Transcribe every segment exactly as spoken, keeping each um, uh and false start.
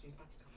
svim patikama.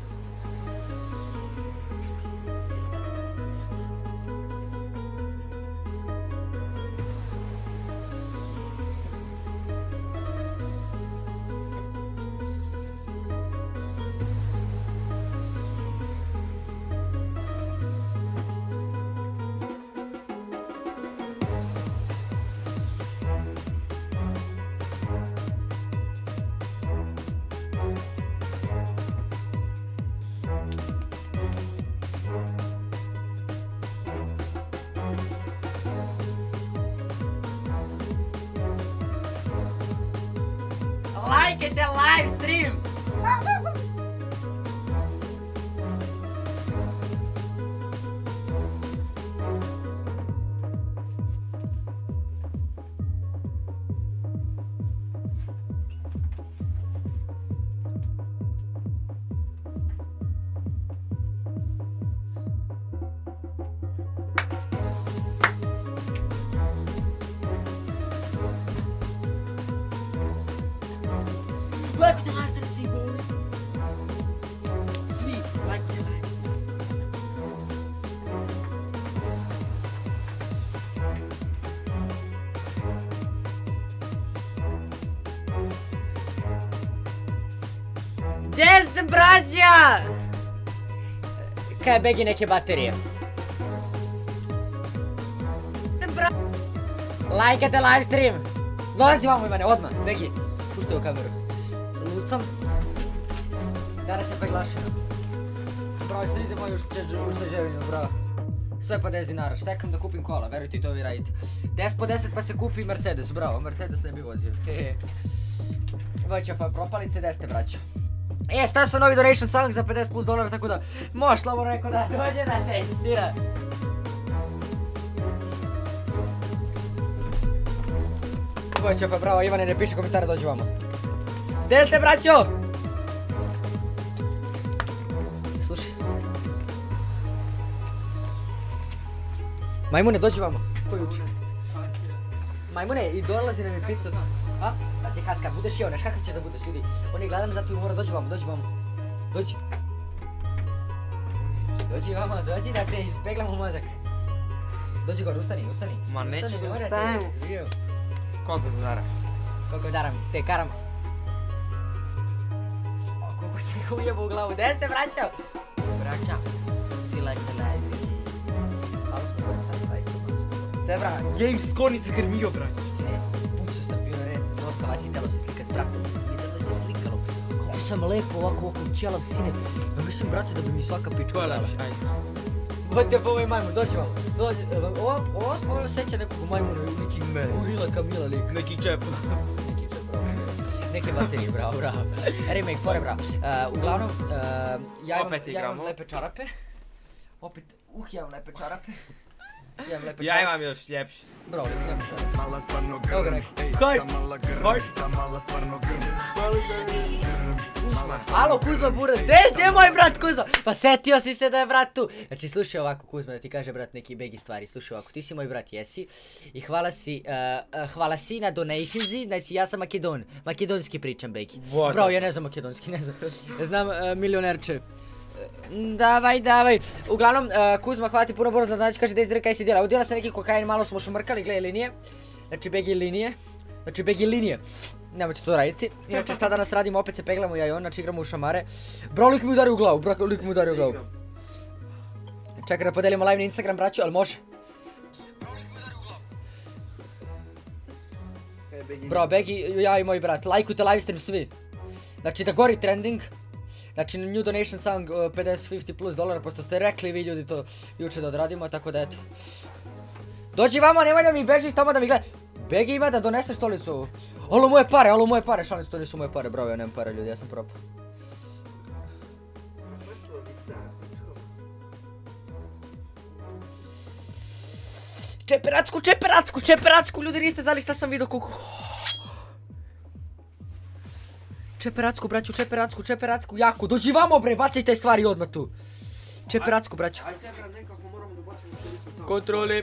Like the live stream! Like the live stream, boys! Sweet, like the live Jest, braća! Kaj begi neke baterije. Lajkajte live stream! Dolazi vamo Ivane, odmah, begi. Spuštaj u kameru. Lucam. Danas je peglašeno. Bravo, ste vidite moju ušteđevinu, bravo. Sve po deset dinara, štekam da kupim kola, verujte i to vi radite. deset po deset pa se kupi Mercedes, bravo, Mercedes ne bi vozio. Voćefa propalice, gde ste braćo? E, stavio sam novi donation song za pedeset plus dolara, tako da možeš slabo neko da dođe na testira. Voćefa, bravo, Ivane, ne piši komentare, dođi vamo. Gde ste, braćo? Slušaj. Majmune, dođi vamo. Ko je uči? Majmune, i dolazi nam je pizza. A? Znači, kad budeš jeo, neš kakav ćeš da budeš, vidi. On je gladan, zato mora, dođi vamo, dođi vamo. Dođi. Dođi vamo, dođi da te ispeglamo mozak. Dođi gore, ustani, ustani. Ma neću da ustajem. Koliko da daram? Koliko daram, te karam. Koliko se neko ujeba u glavu, gde ste, braćo? Braća, si like the live. Malo smo gore sad, zaista malo smo. Te bra, games skonice grmio, brać. Puću sam bio na red, dosta vas slikalo se slika s bratom, da sam vidio da se slikalo. Kako sam lepo ovako oko čelav sine. Ja mislim, brate, da bi mi svaka pička dala. Vodite po ovoj majmun, dođi vam. Dođi, ovo smo osjeća nekog majmuna, neki Urila Kamila lik. Neki čep. Neki čep, bravo. Neke baterije, bravo, bravo. Remake, fore, bravo. Uglavnom, ja imam lepe čarape. Opet, uh, ja imam lepe čarape. Ja imam još ljepši. Bravo, imam čarape. Evo ga neko. Kaj? Kaj? Alo Kuzma Buras, gdje je moj brat Kuzma? Pa setio si se da je brat tu. Znači slušaj ovako Kuzma, da ti kaže brat neki begi stvari. Slušaj ovako, ti si moj brat, jesi. I hvala si, hvala si na donationsi, znači ja sam Makedon. Makedonski pričam begi. Bravo, ja ne znam makedonski, ne znam. Znam milionerče. Davaj, davaj. Uglavnom, Kuzma, hvala ti puno Boros, znači kaže Dezdre kaj si djela. Udjela sam neki kokain, malo smo šumrkali, gledaj linije. Znači begi linije. Znači begi linije. Nemojte to raditi. Inače šta danas radimo, opet se peglamo ja i on, znači igramo u šamare. Bro, lik mi udari u glavu, bro, lik mi udari u glavu. Čekaj da podelimo live na Instagram, braću, ali može? Bro, Begi, ja i moj brat, lajkujte livestream svi. Znači da gori trending. Znači new donation song pedeset pedeset plus dolara, pošto ste rekli vi ljudi to juče da odradimo, tako da eto. Dođi vamo, nemoj da mi bežiš tamo da mi gledaj. Begi ima da donese stolicu ovu. Alo moje pare, alo moje pare, šalim se, to nisu moje pare, bravo, ja nemam pare ljudi, ja sam propao. Čeperacku, čeperacku, čeperacku, ljudi niste znali šta sam vidio kuku. Čeperacku, braću, čeperacku, čeperacku, jako, dođi vamo bre, bacajte stvari odmah tu. Čeperacku, braću. Kontrole,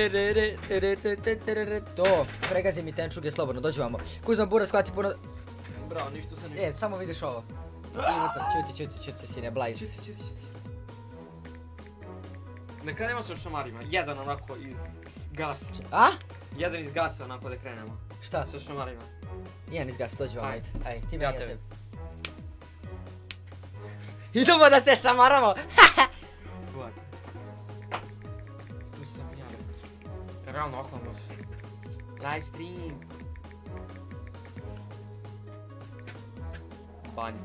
to, pregazi mi tenčuge slobodno, dođi vamo. Kuzma Buras, hvala ti puno. Bravo, ništa se nije. E, samo vidiš ovo. Unutar, čuti, čuti, čuti, sine, blajz. Čuti, čuti, čuti. Da krenemo sa šamarima, jedan onako iz gasa. A? Jedan iz gasa onako da krenemo. Šta? Sa šamarima. Jedan iz gasa, dođi vam, ajde. Ajde, ti meni Ja ja tebi. tebi. Idemo da se šamaramo! Gledaj. Tu sam ja. Realno okolo može. Live stream. Banja.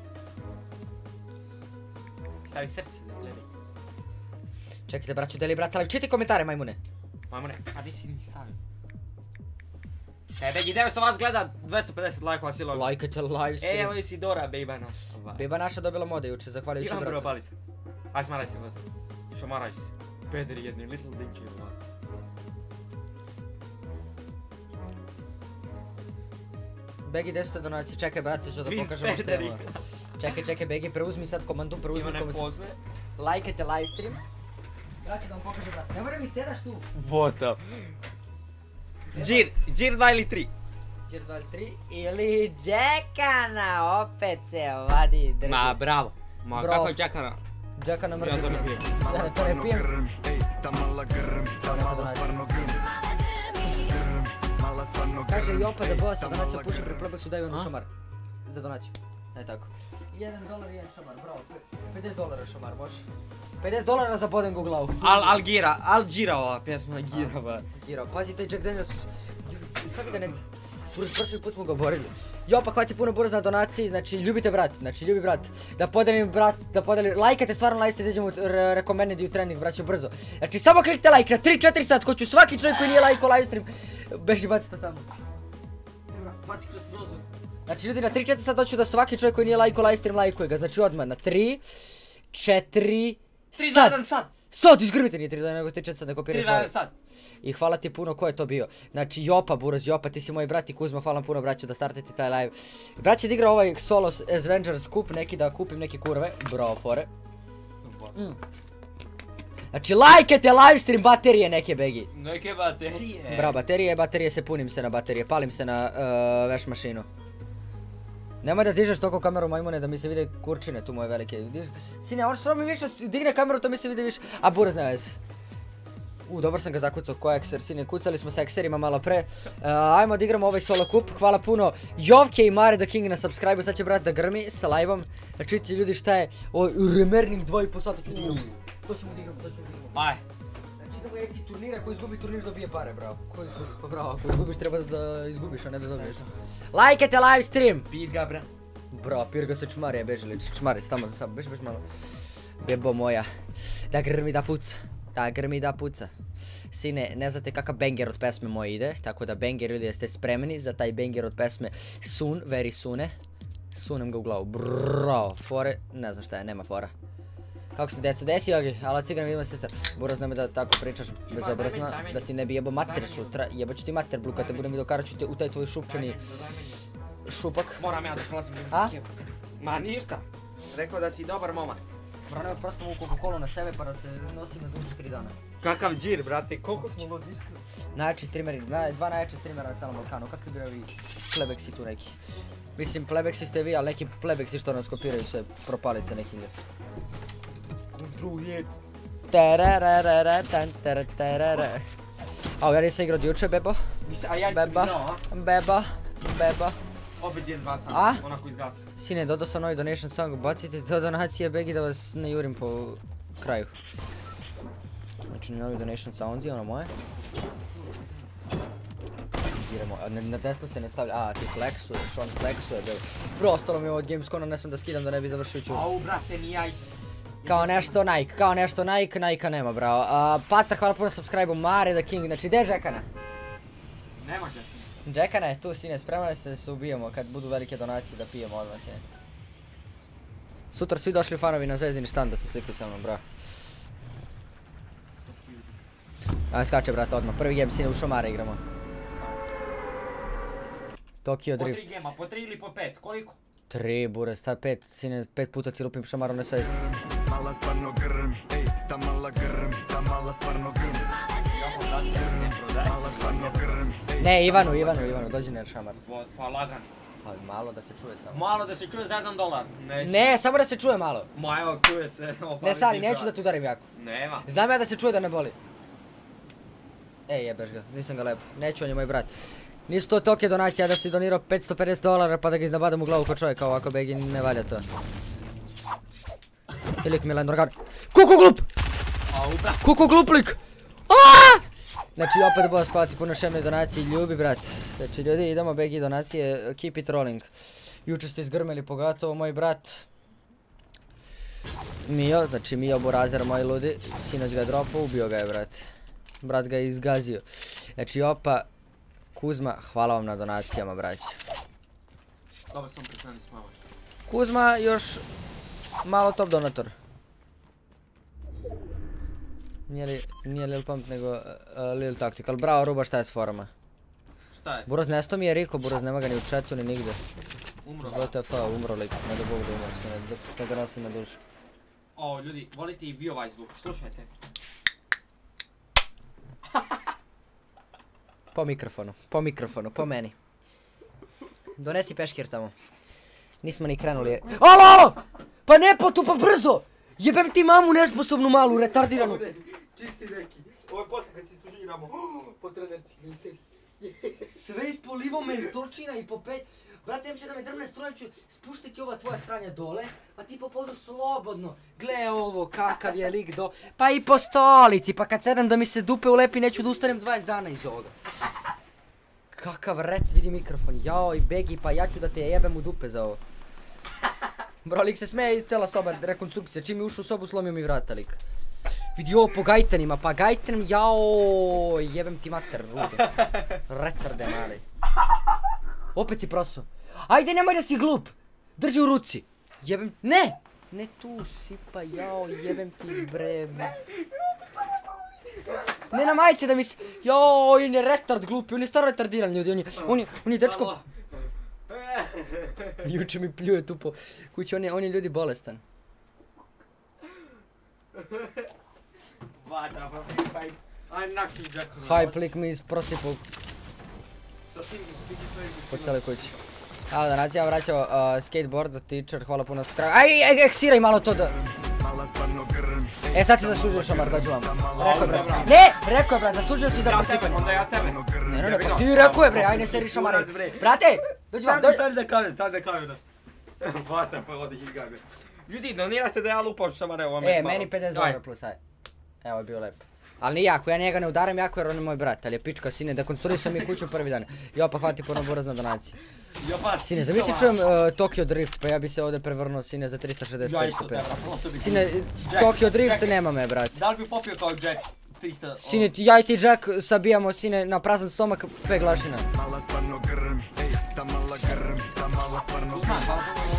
Stavi srce da gledaj. Čekajte, braću, deli brata, ali čiti komentare, majmune. Majmune, a di si mi stavio? Kaj, Begi, devetsto vas gleda, dvesta pedeset lajkova silog. Lajkajte live E, stream. evo i Sidora, bejba naša. Beba naša dobila mode juče, zahvaljujući Imam bro bratu. palice. Aj smaraj se, brate. Šamaraj se. Pederi jedni, little dinky, brate. Begi, gdje su te donacije? Čekaj, brate, ću da Vince pokažemo što Pederi. imamo. Čekaj, čekaj, Begi, preuzmi sad komandu, preuzmi Ima ne komandu. pozve. Lajkajte live stream. Ja ću da vam pokažem, brate. Ne mora mi sjedaš tu. Voto. Džir, džir dva ili tri. Džir dva ili tri. Ili Džekana, opet se vadi drgi. Ma, bravo. Ma, Bravo. kako je Džekana? Džekana mrzi Ja to ne pijem. pijem. Ja to ne pijem. Kaže Jopa da boja sa donacijom puši pri Plebexu daju jednu šamar. Za donaciju. Ne tako. jedan dolar i jedan šamar, bravo. pedeset dolara šamar, može. pedeset dolara za boden go glavu. Al, al gira, al gira ova pjesma, gira ba. Girao, pazi taj Jack Daniels. Stavi ga negdje. Buraz, prošli put smo ga borili. Jopa, hvala ti puno Buraz na donaciji, znači ljubite brat, znači ljubi brat. Da podelim brat, da podelim, lajkate stvarno lajste, da idemo u recommended u trening, braćo, brzo. Znači samo kliknite like na tri četiri sat, hoću svaki čovjek koji nije lajko live stream. Beži baci to tamo. Baci kroz prozor. Znači ljudi na tri četiri sat hoću da svaki čovjek koji nije lajko live stream lajkuje ga, znači odmah na tri četiri tri za jedan sad. Sad, izgrmite, nije tri za jedan nego tri četiri sat, ne kopiraj tri za jedan sad. I hvala ti puno, ko je to bio? Znači Jopa, Buraz, Jopa, ti si moj brat i Kuzma, hvala vam puno braću da startite taj live. Brat je da igra ovaj solo Avengers kup, neki da kupim neke kurve, bravo fore. Mm. Znači lajkajte livestream baterije neke Begi. Neke baterije. Bravo, baterije, baterije se punim se na baterije, palim se na uh, veš mašinu. Nemoj da dižeš toliko kameru majmune da mi se vide kurčine tu moje velike. Diž... Sine, on što mi više digne kameru to mi se vide više, a Buraz ne veze. U, dobar sam ga zakucao ko ekser, sine, kucali smo sa ekserima malo pre. Uh, ajmo da igramo ovaj solo kup, hvala puno Jovke i Mare the King na subscribe-u, sad će brat da grmi sa live-om. Znači vidite ljudi šta je, ovo remerning dva i po sata ću da igram. To ćemo da igram, to ćemo da igram. Aj. Znači idemo jeti turnira, ko izgubi turnir dobije pare, bravo. Ko izgubi, pa bravo, ako izgubiš treba da izgubiš, a ne da dobiješ. Lajkajte live stream! Pit ga, bra. Bravo, Pirga se čmarija, bežili, čmari se tamo za sabo, beži, beži malo. Bebo moja, da grmi da puca, da grmi da puca. Sine, ne znate kakav banger od pesme moje ide, tako da banger ljudi jeste spremni za taj banger od pesme soon, very soone. Sunem ga u glavu, bravo, fore, ne znam šta je, nema fora. Kako se deco desi, Jogi, ali cigan vidimo sestar, Buraz nemoj da tako pričaš bezobrazno, da ti ne bi jebo mater sutra, jebo ću ti mater blu kad te budem vidio karaću te u taj tvoj šupčani šupak. Moram ja da prolazim. A? Ma ništa. Rekao da si dobar momak. Bro, nemoj prosto mu Coca-Cola na sebe pa da se nosi na dušu tri dana. Kakav džir, brate, koliko smo ludi iskreni. Najjači streameri, naj, dva najjači streamera na celom Balkanu, kakvi bi ovi plebeksi tu neki? Mislim, plebeksi ste vi, ali neki plebeksi što nas kopiraju sve propalice neki gdje. Druje. Terererere, tan tere terere. A ja nisam igrao od juče, bebo. A ja sam Beba, igrao, a? beba, beba. Opet jedan dva sam, A? onako iz gasa. Sine, dodao sam novi donation song, bacite to donacije, Begi da vas ne jurim po kraju. Znači novi donation sounds je ono moje. Idemo, a na desno se ne stavlja, a ti flexuješ, on flexuje, bro. Bro, ostalo mi ovo od Gamescona, ne smijem da skidam da ne bi završio čuc. Au, brate, ni jajs. Kao nešto Nike, kao nešto Nike, Nike-a nema, bravo. A, Patra, hvala puno subscribe-u, Mare the King, znači gdje je Džekana? Nema Džekana. Džekana je tu, sine, spremali se da se ubijemo kad budu velike donacije da pijemo odmah, sine. Sutra svi došli fanovi na Zvezdini štand da se slikuju sa mnom, bravo. Ajde skače, brate, odmah, prvi game, sine, u Šomare igramo. Tokyo Po tri Drift. gema, po tri ili po pet, koliko? Tri, Buraz, sad pet, sine, pet puta ti lupim šamarom na sve. Mala stvarno grmi, ej, ta mala grmi, ta mala stvarno grmi. Mala stvarno grmi, ej. Ne, Ivanu, Ivanu, Ivanu, dođi na šamar. Pa lagan. Ali malo da se čuje samo. Malo da se čuje za jedan dolar. Neću. Ne, samo da se čuje malo. Ma evo, čuje se. Opa, Ne Sali, mislim, neću da te udarim jako. Nema. Znam ja da se čuje da ne boli. Ej, jebeš ga, nisam ga lepo. Neću, on je moj brat. Nisu to toke donacija da si donirao petsto pedeset dolara pa da ga iznabadam u glavu ko čovjeka, ovako Begi ne valja to. Ilik Milan Dragani. Kuku glup! A ubra. Kuku gluplik! Aaaa! Znači opet boss hvala puno šemne donacije, ljubi brat. Znači ljudi idemo Begi donacije, keep it rolling. Juče ste izgrmeli pogotovo moj brat. Mio, znači Mio Burazer moj ludi, sinoć ga je dropao, ubio ga je brat. Brat ga je izgazio. Znači opa, Kuzma, hvala vam na donacijama braće. Dobro sam presnani s mamom. Kuzma još malo top donator. Nije li, nije Lil Pump nego uh, Lil Tactical. Bravo Ruba, šta je s forama? Šta je? Buraz nesto mi je Riko, Buraz nema ga ni u chatu ni nigde. Umro. W T F umro lik, ne do Bog da umro se, ne, da ga nosim na dušu. O, ljudi, volite i vi ovaj zvuk, slušajte. Po mikrofonu, po mikrofonu, po meni. Donesi peškir tamo. Nismo ni krenuli. Alo, alo! Pa ne po tu, pa brzo! Jebem ti mamu nesposobnu malu, retardiranu. Čisti neki. Ovo je posle kad se studiramo. Po trenerci, nisi. Sve ispolivo mentorčina i po pet... Brate, jem će da me drvne stroj, ću spuštiti ova tvoja stranja dole, pa ti po podu slobodno. Gle ovo, kakav je lik do... Pa i po stolici, pa kad sedam da mi se dupe ulepi, neću da ustanem dvadeset dana iz ovoga. Kakav ret, vidi mikrofon, jao i Begi, pa ja ću da te jebem u dupe za ovo. Bro, lik se smeje i cela soba, rekonstrukcija, čim je ušao u sobu slomio mi vrata lik. Vidi ovo po gajtanima, pa gajtan, jao, jebem ti mater, rude. Retarde mali. Opet si proso. Ajde, nemoj da si glup. Drži u ruci. Jebem, ne! Ne tu, sipa, jao, jebem ti bre. Ne na majice da mi se... Jao, on je retard glupi, on je staro retardiran ljudi, on je, on je, on je dečko... Juče mi pljuje tu po kući, on je, on je ljudi bolestan. Vada, pa mi aj nakon džakom. Hype lik mi isprosipao Sa tim spiti sve po cijeloj kući. Hvala donacija, vraćao uh, skateboard, teacher, hvala puno subscribe. Aj, aj, eksiraj malo to da... E sad si zaslužio šamar, dođu vam. Rekao je bre. Ne, rekao je bre, zaslužio si za prosipanje. Onda ja s tebe. Ne, ne, ne, pa ti rekao je bre, aj ne seri šamar. Brate, dođu vam, dođu. Stani da kamen, stani da kamen. Vata, pa odi izgabe. Ljudi, donirate da ja lupam šamare ovo E, meni pedeset dolara plus, aj. Evo je bio lepo. Ali nije jako, ja njega ne udaram jako jer on je moj brat, ali je pička sine, dekonstruisao mi kuću prvi dan. Jo pa hvala ti puno Buraz na donaciji. Sine, zamisli čujem uh, Tokyo Drift, pa ja bi se ovdje prevrnuo sine za trista šezdeset pet stupnjeva. Sine, Tokyo Drift nema me, brat. Da li bi popio kao Jack trista? Sine, ja i ti Jack sabijamo sine na prazan stomak pe glašina. Mala stvarno grmi, ej, ta mala grmi, ta mala stvarno grmi.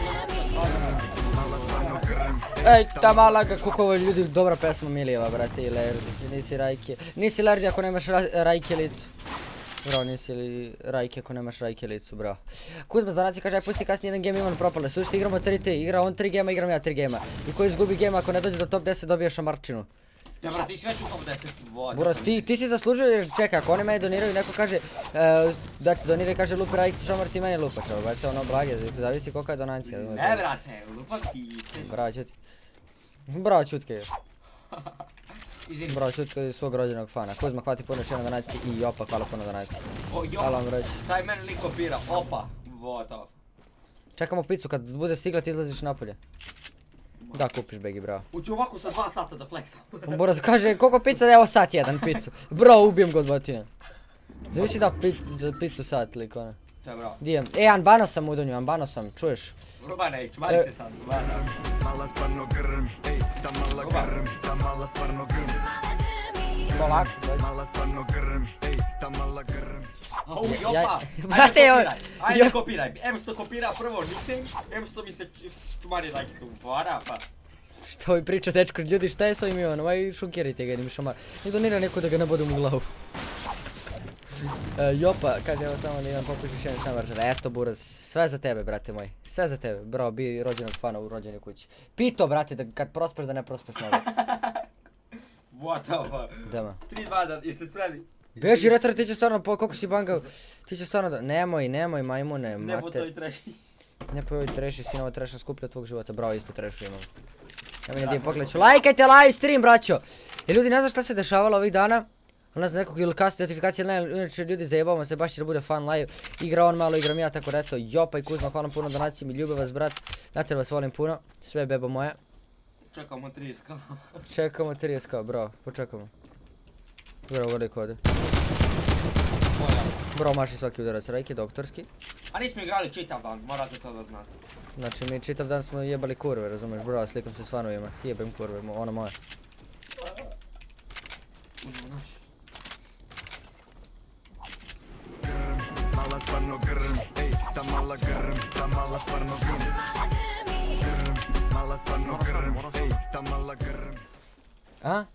Mala stvarno grmi. Ej, ta mala ga kukovo ljudi, dobra pesma Milijeva, brate, i Lerdi, nisi Rajke. Nisi Lerdi ako nemaš ra Rajke licu. Bro, nisi li Rajke ako nemaš Rajke licu, bro. Kuzma Zanaci kaže, aj pusti kasnije jedan game imam propale. Slušajte, igramo tri tri, igra on tri gema, igram ja tri gema. I ko izgubi gema, ako ne dođe do top deset dobije šamarčinu. Ja bro, ti si već u top deset voda. Buraz, ti, ti si zaslužio jer čekaj, ako oni meni doniraju i neko kaže uh, da ti donira i kaže lupi Rajke šamar, ti meni lupaš, evo, brate, ono blage, zavisi kolika je donacija. Ne brate, lupa ti. Bravo, čuti. Bravo, čutke. Izvini. Bravo, čutke svog rođenog fana. Kuzma, hvala ti puno još jedno donaciji i Jopa, hvala puno donaciji. O, jo, Hvala vam broć. taj meni lik kopira, opa, what Čekamo picu, kad bude stigla ti izlaziš napolje. Da, kupiš Begi, bravo. Uću ovako sa dva sata da fleksam. Boraz kaže, koliko pizza, evo sat jedan picu. Bro, ubijem god batine. Zavisi da pi, za picu sat, lik ona. To je bravo. Dijem. E, anbano sam u donju, anbano sam, čuješ? Rubane, čuvari se sad, zvana. Mala stvarno grmi, ej, ta mala grmi, ta mala stvarno grmi. Polako, dođi. Mala stvarno grmi, ej, ta mala grmi. Au, jopa! Brate, Ajde evo- kopiraj, ajde jo- kopiraj. Em što kopira prvo nickname, em što mi se čuvari like tu vara, pa. Što ovi priča, dečko, ljudi, šta je s ovim Ivanom? Aj, šukirajte ga, nim šamar. Ne donira neko da ga ne bodem u glavu. E, Jopa, kaže evo samo da imam popuši še šamarčara. Eto Buraz, sve za tebe, brate moj. Sve za tebe, bro, bi rođenog fana u rođenoj kući. Pito, brate, da kad prospeš da ne prospeš noga. What the fuck. Dema. tri dva, jeste spremni? Beži retar, ti će stvarno, po koliko si bangao, ti će stvarno da, nemoj, nemoj majmune, Ne po toj mater. treši. Ne po ovoj treši, sinovo treša skuplja tvog života, bravo, isto trešu imam. Evo ne dim, pogledat ću, lajkajte live stream, braćo! Jer ljudi ne znam šta se dešavalo ovih dana, ali ne znam nekog ili kasne notifikacije, ne, inače ljudi zajebavamo se, baš će da bude fun live, igra on malo, igram ja, tako da eto, Jopa i Kuzma, hvala puno donacijama, ljubim vas brat, znate vas volim puno, sve bebo moje. Čekamo trideset kao. Čekamo trideset kao, bravo, počekamo. Bravo, veliko ovdje. Bro, maši svaki udarac, rajke, doktorski. A nismo igrali čitav dan, morate to da znate. Znači mi čitav dan smo jebali kurve, razumiješ, bro, slikom se s fanovima, jebem kurve, ono moje. Uzmo naš. Mala stvarno grm, ej, ta mala grm, ta mala stvarno grm. Grm, mala stvarno grm, ej, ta mala grm. A?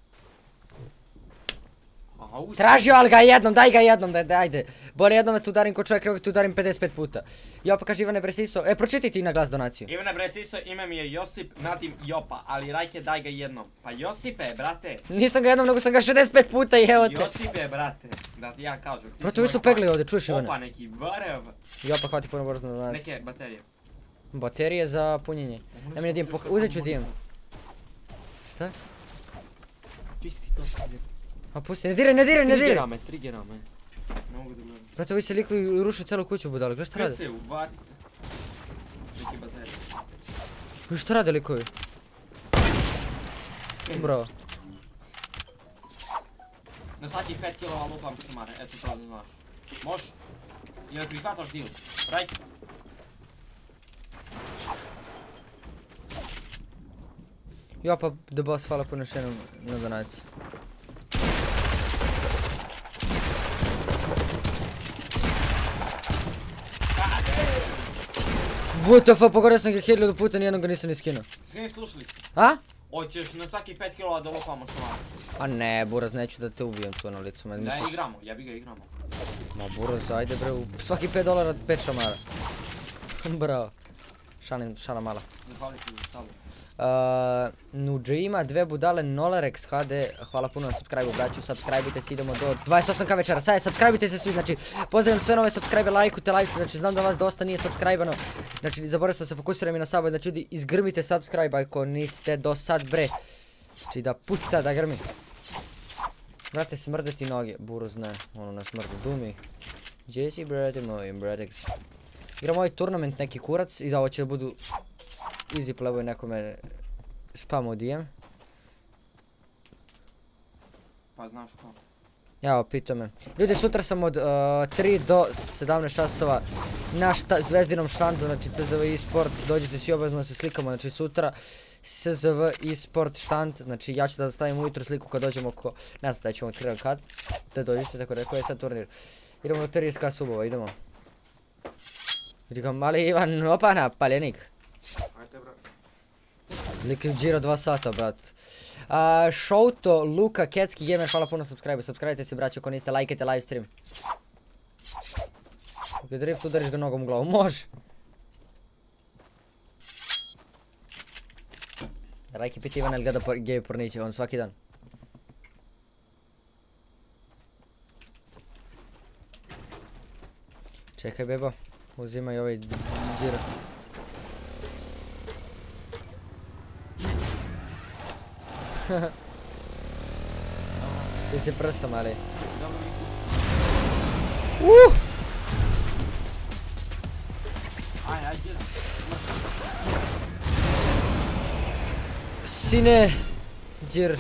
Aha, usta. Tražio, ali ga jednom, daj ga jednom, daj, ajde. Bolje jednom me tu udarim ko čovjek, nego tu udarim pedeset pet puta. Jopa kaže Ivane Bresiso, e pročitaj ti na glas donaciju. Ivane Bresiso, ime mi je Josip, nadim Jopa, ali Rajke daj ga jednom. Pa Josipe, brate. Nisam ga jednom, nego sam ga šezdeset pet puta jeo te. Josipe, brate. Da ti ja kažem. ti Bro, si tu moj su fan. pegli ovdje, čuješ Ivane? Opa, neki varev. Jopa, hvati puno brzo na donaciju. Neke baterije. Baterije za punjenje. Evo ne dim, uzet ću dim. Šta? Čisti to sad. A pusti, ne diraj, ne diraj, ne diraj. Trigera me, trigera me. Ne mogu da gledam. Brate, ovi se likuju ruše celu kuću budali, gledaj šta rade? P C, uvatite. Neki baterije. Uj, šta rade likovi? Bro. Na svaki pet kilova lupam šumare, eto to da znaš. Može? Jel prihvataš deal? Rajke. Jopa, the boss, hvala puno još jednom na donaciju. W T F, pogodio sam ga hiljadu puta, nijednog ga nisam ni skinuo. Svi mi slušali? A? Hoćeš na svaki pet kilova da lupamo šumare. A ne, Buraz, neću da te ubijem tu na licu. Da igramo, ja bi ga igramo. Ma Buraz, ajde bre, u svaki pet dolara pet šamara. Bravo. Šalim, šala mala. Zahvali ti za stavu. Nuđe ima dve budale Nolarex H D, hvala puno na subscribe-u braću, subscribe-ite se, idemo do dvadeset osam ka večera, sad je, subscribe-ite se svi, znači pozdravljam sve nove subscribe, lajkujte, lajkujte, znači znam da vas dosta nije subscribe-ano, znači zaboravio sam se, fokusiram i na saboj, znači ljudi izgrmite subscribe ako niste do sad bre, znači da puca, da grmi. Brate, smrde ti noge, Buruz ne, ono ne smrde, dumi. Gdje si brate moj, bratex. Igram ovaj turnament neki kurac i da ovo će da budu easy play nekome spam u D M. Pa znaš ko. Jao, pitao me. Ljudi, sutra sam od tri do sedamnaest časova na Zvezdinom štandu, znači C Z V eSports, dođite svi obavezno da se slikamo, znači sutra C Z V eSport štand, znači ja ću da stavim ujutro sliku kad dođemo oko, ne znam da ćemo otkrivam kad, da dođete, tako rekao je sad turnir. Idemo do trideset ka subova, idemo. Vidi ga mali Ivan, opa napaljenik. Ajde bro. Lik je džiro dva sata, brat. Uh, Šouto, Luka, Ketski Gamer, hvala puno subscribe, subscribe-te se braćo ako niste, lajkajte live stream. Ako je drift, udariš ga nogom u glavu, može. Rajki piti Ivan, ali gleda gej porniće, on svaki dan. Čekaj bebo, uzimaj ovaj džiro. Ti si prsam, ali. Uh! Aj, aj, djela. Sine, džir.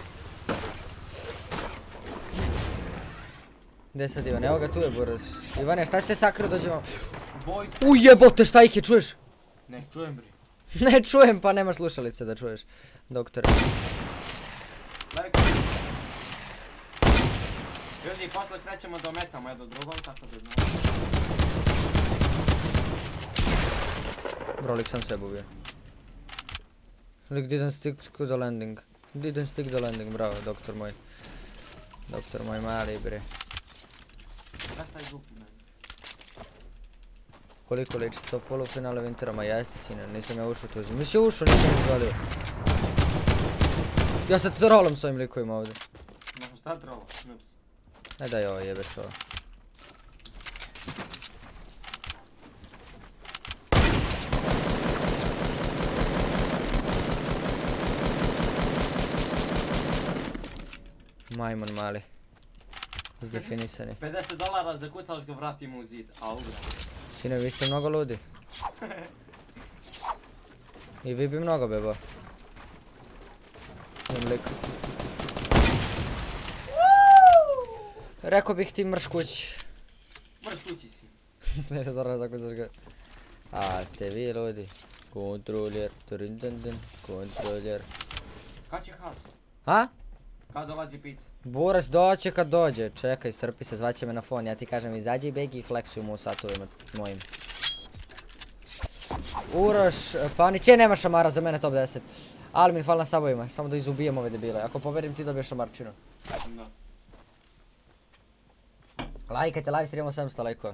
Gdje sad Ivan? Evo ga, tu je Buraz. Ivane, šta si se sakrio, dođemo? Boys. Ujebote, šta ih je, čuješ? Ne, čujem bri. Ne čujem, pa nemaš slušalice da čuješ, doktore. Lajko. Ljudi, posle krećemo do metamo jedno drugom, tako da znamo. Bro, lik sam sebe ubio. Lik didn't stick to the landing. Didn't stick the landing, bravo, doktor moj. Doktor moj mali, bre. Šta staj grupi, ne? Koliko liči to polufinale Wintera, ma jeste sine, nisam ja ušao tu. Mislim ušao, nisam izvalio. Ja se trolom s ovim likovima ovdje. Možda šta trolo? Snups. Ne daj ovo, jebeš ovo. Majmun mali. Zdefinisani. pedeset dolara zakucaš ga, vratimo u zid, a ugra. Sine, vi ste mnogo ludi. I vi bi mnogo bebo. Imam lik. Rekao bih ti mrš kući. Mrš kući si. Ne se dobro zakucaš ga. A ste vi ludi. Kontroljer, trindenden, kontroljer. Kad će has? A? Kad dolazi pizza? Buras doće kad dođe, čekaj, strpi se, zvaće me na fon, ja ti kažem izađi begi i flexuj mu u satovima mojim. Uroš, Panić, je nema šamara za mene top deset. Almin, hvala na sabovima, samo da izubijem ove debile, ako pobedim ti dobiješ šamarčinu. Da. Lajkajte, live streamamo sedamsto lajkova.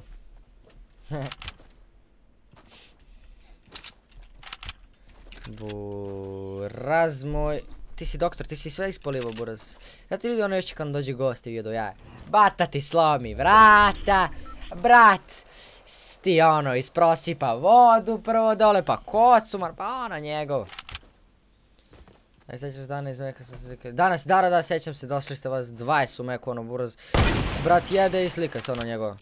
Buraz moj. Ti si doktor, ti si sve ispolivo, Buraz. Znate ljudi ono još kad dođe gost i vidio ja. Bata ti slomi vrata, brat. Ti ono isprosipa vodu prvo dole, pa kocumar, pa ono njegov. Aj sećaš dana iz Meka sam se slika. Danas, da, da, sećam se, došli ste vas dvadeset u Meku, ono Buraz. Brat jede i slika se ono njegov.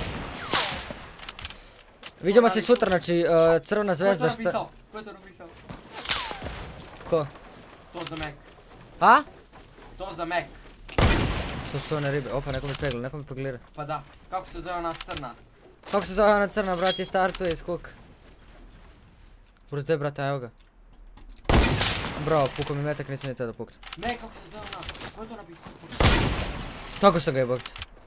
Vidimo se sutra, znači crvena zvezda šta... Ko je to napisao? Ko je to napisao? Ko? To za Mek. A? To za Mek. To su one ribe, opa neko mi pegla, neko mi peglira. Pa da, kako se zove ona crna? Kako se zove ona crna, brat, i startuje iz kuka. Buraz, gdje brate, evo ga. Bravo, pukao mi metak, nisam ni teo da pukne. Ne, kako se zove ona? Ko je to napisao? Tako sam ga jebogte.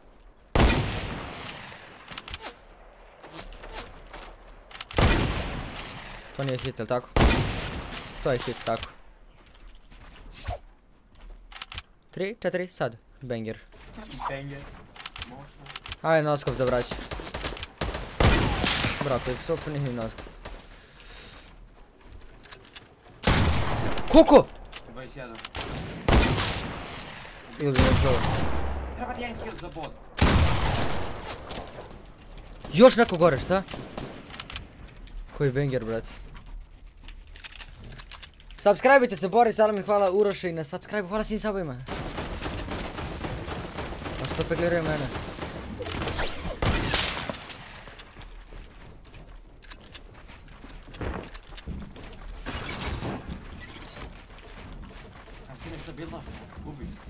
To nije hit, jel tako? To je hit, tako. Tri, četiri, sad. Banger. Banger. Možda. Ajde, noskop za braće. Bravo, quick super, nije mi noskop. Kuku! dvadeset jedan. Ili bi me čuo. Treba ti jedan kill za bod. Još neko gore, šta? Koji banger, brate. Subscribeite se, Boris, Almin, hvala Uroše i na subscribe, hvala svim sabovima. A što pegliraju mene? A si nešto bilo? Ubiš se.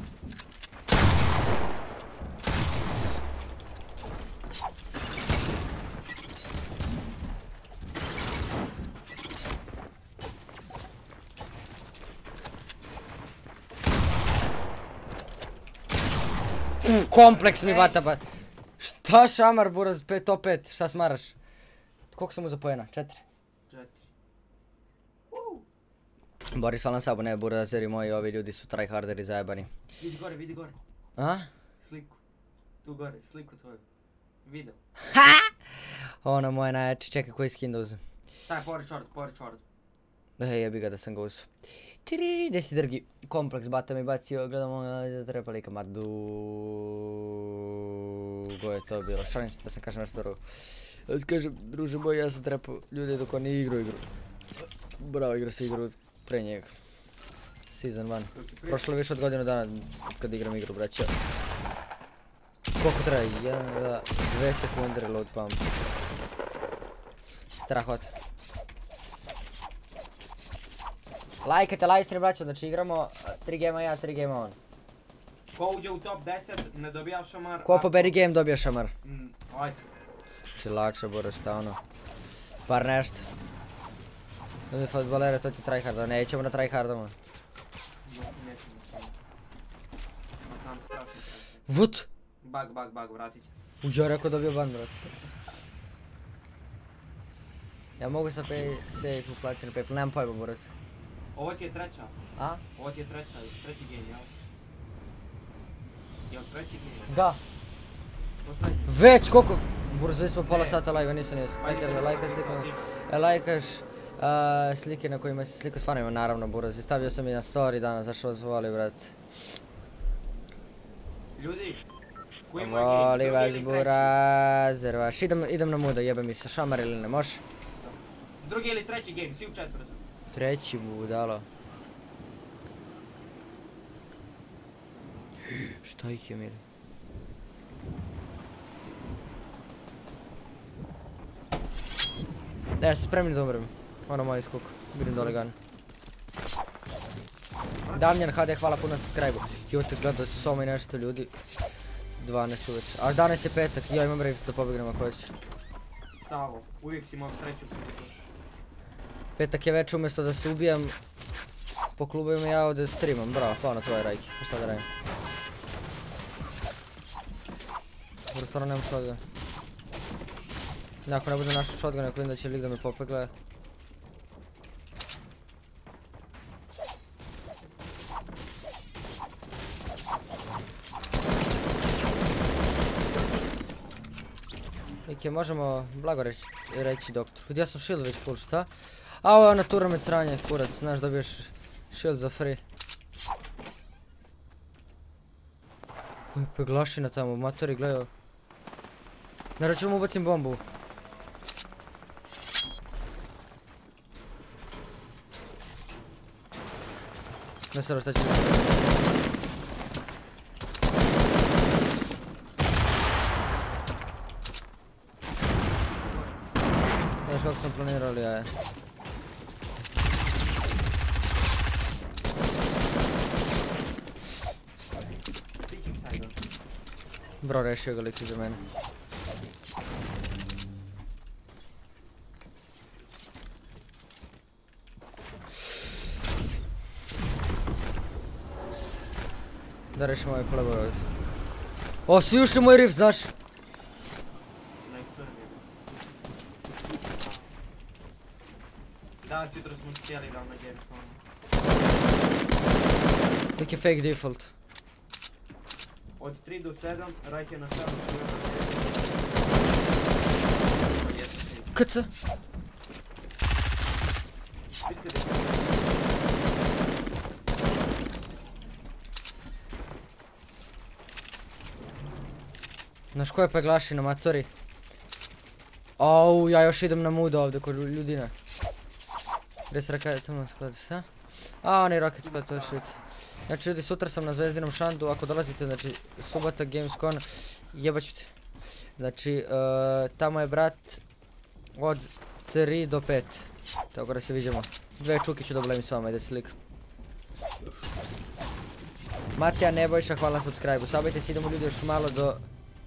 Kompleks mi vata ba. Šta šamar, Buraz, pet top pet, šta smaraš? Koliko sam mu za pojena? Četiri? Četiri. Boris, hvala na sabu, ne Burazeri moji, ovi ljudi su tryharderi zajebani. Vidi gore, vidi gore. A? Sliku. Tu gore, sliku tvoju. Video. Ono moje najjači, čekaj koji skin da uzem. Taj, power short, power short. Da je jebi ga da sam ga uzeo. Tiriri, gdje si drgi? Kompleks bata mi bacio, gledamo da treba lika, ma dugo je to bilo, šalim se da sam kažem nešto drugo. Ja se kažem, druže moj, ja sam trepao ljude dok oni igru igru. Bravo, igra se igru pre njega. Season one. Prošlo je više od godinu dana kad igram igru, braća. Koliko traje? jedan, dva, dve sekunde reload pump. Strahota. Lajkajte live stream, braćo, znači igramo tri gema ja, tri gema on. Ko uđe u top deset ne dobija šamar. Ko pobedi game dobija šamar. Mm, ajde. Či lakše, Boraš, šta ono. Bar nešto. Ljudi fotbolere, to ti tryharda, nećemo na tryhardama. Nećemo samo. Ma tam strašno strašno. Vut! Bug, bug, bug, vratit će. U, ja rekao dobio ban, brat. Ja mogu sa pay safe uplatiti na Paypal, nemam pojma, Boras. Ovo ti je treća. A? Ovo ti je treća, treći game, jel? Jel treći game? Da. Posljednji. Već, koliko? Boras, već smo pola sata live, nisam nisam. Lajkaš, lajkaš slike, lajkaš slike na kojima se sliku s fanovima, naravno, Boras. Stavio sam i na story danas, zašto vas voli, brat. Ljudi, Ko ima game? Voli Drugi vas ili treći? burazer vaš. Idem, idem na muda, jebe mi se, šamar ili ne, može? Drugi ili treći game, svi u chat brzo. Treći budalo. Šta ih je mili? Da, ja sam spremni da umrem. Ono moj skuk. Vidim dole gan. Damjan H D, hvala puno na subscribe-u. Jute, gledao su samo i nešto ljudi. dvanaest uveče. A danas je petak, ja imam rave da pobegnem ako hoćeš. Savo, uvijek si imao sreću. Petak je već umjesto da se ubijam po klubovima ja ovdje streamam. Bravo, hvala na tvoje rajke. Šta da radim? Dobro, stvarno nemam shotgun. Ako ne bude našao shotgun, ako vidim da će lik da me popegle. Nike, možemo blago reći, reći doktor. Vidio sam shield već full, šta? A ovo je ono tournament sranje, kurac, znaš dobiješ shield za free. Koji je peglašina tamo, matori gledaju. Na račun mu ubacim bombu. Ne sero, šta će biti? Znaš kako sam planirao li jaje. Bro, rešio ga lik iza mene. Da rešimo ovaj pleboj ovdje. O, svi ušli u moj rift, znaš? Danas jutro smo cijeli dan na Gamescomu. Lik je fake default. Od tri do sedam, Rajk je na šalu. K C? Znaš ko je peglašina, matori? Au, ja još idem na muda ovdje kod ljudina. Gdje se raketama squad, šta? A, oni rocket squad, to je shit. Znači ljudi, sutra sam na Zvezdinom šandu, ako dolazite, znači subota Gamescom, jebat ću te. Znači, tamo je brat od tri do pet. Tako da se vidimo. Dve čuki ću da blem s vama, ide slik. Matija Nebojša, hvala na subscribe-u. Sabajte se, idemo ljudi još malo do...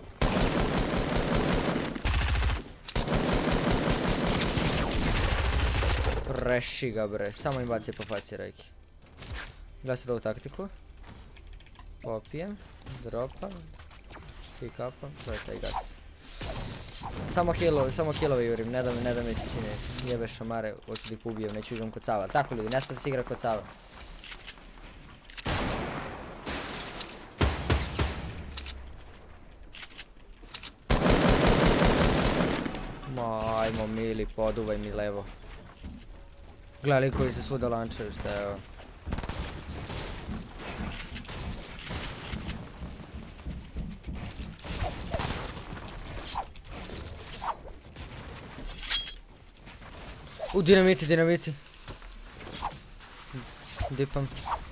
Preši ga bre, samo im baci po faci rajki. Gledajte ovu taktiku. Popijem, dropam, pick-upam, to je taj gas. Samo healove, samo healove jurim, ne da me, ne da me ti sine jebe šamare, hoću da ih ubijem, neću igram kod Sava. Tako ljudi, ne smije se igra kod Sava. Ma, ajmo mili, poduvaj mi levo. Gledaj li koji se svuda lančaju, šta je ovo. U, dinamiti, dinamiti. Dipam.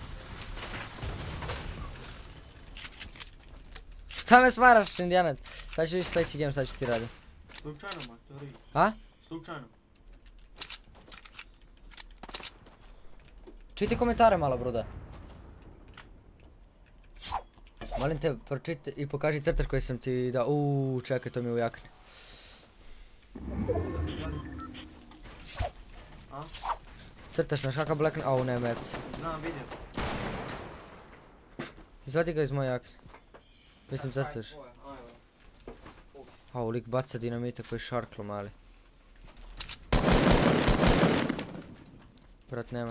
Šta me smaraš, indijanac? Sad ću viš sljedeći game, sad ću ti raditi. Slučajno, matori. A? Slučajno. Čitaj komentare malo, bruda. Molim te, pročitaj i pokaži crtač koji sam ti dao. Uuu, čekaj, to mi ujakne. A? Crtač, znaš kakav black... Au, ne, mec. Znam, vidim. Izvadi ga iz moje jakne. Mislim crtač. Au, lik baca dinamita koji šarklo mali. Brat, nema.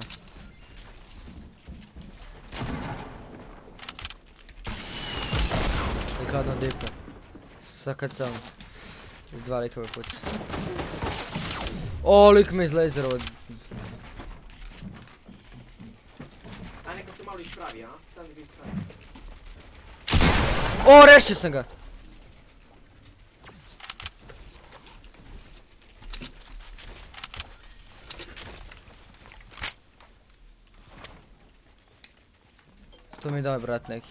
I hladno dipa. Sakad sam. Dva likove puca. O, lik me iz laserova. A neka se malo ispravi, a? Sam da ga ispravi. O, rešio sam ga. Tu mi daj brat neki.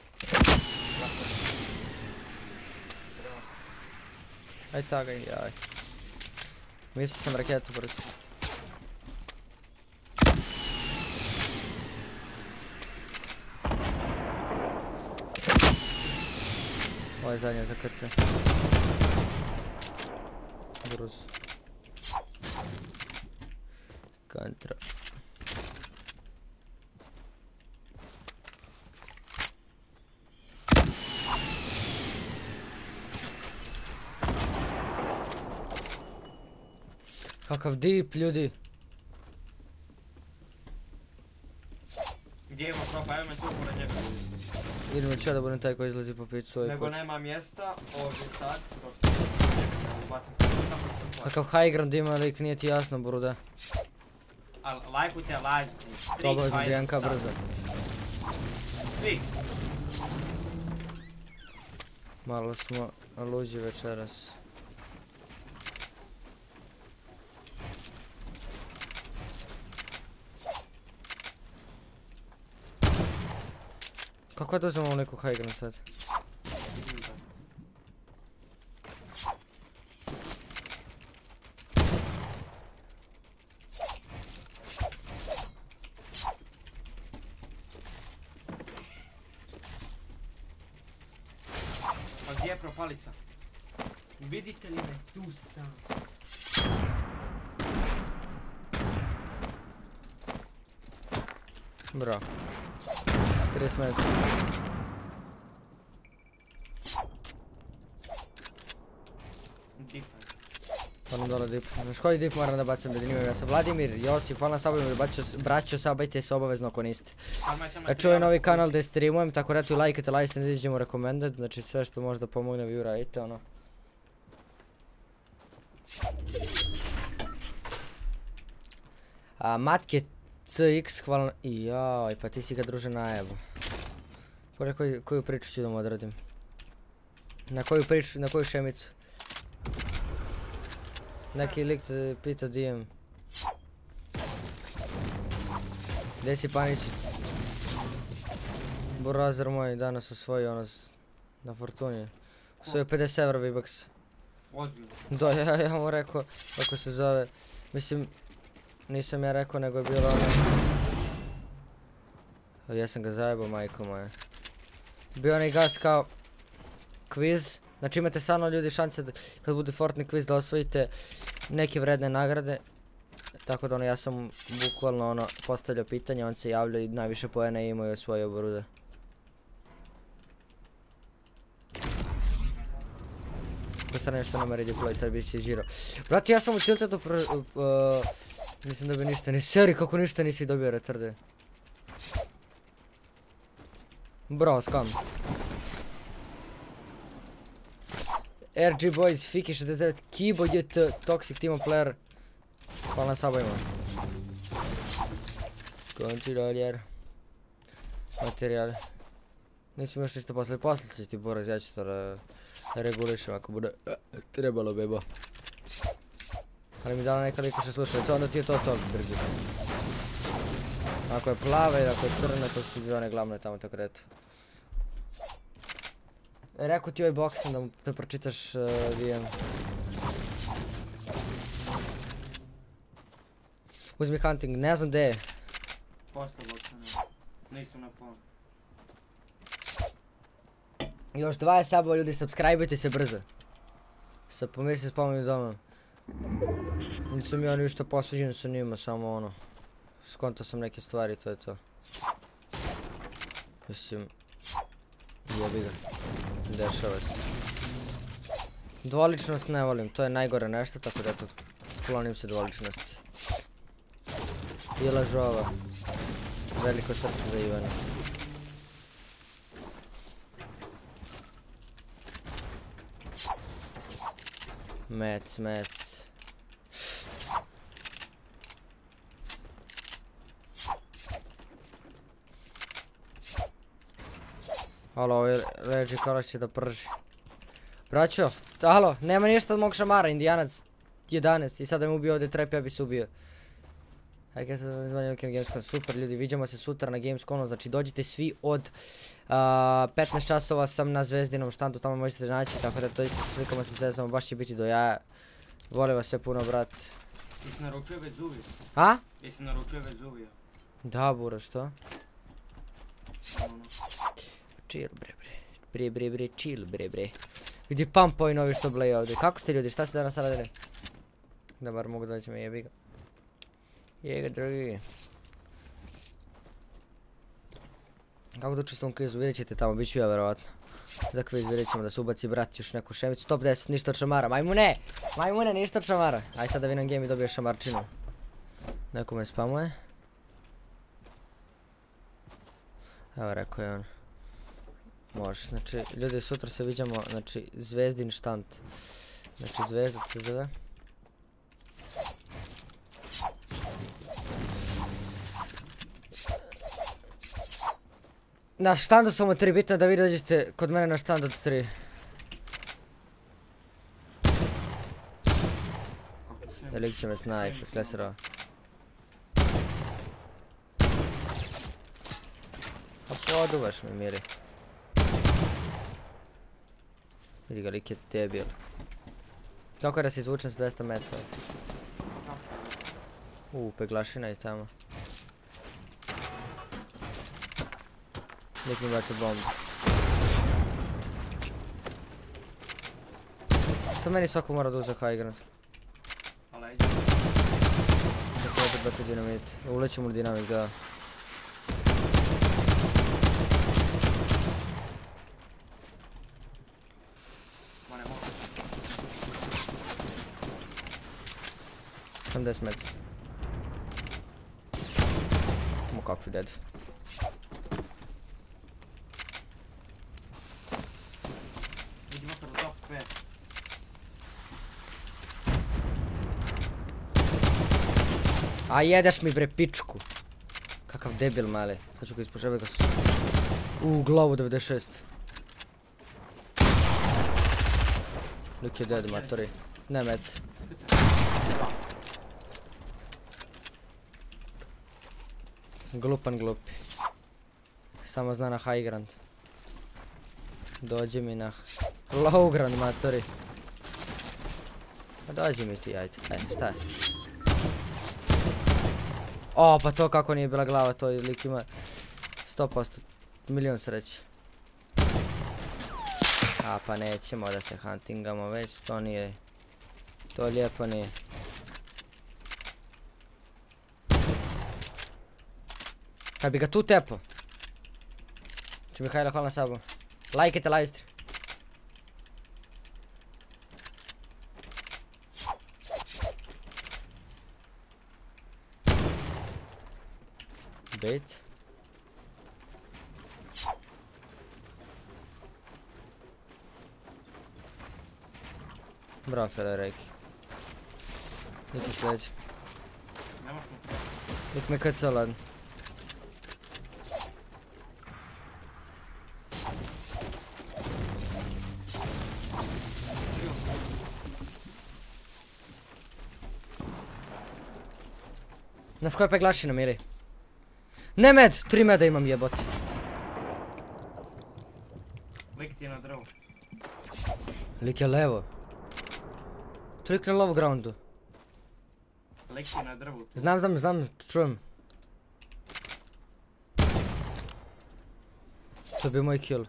Aj tagaj, jaj. Mislio sam raketu brzo. Ovo je zadnje za krce. Brzo. Kontra. Kakav deep, ljudi. Gdje ima propa, evo me tu pored njega. Vidimo ću ja da budem taj koji izlazi po piću svoj Nego put. nema mjesta, ovdje sad, to što je ubacim stavljeno, tako da sam plaćan. Kakav high ground ima lik, nije ti jasno, bruda. Ali lajkujte live stream. To obavezno D N K brzo. Svi. Malo smo luđi večeras. Kako da uzmemo neku high ground sad? A gdje je propalica? Vidite li me? Tu sam. Bro. trideset metra. Dipan. Ono dole dip. Znaš koji dip moram da bacam da nimam ja sam Vladimir, Josip, hvala na sabavima, braćo sabajte se obavezno ako niste. Ja čujem novi kanal gdje streamujem, tako retu i lajkajte, lajkajte, ne diđemo recommended, znači sve što možda pomogne vi uradite, ono. A, Matke C X, hvala na... Jaj, pa ti si ga druže najebu. Pore koju, koju priču ću da mu odradim? Na koju priču, na koju šemicu? Neki lik te pita D M. Gdje si Panić? Burazar moj danas osvojio ono na Fortuni. Osvojio pedeset evra V-Bucks. Ozbiljno. Da, ja, ja mu rekao kako se zove. Mislim, nisam ja rekao nego je bilo ono... Ja sam ga zajebao, majko moja. Bio onaj gas kao kviz. Znači imate stvarno ljudi šanse da, kad bude Fortnite kviz da osvojite neke vredne nagrade. Tako da ono ja sam bukvalno ono postavljao pitanje, on se javljao i najviše poena imao i osvojio brude. Ko sad nešto nama redi play, sad bit će žiro. Brati, ja sam u Tiltedu pro... Uh, nisam dobio ništa, ni seri kako ništa nisi dobio retarde. Bro, skam. R G Boys, Fiki šezdeset devet, Kibo J T, Toxic Team Player. Hvala na sabojima. Kontroljer. Materijal. Nisam još ništa poslali, poslali će ti Boraz, ja ću to da regulišem ako bude trebalo bebo. Ali mi dala neka lika što slušalica, onda ti je to to drgi. Ako je plave, ako je crne, to su ti dvije one glavne tamo tako reto. Rekao ti ovaj boxing da, da pročitaš uh, D M. Uzmi hunting, ne znam gdje je. Posto boxing, nisam na fonu. Još dvadeset sabova ljudi, subscribeujte se brzo. Sad pomiri se spomenu doma. Nisam ja ništa posuđen sa njima, samo ono. Skontao sam neke stvari, to je to. Mislim... Jebi ga. Dešava se. Dvoličnost ne volim, to je najgore nešto, tako da eto, klonim se dvoličnosti. I lažova. Veliko srce za Ivana. Mec, mec. Halo, ovaj Ređi Kalaš će da prži. Braćo, halo, nema ništa od mog šamara, Indijanac jedanaest i sada me ubio ovdje trep, ja bi se ubio. Hajde kaj se zvanje na Gamescom, super ljudi, vidimo se sutra na Gamescomu, znači dođite svi od petnaest časova sam na Zvezdinom štandu, tamo možete naći, tako da dođite se slikamo se zezamo, baš će biti do jaja. Volim vas sve puno, brat. Ti si naručio već zuvio? A? Ti si naručio već zuvio? Da, buro, što? Chill, bre, bre. Bre, bre, bre, chill, bre, bre. Vidi pump ovi novi što bleju ovdje. Kako ste ljudi, šta ste danas radili? Da bar mogu doći me, jebi ga. Jega, drugi. Kako da učestvom kvizu, vidjet ćete tamo, bit ću ja verovatno. Za kviz vidjet ćemo da se ubaci brat još neku šemicu. Top deset, ništa od šamara, majmune! Majmune, ništa od šamara. Aj sad da vidim game i dobije šamarčinu. Neko me spamuje. Evo rekao je on. Može, znači ljudi sutra se vidimo, znači Zvezdin štand. Znači Zvezda C Z V. Na štandu sam od tri, bitno da vi dođete kod mene na štand od tri. Lik će me snajper, klesera. A poduvaš mi miri. Vidi ga, lik je debil. Kako je da se izvučem s dvesta meca? Uuu, peglašina je tamo. Lik mi baca bombu. Što meni svako mora da uze high ground? Da se opet baca dinamit. Uleće mu dinamit, da. sedamdeset meca. Mo kakvi dead. Vidimo kod top pet. A jedeš mi bre pičku. Kakav debil mali. Sad ću ga ispošebati ga s... U glavu devedeset šest. Lik je dead matori. Ne mec. Glupan glupi. Samo zna na high ground. Dođi mi na low ground matori. Pa dođi mi ti, ajde. E, šta je? O, pa to kako nije bila glava, to lik ima sto posto, milion sreće. A pa nećemo da se huntingamo već, to nije, to lijepo nije. Kad bi ga tu tepo. Ču Mihajla, hvala na sabu. Lajkajte live stream. Bait. Bravo Fele Reki. Nik mi sleđe. Nik me kacao ladno. Znaš koja je peglašina, miri? Ne med! Tri meda imam jebote. Lik ti je na drvu. Lik je levo. Lik na low groundu. Lik ti je na drvu. Znam, znam, znam, čujem. To bi moj kill.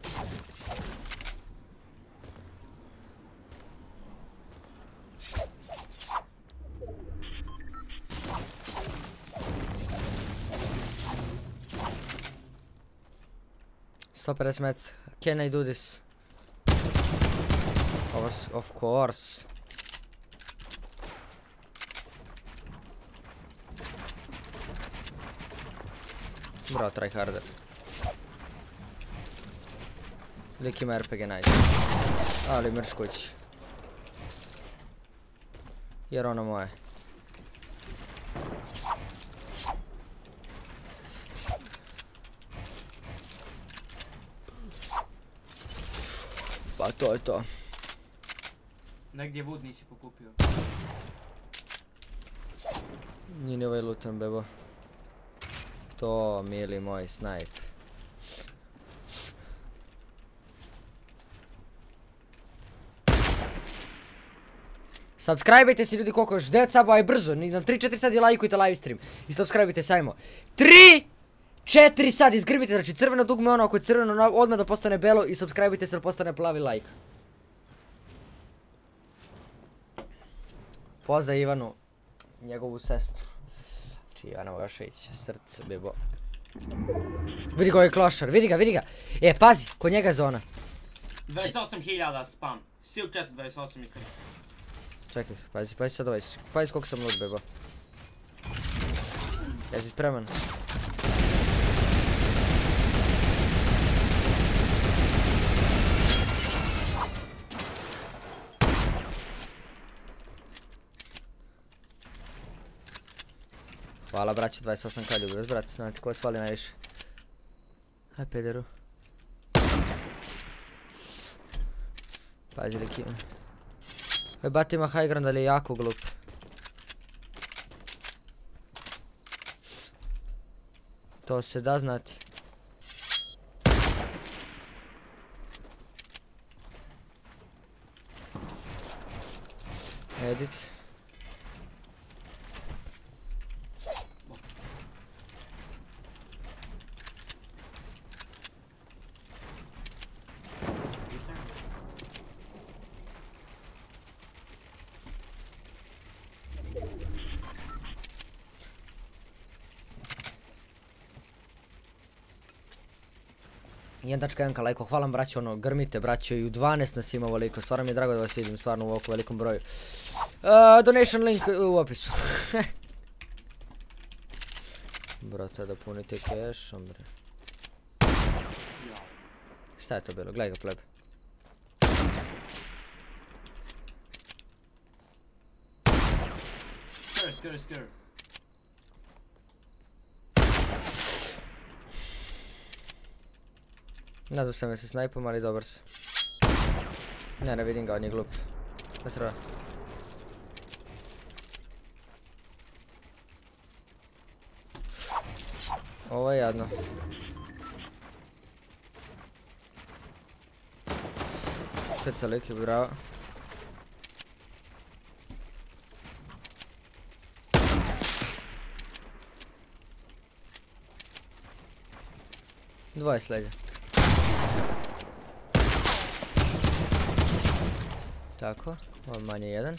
sto pedeset mec. Can I do this? Of, of course. Bravo, try harder. Lik ima R P G nice. Ali mrš kući. Jer ono moje. Pa to je to. Negdje wood nisi pokupio. Nije ni ovaj lutan, bebo. To, mili moj, snajp. Subscribe-ajte se ljudi koliko još devet saba, aj brzo, ni nam tri četiri sad i lajkujte live stream. I subscribe-ajte se, ajmo. tri četiri sad, izgrbite, znači crveno dugme ono, ako je crveno odmah da postane belo i subscribe-ajte se da postane plavi like. Pozdrav Ivanu, njegovu sestru. Znači Ivana Vojašević, srce, bebo. Vidi ga ovaj klošar, vidi ga, vidi ga. E, pazi, kod njega je zona. dvadeset osam hiljada spam. Sil četiri dvadeset osam i srce. Čekaj, pazi, pazi sad ovaj, pazi koliko sam lud, bebo. Jesi spreman? Hvala braću, dvadeset osam ka ljubi vas brate, znate ko vas fali najviše. Aj pederu. Pazi li kima. Ovaj bat ima high ground, ali je jako glup. To se da znati. Edit. jedan tačka jedan ka lajko, hvala vam braćo, ono, grmite braćo i u dvanaest nas ima ovoliko, stvarno mi je drago da vas vidim, stvarno u ovako velikom broju. Uh, donation link u opisu. Brate, da punite cashom, bre. Šta je to bilo? Gledaj ga pleb. Skr, skr, skr. Nazvao sam me se snajpom, ali dobar se. Ne, ne vidim ga, on je glup. Ne srva. Ovo je jadno. Sveca lik je bravo. Dvoje sleđa. Tako, ovo manje jedan.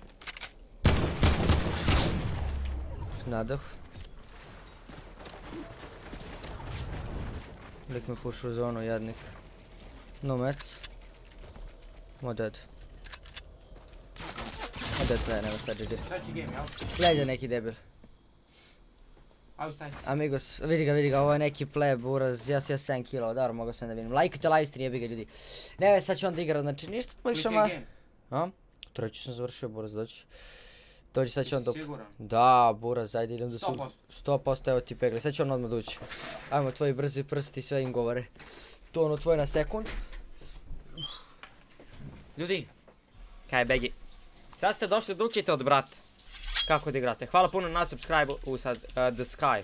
Nadoh. Lik me pušu u zonu, jadnik. No mec. Mo dead. Mo dead player, nema šta G G. Treći game, jel? Sleđa neki debil. Aj ustaj se. Amigos, vidi ga, vidi ga, ovo je neki pleb, uraz, ja sam ja sedam kila, dobro, mogu sam da vidim. Lajkajte live stream, jebi ga ljudi. Ne, ve, sad ću onda igrat, znači ništa od mojih šama. A? Treći sam završio, buraz, doći. Dođi, sad će on dop... Siguran? Da, buraz, ajde idem da su... sto posto. sto posto, evo ti pegli, sad će on odmah doći. Ajmo, tvoji brzi prsti, sve im govore. To ono tvoje na sekund. Ljudi, kaj je Begi? Sad ste došli da učite od brata. Kako da igrate. Hvala puno na subscribe u sad uh, The Sky.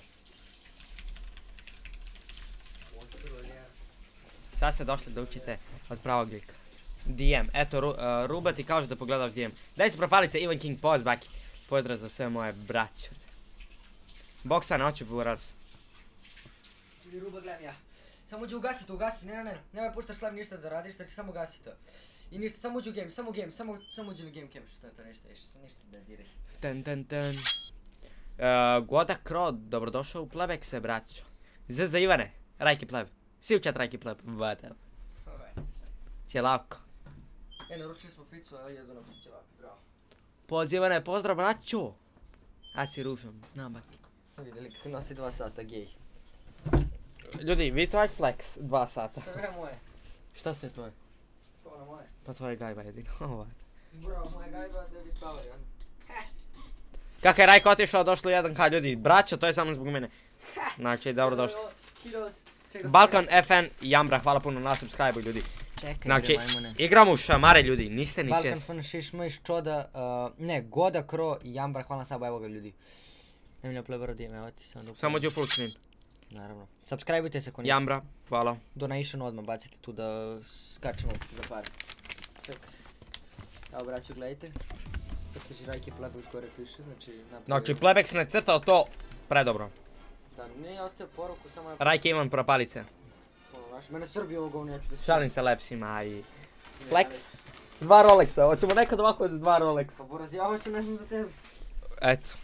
Sad ste došli da učite od pravog lika. D M, eto Ru, uh, Ruba ti kaže da pogledaš D M. Daj se propalice Ivan King, poz baki. Pozdrav za sve moje braće. Boksa na oči buraz. Ruba gledam ja. Samo uđi ugasi to, ugasi, ne ne ne. Nemoj puštaš slav ništa da radiš, znači samo ugasi to. I ništa, samo uđi u game, samo game, samo, samo uđi u game cam, što je to ništa, ništa, ništa da diraj. Ten ten ten. Uh, Goda Krod, dobrodošao u plebek se braćo. Z za Ivane, Rajki pleb. Svi u chat Rajki pleb, vatel. Ćelako. E, naručili smo picu, ali jedu nam se ćevapi, bravo. Pozivane, pozdrav braćo. A si rušam, znam baki. Vidjeli kako nosi dva sata gej. Ljudi, vi to flex, dva sata. Sve moje. Šta se tvoje? To ono moje. Pa tvoje gajba jedino, ovo. Bravo, moja gajba da bi spavali, ono. Kako je Rajko otišao, došlo jedan ka ljudi. Braćo, to je samo zbog mene. Znači, dobro došli. Balkan F N, Jambra, hvala puno na subscribe-u ljudi. Čekaj, Znači, bre majmune. igramo u šamare ljudi, niste ni Balkan svjesni. F N, Šiš, Miš, Čoda, uh, ne, Goda, Kro i Jambra, hvala na sabo, evo ga ljudi. Nemlja plebara D M, evo ti sam dok... Samo uđe u full screen. Naravno. Subscribeujte se ako niste. Jambra, hvala. Donation odmah bacite tu da skačemo za par. Ček. Evo braću, gledajte. Crteži Rajke Plebeks gore piše, znači... napravio- Znači, Plebex ne crtao to predobro. Da, nije ostavio poruku, samo napisao. Rajke imam propalice. Ono, znaš, mene svrbi ovo govno, ja ću da se... Šalim se lepsima i... Flex. Dva Rolexa, hoćemo nekad ovako za dva Rolexa. Pa Boraz, ja hoću ne znam za tebe. Eto.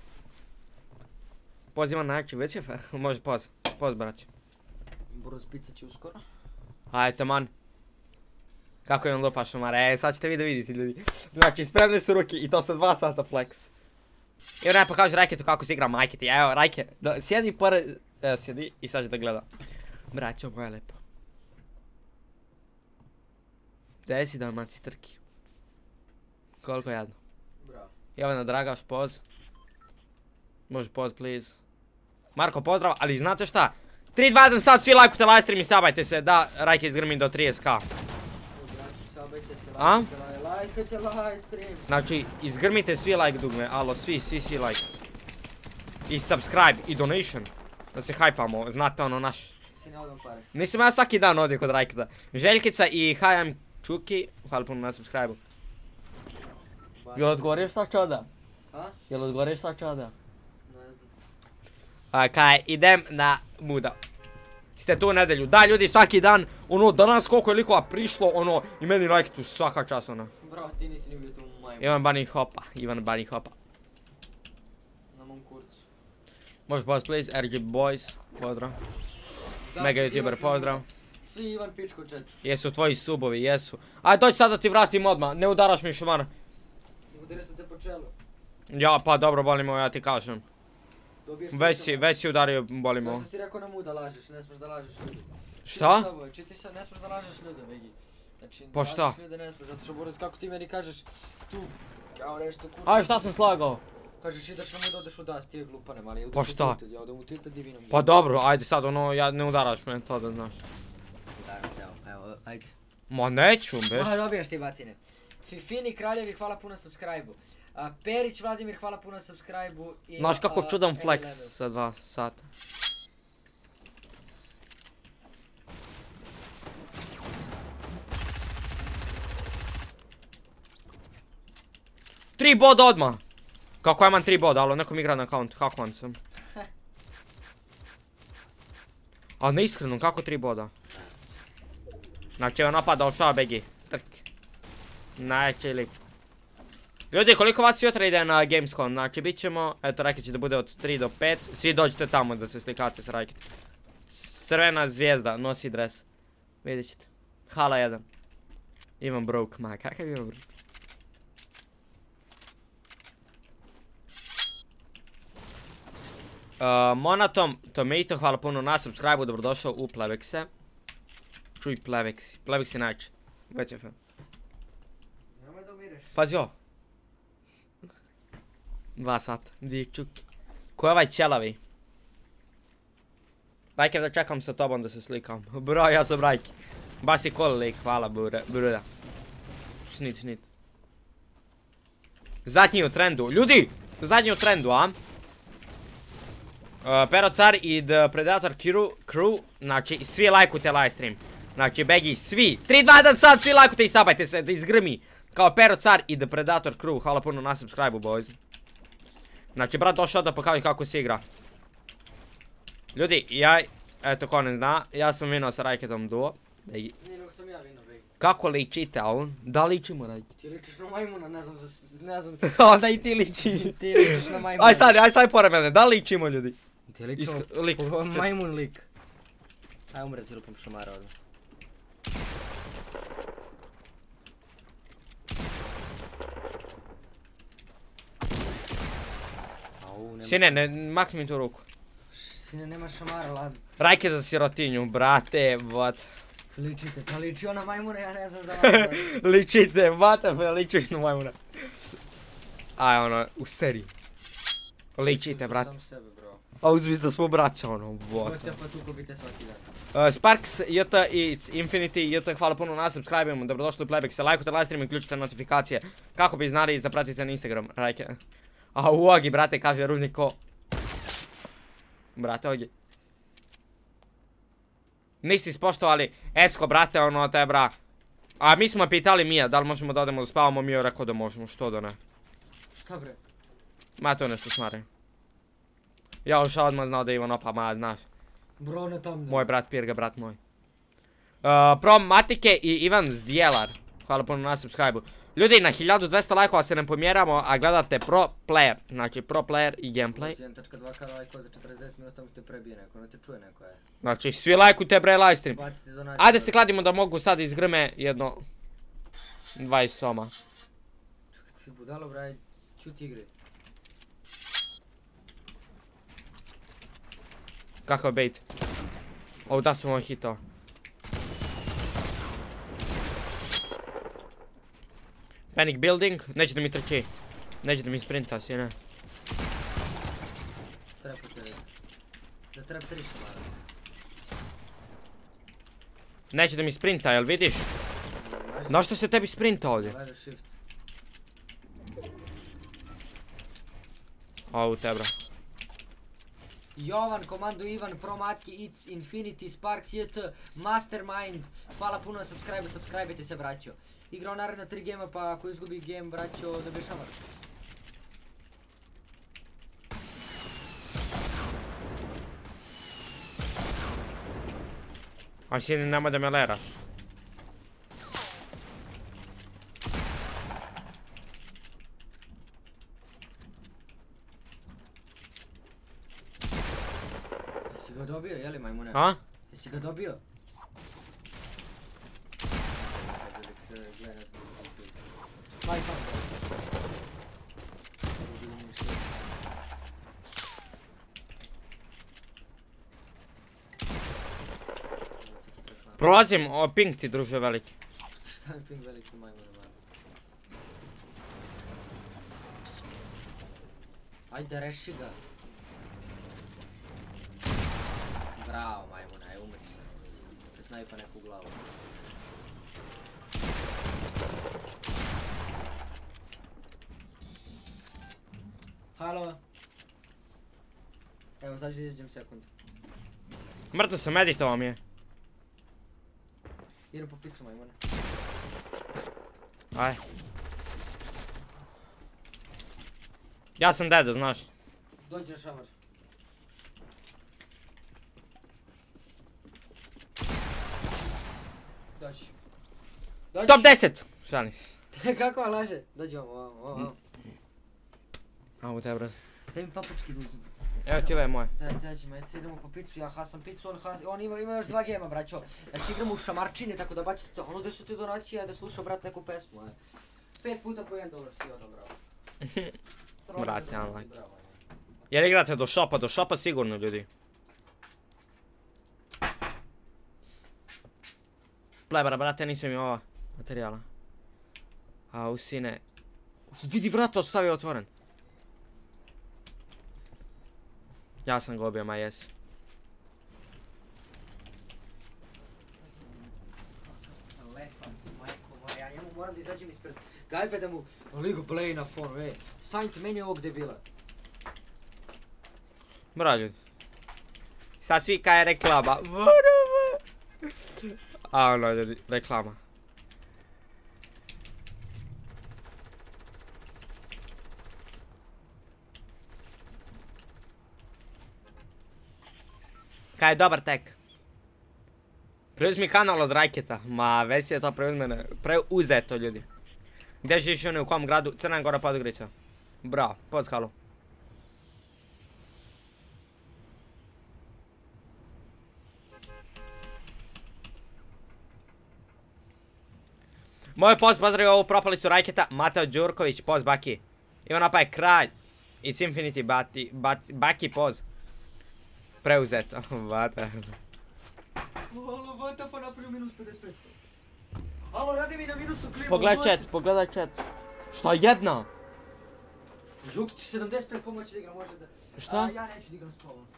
Pozivam najjači već je fe. Može poz. Poz brać. Boraz, pica će uskoro. Ajde man. Kako imam lupa šumara, e sad ćete vi da vidite ljudi. Znači spremne su ruke i to sa dva sata flex. I ona pokaže Rajketu kako se igra majke ti, evo Rajke, da, sjedi pored, evo sjedi i sad će da gleda. Braćo moja lepa. Gdje si Dalmaci trki? Koliko jadno. Bravo. Jovana Dragaš, poz. Može poz, please. Marko, pozdrav, ali znate šta? tri dva jedan sad svi lajkujte live stream i sabajte se da Rajke izgrmi do trideset k. Sabajte se, A? lajkajte, lajkajte live stream. Znači, izgrmite svi like dugme, alo, svi, svi, svi like. I subscribe, i donation. Da se hajpamo, znate ono naš. Si ne odam pare. Nisam ja svaki dan ovdje kod Rajketa. Željkica i Hi I'm Čuki, hvala puno na subscribe-u. Jel odgovorio šta čoda? A? Jel odgovorio šta čoda? Ne znam. A kaj, idem na muda. Ste tu u nedelju. Da ljudi, svaki dan, ono, danas koliko je likova prišlo, ono, i meni Rajketu svaka čast, ono. Bravo, ti nisi ni bio tu majmu. Ivan Bani Hopa, Ivan Bani Hopa. Na mom kurcu. Može poz please, R G Boys, pozdrav. Da, Mega Ivan YouTuber, Pičko- pozdrav. Svi Ivan Pičko chat. Jesu tvoji subovi, jesu. Ajde dođi sad da ti vratim odmah, ne udaraš mi šumara. Udari se te po čelu. Ja pa dobro, bolimo, ja ti kažem. Dobiješ Već tu si, samo- već si udario, bolimo. Kao što si rekao na muda lažeš, ne smiješ da lažeš ljudi. Šta? Čiti samo, čiti se, ne smiješ da lažeš ljude, Vegi. Znači, Pa da šta? lažeš ljude ne smiješ, zato što Boris, kako ti meni kažeš tu, kao nešto kurča. Ajde šta sam slagao? Kažeš ideš na muda, odeš u das, ti je glupanem, ali udeš Pa u šta? tilted, ja odem u tilted i vinom. Pa dobro, ajde sad ono, ja ne udaraš me, to da znaš. Udaraš, evo, evo, ajde. Ma neću, beš. Aha, dobijaš ti batine. Fifini Kraljevi, hvala puno na subscribe-u. A, Perić Vladimir, hvala puno na subscribe-u. i, Znaš kako a, čudan Emi flex Level. sa dva sata. Tri boda odmah! Kako ja imam tri boda, alo nekom igra na account, hakovan sam. Ali neiskreno, kako tri boda? Znači evo napadao šta Begi, trk. Najjači lik. Ljudi, koliko vas jutra ide na Gamescom? Znači bit ćemo, eto Rajket će da bude od tri do pet, svi dođite tamo da se slikate s Rajketom. Crvena zvijezda, nosi dres. Vidjet ćete. Hala jedan. Imam broke, ma kakav imam broke? Uh, Monatom, Tomato, hvala puno na subscribe-u, dobrodošao u Plebexe. Čuj Plebeksi, Plebeksi najče. Već je fan. Nemoj da umireš. Pazi ovo. Dva sata, dvije čuki. Ko je ovaj ćelavi? Rajke da čekam sa tobom da se slikam. Bro, ja sam Rajke. Baš si cool lik, hvala bura, bruda. Šnit, šnit. Zadnji u trendu, ljudi! Zadnji u trendu, a? Uh, Pero Car i The Predator Crew, crew, znači svi lajkujte live stream. Znači Begi, svi, tri dva jedan sad, svi lajkujte i sabajte se, da izgrmi. Kao Pero Car i The Predator Crew, hvala puno na subscribe-u, boys. Znači brat došao da pokaže kako se igra. Ljudi, ja, eto ko ne zna, ja sam vinuo sa Rajketom duo. Begi. Nije nego sam ja vino, Vegi. Kako ličite, a on? Da ličimo Rajke? Ti ličiš na majmuna, ne znam, za, ne znam. Onda i ti liči. Ti ličiš na majmuna. Aj stani, aj stani pored mene, da ličimo ljudi? Ti ličimo, Isk- lik. po- majmun lik. Aj umre ti lupam šamara ovdje. Au, nema. Sine, ne, makni mi tu ruku. Sine, nema šamara, ladno. Rajke za sirotinju, brate, what? Ličite, pa liči ona majmuna, ja ne znam za vas. Ličite, vata me, ličiš na majmuna. Aj, ono, u seriji. Ličite, brate. Sam sebe, bro. A uzmi da smo braća, ono, Ko what? te fatuko bite svaki dan. Uh, Sparks, J T i Infinity, J T, hvala puno na subscribe-ima, dobrodošli u Plebexe, lajkujte live stream i uključite notifikacije. Kako bi znali, zapratite na Instagram, Rajke. A u Ogi, brate, kaže ružnik ko. Brate, ovdje. Niste ispoštovali Esko, brate, ono te bra. A mi smo pitali Mija, da li možemo da odemo da spavamo, Mija je rekao da možemo, što da ne. Šta bre? Ma to nešto smare. Ja už odmah znao da Ivan opa, ma znaš. Bro, ne tam da. Moj brat Pirga, brat moj. Uh, Pro Matike i Ivan Zdjelar. Hvala puno na subscribe-u. Ljudi, na hiljadu dvesta lajkova se ne pomjeramo, a gledate Pro Player. Znači, Pro Player i Gameplay. jedan tačka dva ka lajkova za četrdeset devet minuta, te prebije neko, ne te čuje neko je. Znači, svi lajkujte bre livestream. Bacite donaciju. Ajde se kladimo da mogu sad iz grme jedno... dvadeset soma. Čekaj ti budalo braj, čuti igre. Kakav bait. Ovo da sam ovo hitao. Panic building, neće da mi trči. Neće da mi sprinta, sine. Trepa te vidi. Da trep tri šamara. Neće da mi sprinta, jel vidiš? Na što se tebi sprinta ovdje? Leže shift. Ovo te bro. Jovan, komando Ivan, Pro Matki, It's, Infinity, Sparks, J T, Mastermind. Hvala puno na subscribe, subscribe-ajte se braćo. Igrao naredna tri gema, pa ako izgubi game braćo, dobije šamar. A sine, nemoj da me leraš. Jesi ga dobio, jeli majmune? A? Jesi ga dobio? Baj pa. Prolazim, o ping ti druže veliki. Šta mi ping veliki majmune man? Ajde reši ga. Bravo majmune, aj umri se. Te snajpa neku glavu. Halo. Evo sad ću izađem sekund. Mrtvo sam, editovao mi je. Idem po picu majmune. Aj. Ja sam dedo, znaš. Dođi na šamar. Dođi. Dođi. Top deset! Šalim se. Kako laže? Dođi vam ovamo, ovamo. Au te bro. Daj mi papučki da uzim. Evo ti ove moje. Daj, zađemo, ajde idemo po picu, ja hasam picu, on has... On ima, ima još dva gema, braćo. Znači igramo u šamarčine, tako da bacite to. Ono gdje su ti donacije, da slušao brat neku pesmu, aj. Pet puta po jedan dolar si odabrao. Brate, unlucky. Jer igrate do shopa, do shopa sigurno ljudi. Plebara, brate, nisam imao ova materijala. A, usine. Vidi vrata, ostavio otvoren. Ja sam ga obio, ma jes. Lepac, majko moja, ja njemu moram da izađem ispred gajbe da mu Ligu play na foru, ej. Sajnite meni ovog debila. Bra ljudi. Sad svi kaj je reklama. A ono ljudi, reklama. Kaj je dobar tek. Preuzmi kanal od Rajketa. Ma već je to preuzmene, preuzeto ljudi. Gdje živiš oni u kom gradu? Crna Gora, Podgorica. Bravo, pod skalu. Moj post pozdravio ovu propalicu Rajketa, Mateo Đurković, poz Baki. Ivan Apa je kralj. It's Infinity, Bati, Bati, Baki poz. Preuzeto, vata. Alo, Vatafo napravio minus pedeset pet. Alo, radi mi na minusu klimu. Pogledaj chat, pogledaj chat. Šta jedna? Juk ti sedamdeset pet pomoći da igram, može da... Šta? A, ja neću da igram s Pavom.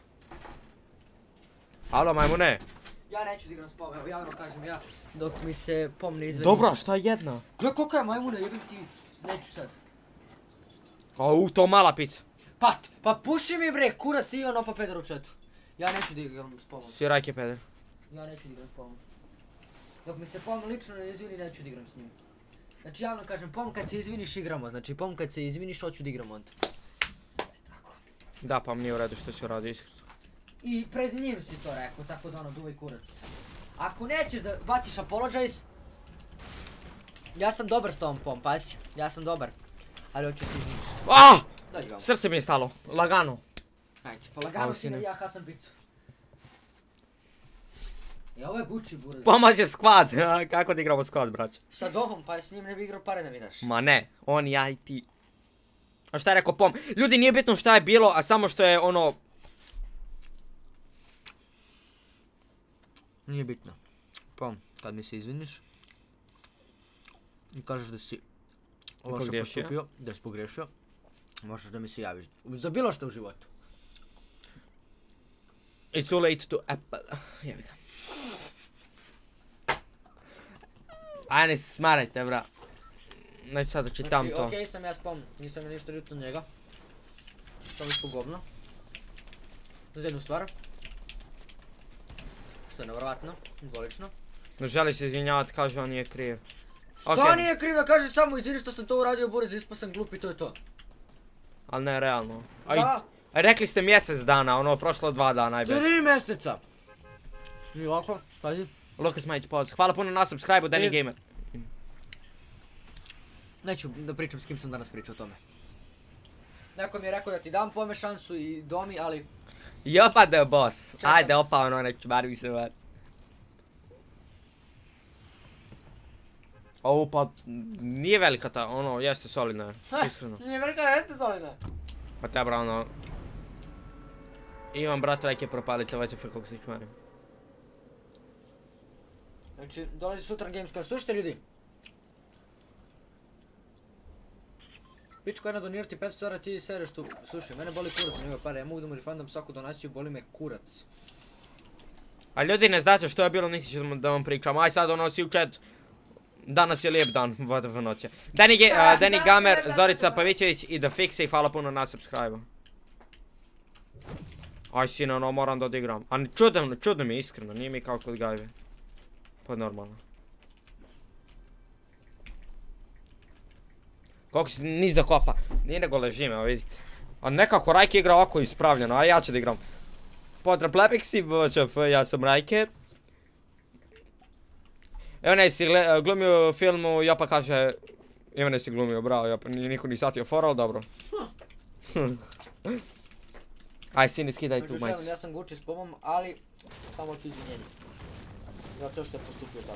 Alo majmune. Ja neću da igram s Pavom, evo javno kažem ja. Dok mi se pom ne izvedi. Dobro, šta jedna? Gle koliko je majmuna, jebim ti, neću sad. Au, to mala pizza. Pa, pa puši mi bre, kurac Ivan Opa Pedar u chatu. Ja neću da igram s pomom. Si Rajke peder. Ja neću da igram s pomom. Dok mi se pom lično ne izvini, neću da igram s njim. Znači javno kažem, pom kad se izviniš igramo, znači pom kad se izviniš hoću da igram onda. Tako. Da, pa mi nije u redu što si uradio iskreno. I pred njim si to rekao, tako da ono, duvaj kurac. Ako nećeš da baciš apologize, ja sam dobar s tom pom, pazi, ja sam dobar. Ali hoću se izviniš. Ah! Daj ga. Srce mi je stalo, lagano. Ajde, pa lagano Evo, si na sine. ja Hasan picu. I ovo je Gucci buraz. Pomaže squad, a, kako da igramo squad, braće? Sa Dohom, pa s njim ne bi igrao pare da mi daš. Ma ne, on, ja i ti. A šta je rekao pom? Ljudi, nije bitno šta je bilo, a samo što je ono... Nije bitno. Pom, kad mi se izviniš i kažeš da si loše Pogriješio. postupio, da si pogriješio, možeš da mi se javiš. Za bilo što u životu. It's too late to apple. Jebi ga. Ajde, ne se smarajte, bra. Neću sad da čitam Znači, to. okej sam ja s Pom, nisam ja ništa ljutno njega. Samo ispod govno. Za jednu stvar. Što je nevjerovatno, dvolično. Ne želi se izvinjavati, kaže on nije kriv. Šta Okej. nije kriv da kaže samo izvini što sam to uradio, buraz, ispao sam glup i to je to. Ali ne, realno. Aj, Da, aj, rekli ste mjesec dana, ono, prošlo dva dana, najbolje. tri mjeseca. I ovako, pazi. Lukas Majić, pause. Hvala puno na subscribe-u, Danny I- Gamer. Neću da pričam s kim sam danas pričao o tome. Neko mi je rekao da ti dam Pome šansu i Domi, ali... Jopa the boss. Čekam. Ajde, opa ono, neću bar mi se bar. Ovo pa, nije velika ta, ono, jeste solidna je, iskreno. Nije velika, jeste solidna. Pa te bra, ono... Imam brat reke propalice, već je fe koliko se ih marim. Znači, dolazi sutra Gamescom, slušajte ljudi. Pičko jedna donirati petsto eura, ti sereš tu, slušaj, mene boli kurac, nema pare, ja mogu da mu refundam svaku donaciju, boli me kurac. A ljudi ne znate što je bilo, niti ću da vam pričam, aj sad ono si u chat. Danas je lijep dan, vodov noće. Danny, Ga uh, Danny Gamer, Zorica Pavićević i The Fixi, hvala puno na subscribe-u. Aj sine, ono moram da odigram. A čudno, čudno mi je iskreno, nije mi kao kod gajve. Pa normalno. Koliko si niza kopa. Nije nego ležim, evo vidite. A nekako Rajke igra ovako ispravljeno, a ja ću da igram. Pozdrav Plepexi, V Č F, ja sam Rajke. Evo si glumio u filmu, Jopa kaže... Evo si glumio, bravo Jopa, niko ni satio fora, ali dobro. Aj sini skidaj tu Među majicu. želim, ja sam Gucci s Pomom, ali samo ću izvinjenje. Zato što je postupio tako.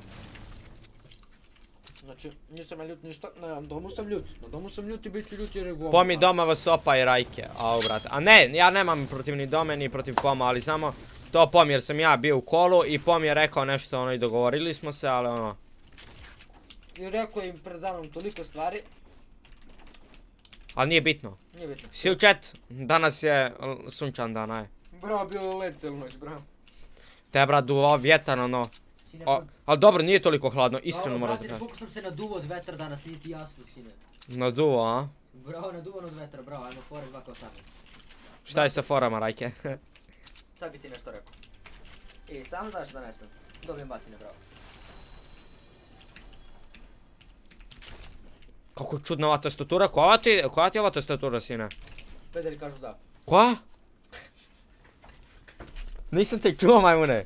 Znači, nisam ja ljut ništa, na domu sam ljut, na domu sam ljut i bit ću ljut jer je goma. Pomi doma vas opa i Rajke, au brate. A ne, ja nemam protiv ni dome ni protiv Poma, ali samo to Pom jer sam ja bio u kolu i Pom je rekao nešto ono i dogovorili smo se, ali ono... I rekao im predavnom toliko stvari, Ali nije bitno. nije bitno. Si u chat, danas je l- sunčan dan, aj. Bravo, bilo led celu noć, bravo. Te brat duvao vjetar ono. Sine, A, ali dobro, nije toliko hladno, iskreno bravo, moram da brate, kažem. koliko sam se naduvao od vetra danas, nije ti jasno, sine. Naduvao, a? Bravo, naduvan od vetra, bravo, ajmo fore dva ka osamnaest. Šta je sa forama, Rajke? Sad bi ti nešto rekao. I sam znaš da ne smem. Dobijem batine, bravo. Kako čudna ova tastatura, koja ti, koja ti je ova tastatura, sine? Pederi kažu da. Koja? Nisam te čuo, majmune.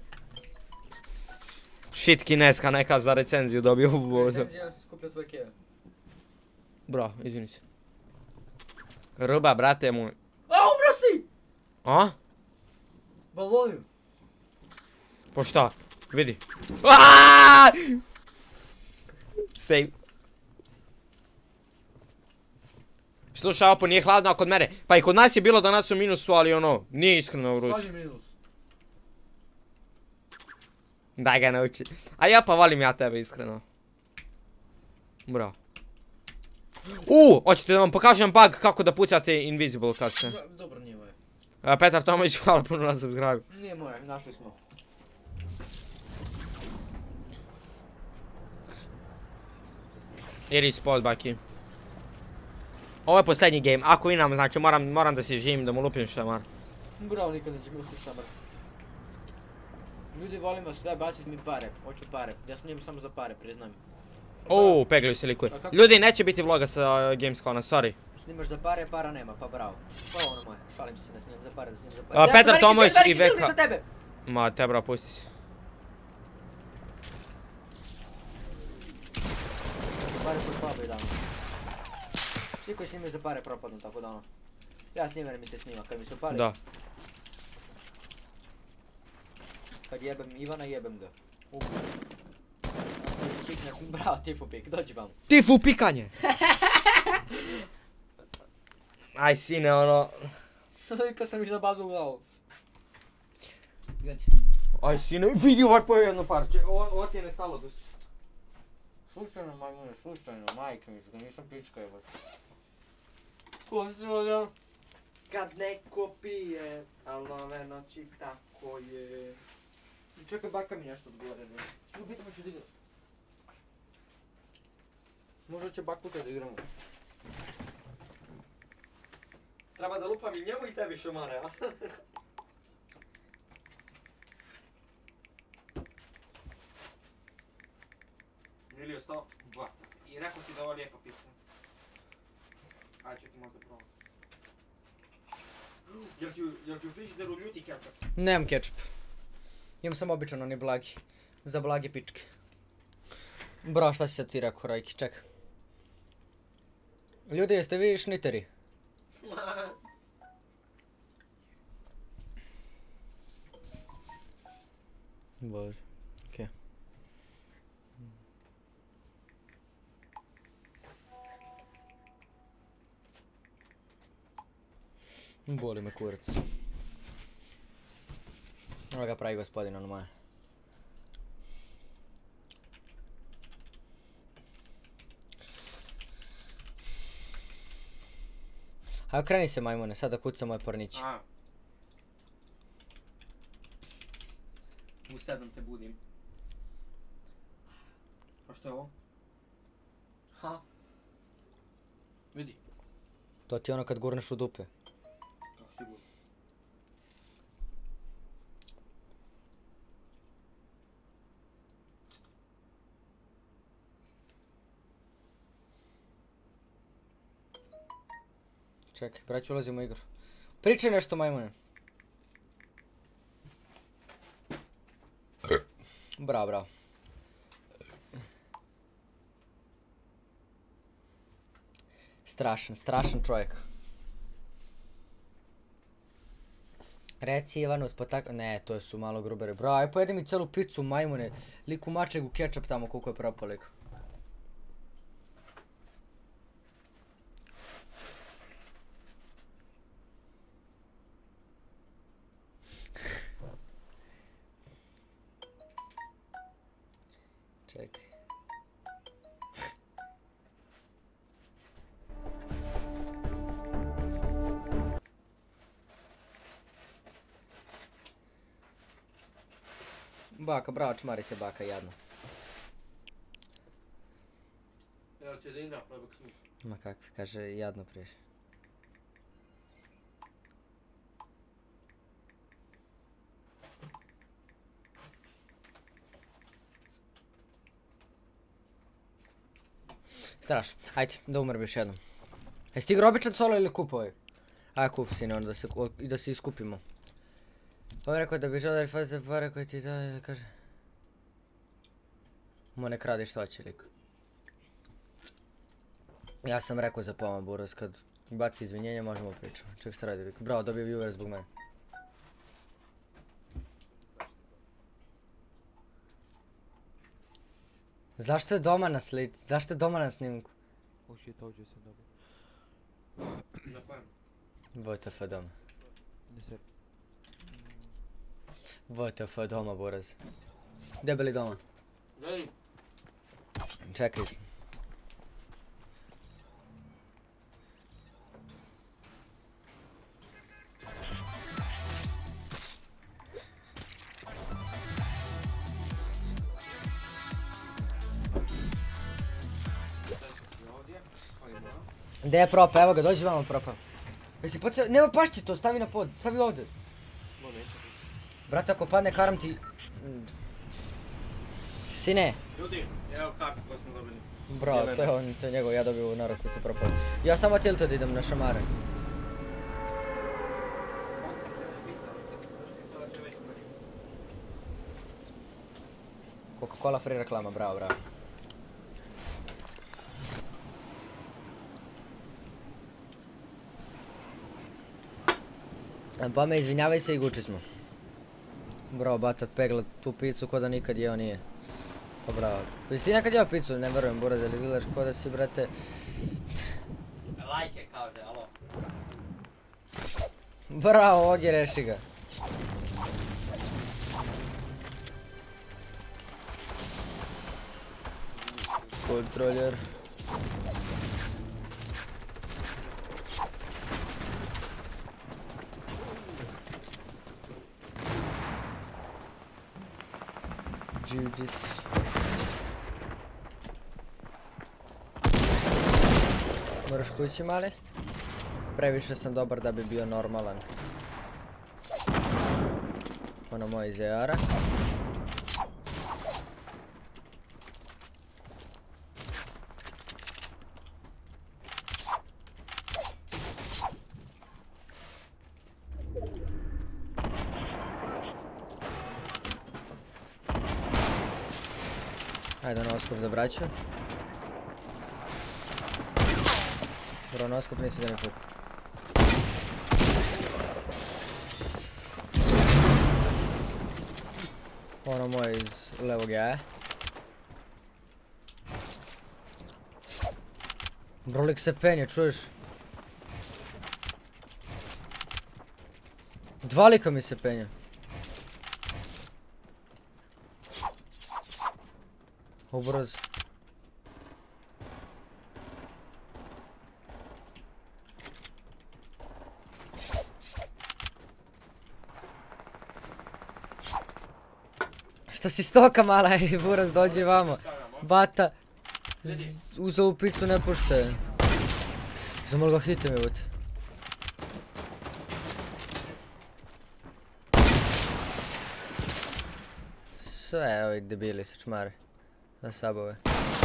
Shit, kineska neka za recenziju dobio u vozu. Recenzija, skupio tvoj keve. Bro, izvini se. Ruba, brate moj. A, umro si! A? Baloniju. Po šta? Vidi. Aaaa! Save. Slušaj, opo, nije hladno kod mene. Pa i kod nas je bilo danas u minusu, ali ono, nije iskreno vruće. Slaži minus. Daj ga nauči. A ja pa volim ja tebe iskreno. Bro. Uuu, hoćete da vam pokažem bug kako da pucate invisible kasne. Do- Dobro, nije moje. A, Petar Tomović, hvala puno na subscribe. Nije moje, našli smo. Iris spot, baki. Ovo je posljednji game, ako inam, znači moram, moram da se živim, da mu lupim šamar. Bravo, nikad neće mi uspjeti šamar. Ljudi volimo sve, bacit mi pare, hoću pare. Ja sam njim samo za pare, priznam. Uuu, peglaju se likuje. Ljudi, neće biti vloga sa Gamescona, sorry. Snimaš za pare, para nema, pa bravo. Pa ono moje, šalim se, ne snimam za pare, da snimam za pare. Petar Tomović i Veka. Za tebe! Ma, te bro, pusti si. Pare koji pabaju davno. Svi koji snimaju za pare propadnu, tako da ono. Ja snimam jer mi se snima, kad mi se upali. Da. Kad jebem Ivana, jebem ga. Ugu. Bravo, Tifu Pik, dođi vam. Tifu pikanje! Aj sine, ono... Kad sam išao na bazu u glavu. Dođi. Aj sine, vidi ovaj pojeo jedno parče, ovo ti je nestalo dosta. Slučajno majmune, slučajno, majke mi su, nisam pička jebati. Ko si ovdje? Kad neko pije, al nove noći tako je. Čekaj, baka mi nešto odgovore. Što bitamo ću da igram. Možda će baku kada igramo. Treba da lupam i njemu i tebi šumare, a? Milio sto, vata. I rekao si da ovo lijepo pisa. Ajde ću ti možda probati. Jel ti u frižideru ljuti ketchup? Nemam ketchup. Imam samo običan oni blagi. Za blage pičke. Bro, šta si sad ti rekao, Rajki, čekaj. Ljudi, jeste vi šniteri? Bože, okej. Boli me kurac. Ovo ga pravi gospodin, ono moje. Ajde, kreni se majmune, sada kuca moje porniće. U sedam te budim. A što je ovo? Ha? Vidi. To ti je ono kad gurneš u dupe. Kako sigurno? Čekaj, braću, ulazimo u igru. Pričaj nešto, majmune. Bravo, bravo. Strašan, strašan čovjek. Reci Ivanu spotak... Ne, to su malo grubere. Bravo, aj pojedi mi celu picu, majmune. Liku mačegu kečap tamo koliko je propao lik. Čekaj. Baka, bravo, čmari se baka, jadno. Jel će da igra playback snu? Ma kakvi, kaže, jadno priješ. Strašno, ajde, da umrem još jednom. Jesi ti igrao običan solo ili kup ovaj? Aj, kup sine, onda da se iskupimo. On je rekao da bi želeo da faze pare koje ti da kaže. Mo ne kradi što će lik. Ja sam rekao za poma buraz, kad baci izvinjenje možemo pričati. Ček se radi lik. Bravo, dobio viewer zbog mene. Zašto je doma na slici? Zašto je doma na snimku? Oh shit, ovdje sam dobio. Na kojem? W T F doma. Ne se... W T F doma, buraz. Gdje bili doma? Gledaj. Čekaj. Gdje je propa? Evo ga, dođi vama propa. Jesi pocio... Nema pašće to, stavi na pod, stavi ovdje. Brate, ako padne karam ti... Sine. Ljudi, evo kartu koju smo dobili. Bro, to je on, to je njegov, ja dobio u narukucu propao. Ja samo tilted da idem na šamare. Coca-Cola free reklama, bravo, bravo. Pa me izvinjavaj se i guči smo. Bro, batat pegla tu picu ko da nikad jeo nije. Pa bravo. Pa jesi ti nekad jeo picu? Ne verujem, Buraz, ali izgledaš ko da si, brate... Lajke, kaže, alo. Bravo, Ogi, reši ga. Kontroljer. Jiu-jitsu. Moraš kući, mali? Previše sam dobar da bi bio normalan. Ono moj iz A R-a. Ajde, noskop za braću. Bro, noskop nisi da mi puka. Ono moj iz levog jaja. Bro, lik se penje, čuješ? Dva lika mi se penje. Ubrz. Što si stoka mala i Buraz dođi vamo. Bata. Uz ovu picu ne pušte. Zamol ga hitem je budi. Sve ovi debili se čmare. Na sabove.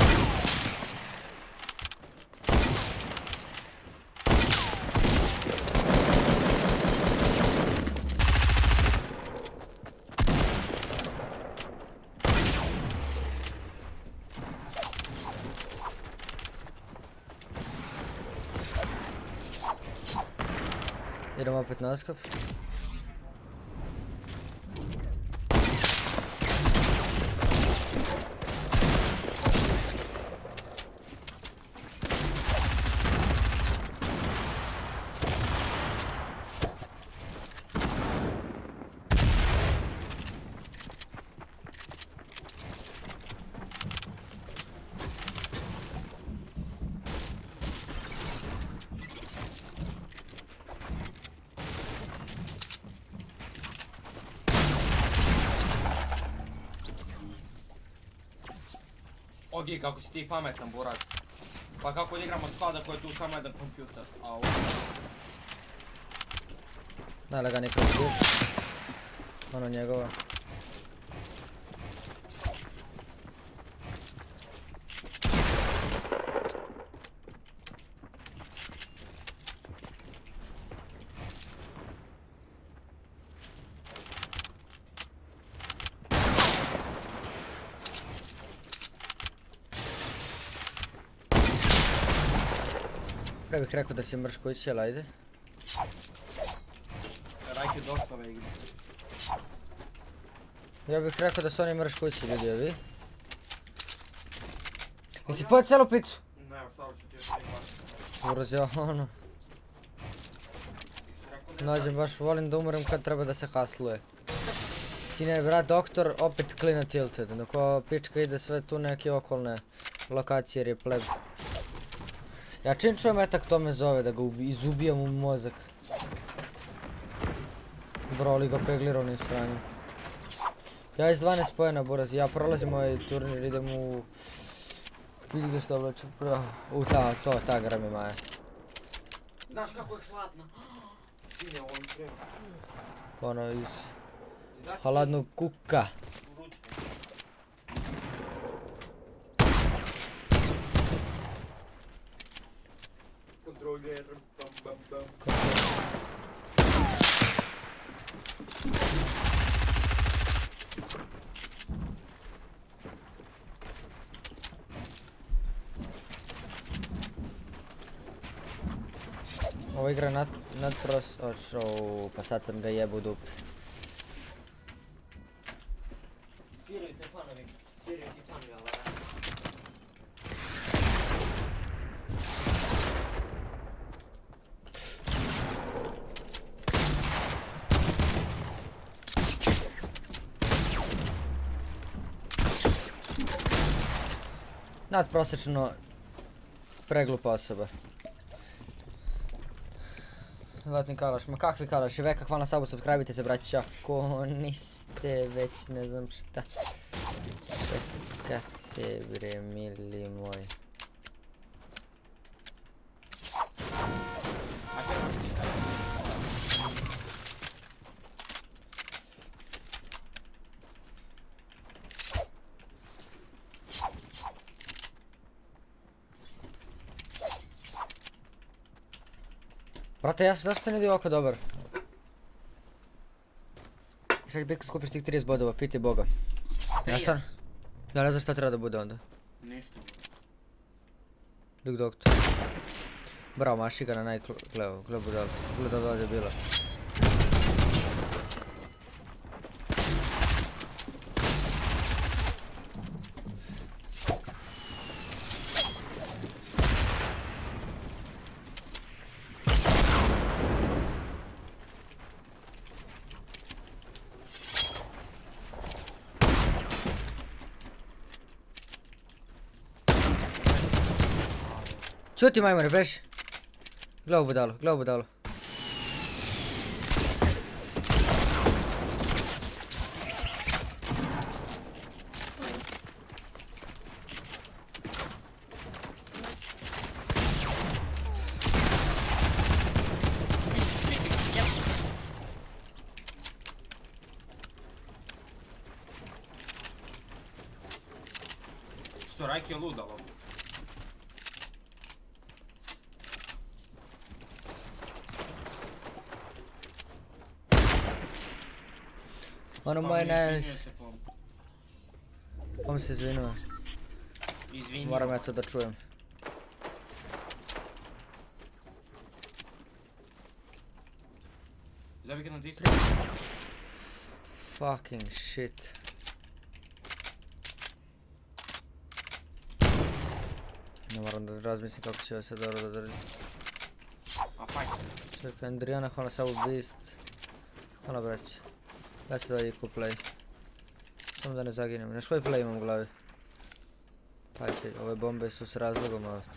Idemo opet na skop. Ogi, kako si ti pametan, Buraz. Pa kako igramo sklada koji je tu samo jedan kompjuter, a ovo... Najlagani kompjuter. Ono njegova. Pre bih rekao da si mrš kući, ali ajde. Rajk je dosta ove igre. Ja bih rekao da su oni mrš kući, ljudi, a vi? Jesi pojel celu picu? Ne, ostalo ću ti još tri baš. Uroz ja, ono. Nađem, baš volim da umrem kad treba da se hasluje. Sine, brat, doktor, opet clean tilted, dok ova pička ide sve tu neke okolne lokacije jer je pleb. Ja čim čujem etak to me zove da ga izubijam u mozak. Bro, li ga peglira onim sranjem. Ja iz dvanaest pojena, Buraz, ja prolazim ovaj turnir, idem u... Vidi ga što vlačem, bravo. U ta, to, ta gra mi maja. Znaš kako je hladna? Sine, ovo mi treba. Ono iz... Hladnog kuka. Kontroler, bam bam bam. Ovo igra nad, nad pros... Očo, pa sad sam ga jebu u dup. Sviraju te fanovi, sviraju ti fanovi, ali da. Nadprosječno preglupa osoba. Zlatni kalaš, ma kakvi kalaš i veka, hvala na sabu, subscribe-ite se braća, ako niste već ne znam šta. Čekate bre mili moj. Brate, ja zašto se ne ide ovako dobar? Šta će biti kad skupiš tih trideset bodova, pitaj Boga. Ja sam... Ja ne znam šta treba da bude onda. Ništa. Lik doktor. Bravo, maši ga na najglevo, gle budalo. Gle da ovdje je bila. Čuti majmune, beži. Gle u budalo, gle u budalo. Što, Rajk je ludalo? Ono moje ne... Pom se izvinuo. Izvinuo. Moram ja to da čujem. Zabi ga na disku. Fucking shit. Ne moram da razmislim kako će ovo se dobro da drži. A fajn. Čekaj, Andrijana, hvala sabu Beast. Hvala braće. Ja ću da iku play. Samo da ne zaginem. Neš koji play imam u glavi? Pajće, ove bombe su s razlogom ovdje.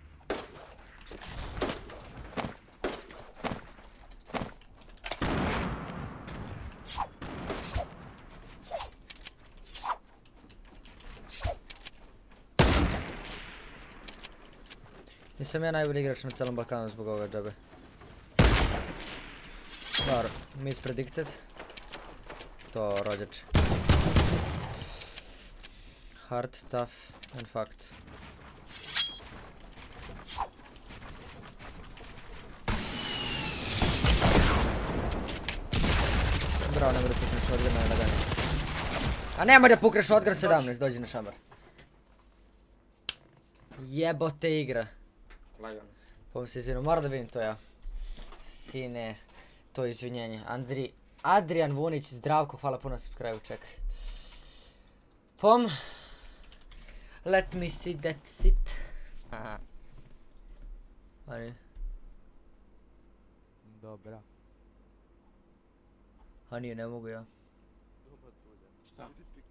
Nisam ja najbolji igrač na celom Balkanu zbog ove džabe. Dobro, mispredicted. To rođač. Hard, tough and fucked. Bravo, nemoj da pukneš shotgun na laganje. A nemoj da pukneš shotgun sedamnaest, dođi na šamar. Jebote igra. Lagano se. Pom se izvinu, moram da vidim to ja. Sine, to je izvinjenje. Andri, Adrian Vunić, Zdravko, hvala puno na subscribe, čekaj. Pom. Let me see that sit. Aha. Ani. Dobra. A nije, ne mogu ja. Šta?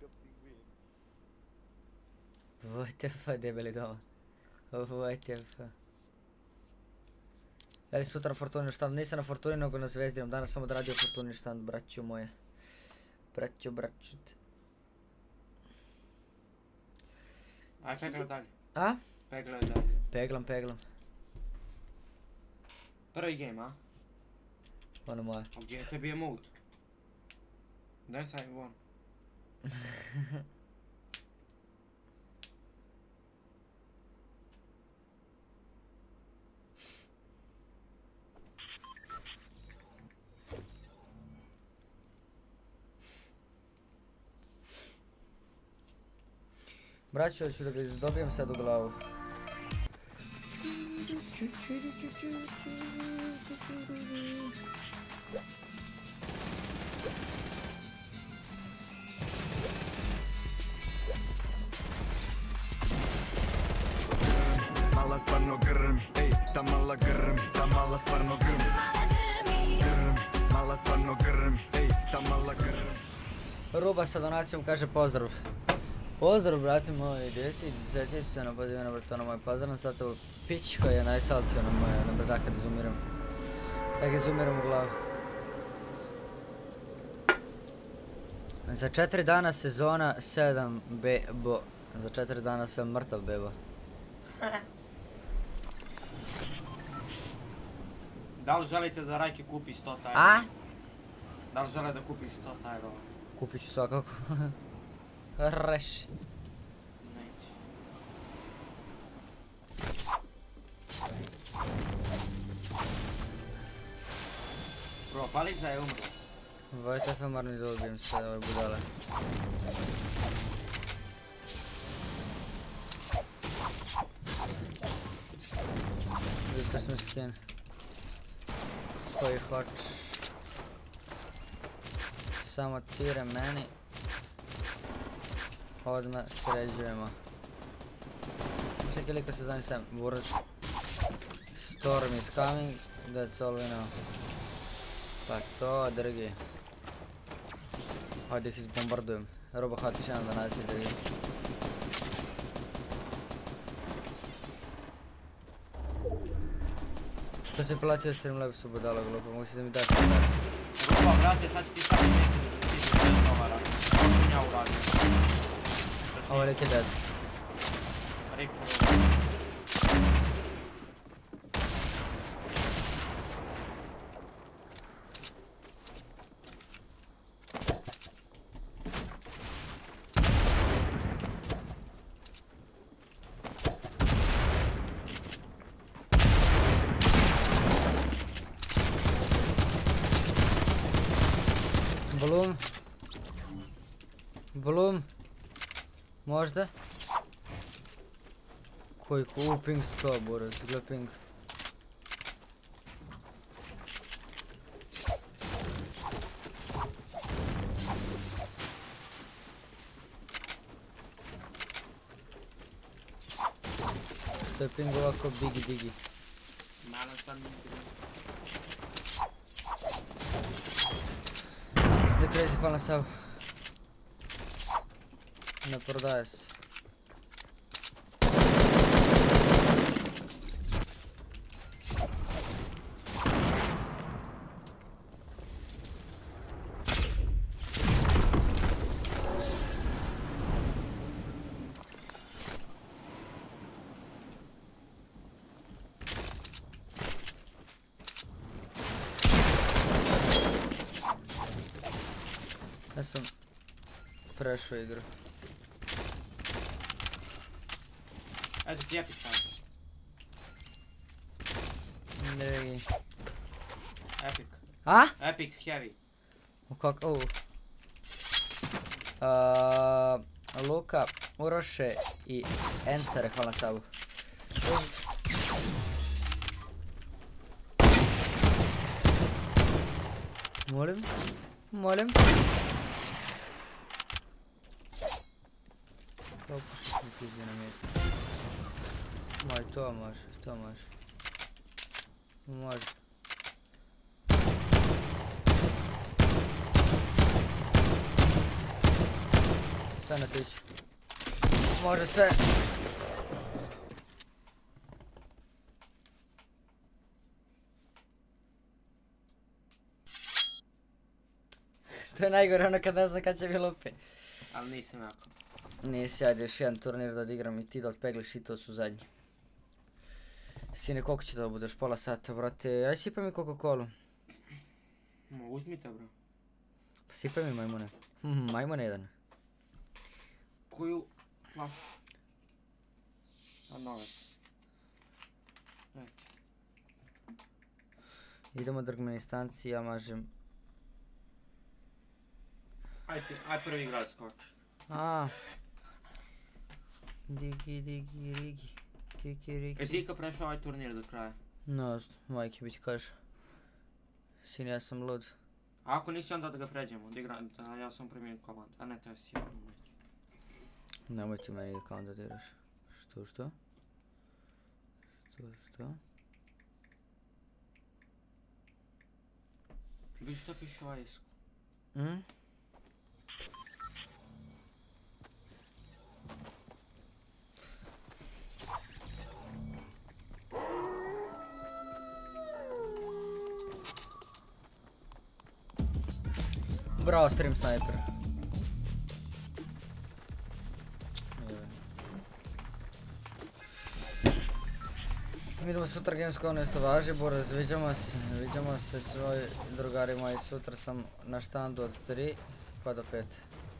W T F, debeli doma. W T F. Da li sutra Fortuni štand? Nisam na Fortuni, nego na Zvezdinom. Danas sam odradio Fortuni štand, braću moje. Braću, braću. Aj, peglaj dalje. A? Peglaj dalje. Peglam, peglam. Prvi game, a? Ono moje. A gdje je tebi emote? Daj sad von. Braćo, hoću da ga izdobijem sad u glavu. Mala stvarno grm, ej, ta mala grm, ta mala stvarno grm. Grm, mala stvarno grm, ej, ta mala grm. Ruba sa donacijom kaže pozdrav. Pozdrav, brate moji, gdje si? Sjetio se na pozivu na brtona moj pozdrav, sad to pić koji je najsaltio na moje, na brzaka da zoomiram. Da ga zoomiram u glavu. Za četiri dana sezona sedam bebo. Za četiri dana sam mrtav bebo. Da li želite da Rajke kupi sto tajrova? A? Da li žele da kupi sto tajrova? Kupit ću svakako. Reši. Neće. Bro, Palića je umro. Vajte sve marni da ubijem sve ove budale. Vidite smo skin. Koji hoć. Samo cire meni. Odmah sređujemo. Svaki liko se zani sam. Wars. Storm is coming. That's all we know. Pa to drgi. Hajde ih izbombardujem. Robo hvatiš jedan donaciju drgi. Što si platio Streamlabsu budala glupo, mogu si da mi daš to da. Ruba, brate, sad ću ti sami mislim da ti se sve dovara. Ovo sam ja uradio. Ovo lik je dead. Riku. Bloom. Bloom. Možda? Koji cool ping sto, borac, gle ping. Što je ping ovako bigi digi. Malo sam nikad. Gdje crazy, hvala na sav. Ne prodaje se. Ja sam prešao igru. Eto ti Epic sam. Dragi. Epic. A? Epic heavy. U kak... u. Uh, Luka, Uroše i Ensare, hvala na sabu. Molim? Molim? Kako što mi ti izvina mjeti? Moj, to može, to može. Može. Sve na tići. Može sve. To je najgore ono kad ne znam kad će mi lupi. Ali nisam jako. Nisi, ajde još jedan turnir da odigram i ti da odpegliš i to su zadnji. Sine, koliko će to budeš? Pola sata, brate. Aj sipa mi Coca-Colu. Ma uzmite bro. Sipaj mi majmune. Mhm, majmune jedan. Koju flašu? A nove. Neće. Idemo Drgmenistanci, ja mažem. Aj ti, aj prvi grad skoči. A. Digi, digi, rigi. Kiki, rigi. Jesi ikad prešao ovaj turnir do kraja? No, majke mi ti kaže. Sin, ja sam lud. A ako nisi onda da ga pređemo, da igram, da ja sam promijenio komandu, a ne to je sigurno neće. Nemoj ti meni da kandidiraš. Što, što? Što, što? Vidiš što piše ovaj isku? Hm? Bravo, stream sniper. Idemo sutra Gamescom, isto važi, Boris, viđamo se, viđamo se svoji drugari moji, sutra sam na štandu od tri pa do pet.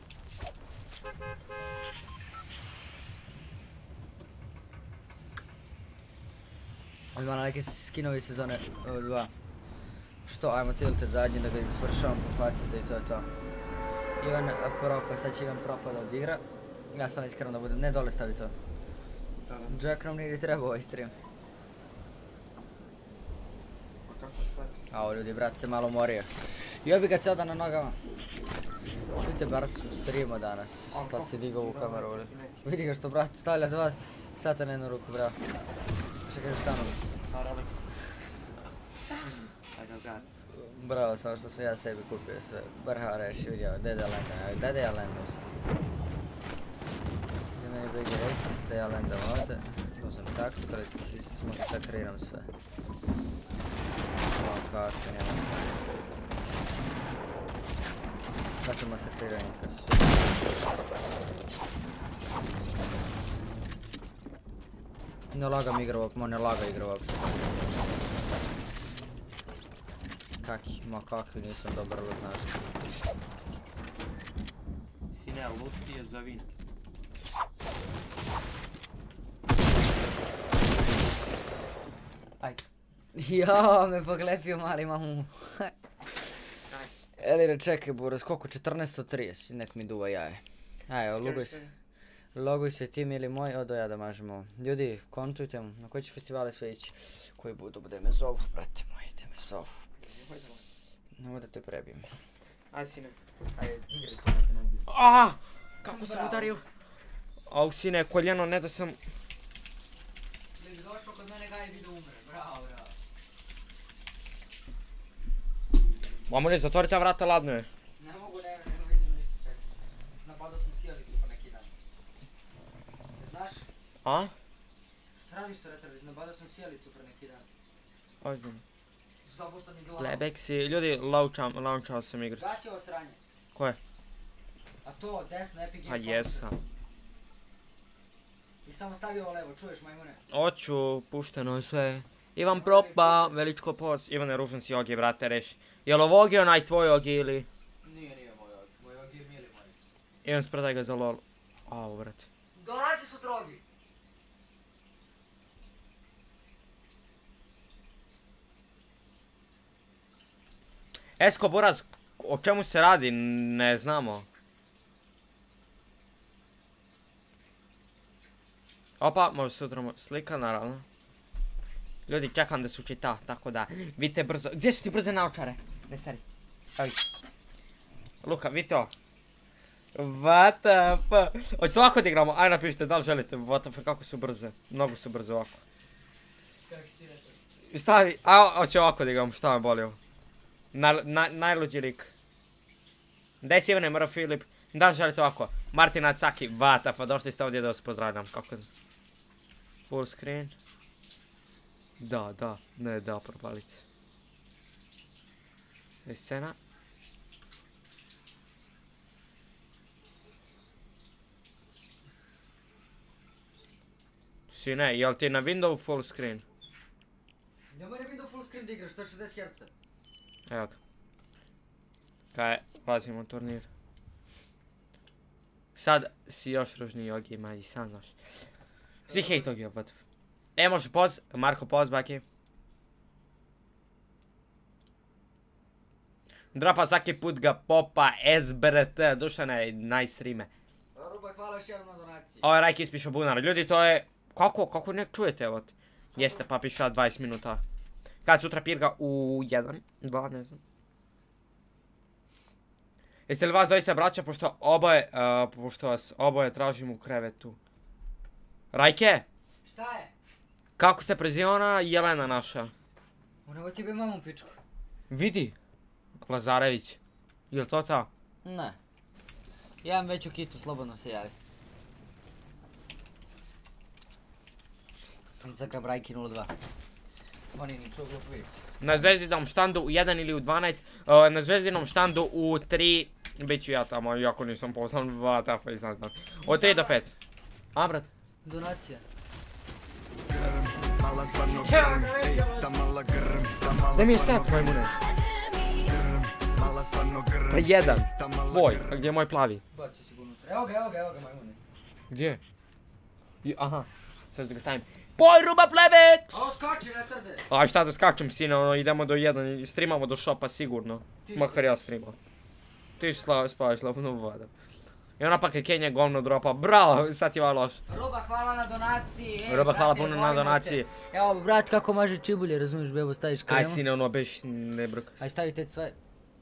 Ima na neke skinovi sezone dva. Što, ajmo tilted zadnji da ga svršavam po faci da i to je to. Ivan propa, sad će Ivan propa da odigra. Ja sam iskren da budem, ne dole stavi to. Jack nam nije trebao ovaj stream. Ao ljudi, brat se malo umorio. Jobi ga se oda na nogama. Čujte, brat smo streamo danas. Šta si digao u kameru ovdje. Vidi ga što brat stavlja dva sata na jednu ruku, bravo. Šta kažeš stanu? Bravo, samo što sam ja sebi kupio sve. Brha reši, vidio, dede ja lendam, dede ja lendam sad. Sad je meni begi reci da ja lendam ovdje. Uzem tako, smo se sakriram sve. Malo kako, nema stvari. Sad ćemo sakriranje kad su sve. Ne lagam igra uopće, mo ne laga igra uopće. Kaki, ma kakvi, nisam dobar loot našao. Sine, loot ti je za vin. Aj. Jao, me poglepio mali mamu. Elire, čekaj Buras, koliko? četrnaest od trideset, nek mi duva jaje. Aj, loguj se. Loguj se ti mili moj, odo ja da mažemo. Ljudi, kontujte mu, na koji će festivale sve ići. Koji budu, da me zovu, brate moji, da me zovu. Nemoj da te prebijem. Aj sine. Ajde, igri to da te ne ubijem. Aaaa! Kako sam udario? Au sine, koljeno, ne da sam... Ljudi, došao kod mene gaj i vidio umre, bravo, bravo. Mamo ne, zatvori ta vrata, ladno je. Ne mogu, ne, ne vidim ništa, čekaj. Napadao sam sjelicu pa neki dan. Ne znaš? A? Šta radiš to retardi? Napadao sam sjelicu pre neki dan. Ozbiljno. Zabao sam i glavu. Plebek si, ljudi, launcham, launchao sam igricu. Gasi ovo sranje. Koje? A to, desno, Epic Pa Games. jesam. I samo stavi ovo levo, čuješ majmune? Oću, pušteno je sve. Ivan propa, veličko pos. Ivane, ružan si ogi, brate, reši. Jel ovo ogi onaj tvoj ogi ili? Nije, nije moj ogi. Moj ogi je mili moj. Ivan, spredaj ga za lol. Au, brate. Dolazi su drogi! Esko, Buraz, o čemu se radi? Ne znamo. Opa, može sutra slika, naravno. Ljudi, čekam da se učita, tako da vidite brzo. Gdje su ti brze naočare? Ne seri. Evo ih. Luka, vidite ovo. What the fuck? Hoćete ovako da igramo? Ajde napišite da li želite. What the fuck, kako su brze. Mnogo su brze ovako. Kako si ti rekao? I stavi, a hoće ovako da igramo, šta me boli ovo. Najluđi lik. Daj si Ivane, mora Filip. Da li želite ovako? Martina Caki, what the fuck, došli ste ovdje da vas pozdravljam. Kako? Full screen. Da, da, ne, da, propalice. Je scena. Sine, jel ti na Windows full screen? Nemoj na Windows full screen da igraš, to je šezdeset herca. Evo ga. Kaj, ulazimo u turnir. Sad si još ružniji Jogi, mađi, sam znaš. Svi hejt Jogi, opet. E, može poz, Marko poz, baki. Dropa svaki put ga popa, S B R T, Dušane, nice rime. Ruba, hvala još jednom na donaciji. Ovo je Rajki ispišao bunar, ljudi to je, kako, kako ne čujete, evo ti. Jeste, pa piša dvadeset minuta. Kad sutra pirga u jedan, dva, ne znam. Jeste li vas doista braća, pošto oboje, uh, pošto vas oboje tražim u krevetu. Rajke, Šta je? kako se preziva ona Jelena naša? Unego ti bi mamu pičku. Vidi, Lazarević, jel to ta? Ne. Ja imam veću kitu, slobodno se javi. Instagram Rajki nula dva. Oni ni čuo glupo vidjeti. Na zvezdinom štandu u jedan ili u dvanaest, uh, na zvezdinom štandu u tri, bit ću ja tamo, iako nisam poslan, vatafa i znam znam. Od tri do pet. A, brat? Donacija. Mala stvarno grm, ej, ta mala grm, ta mala Daj mi je stvarno sat, majmune. grm, mala stvarno grm, Pa jedan. ta mala Tvoj, grm. a gdje je moj plavi? Bacio si ga unutra. Evo ga, evo ga, evo ga, majmune. Gdje? I, aha, sad ću ga stavim. Poj, Ruba plebec! Ovo skači, ne strde. A šta da skačem, sine, ono, idemo do jedan i streamamo do shopa sigurno. Ti Makar ja streamam. Ti sla, spavaš slobodno voda. I ona pak je Kenja govno dropa, bravo, sad ti ovaj loš. Ruba, hvala na donaciji. Ej, Ruba, hvala brate, puno na volimo donaciji. te. Evo, brat, kako maže čibulje, razumiješ, bebo, staviš Aj, kremu. sine, ono, beš, ne brk. Aj, stavite sve.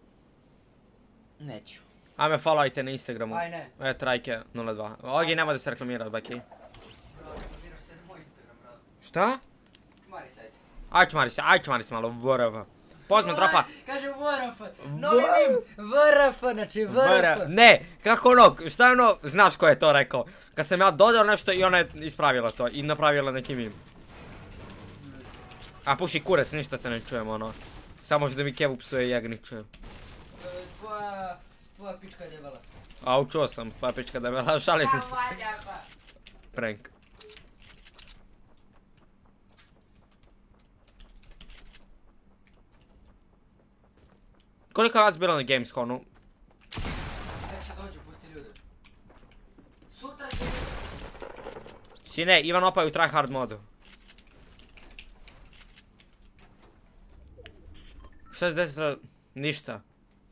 Neću. Ajme, followajte na Instagramu. Aj, ne. E, Trajke nula dva. Ogi, nema da se reklamira, baki. Bravo, reklamiraš se na moj Instagram, bravo. Šta? Čmari sajt. Aj, čmari se, aj, čmari se malo, vrv. Pozme dropa. Kaže V R F. Novi mim. V R F, znači V R F. Ne, kako ono, šta je ono, znaš ko je to rekao? Kad sam ja dodao nešto i ona je ispravila to i napravila neki mim. A puši kurac, ništa se ne čujem ono. Samo što da mi Kevu psuje i ja ga ne čujem. E, Tvoja, tvoja pička je debela. A učuo sam, tvoja pička debela, šalim se. Valja pa. Prank. Koliko je vas bilo na Gamesconu? Tek će dođu, pusti ljude. Sutra će... Sine, Ivan Opa je u tryhard modu. Šta se desilo? Ništa.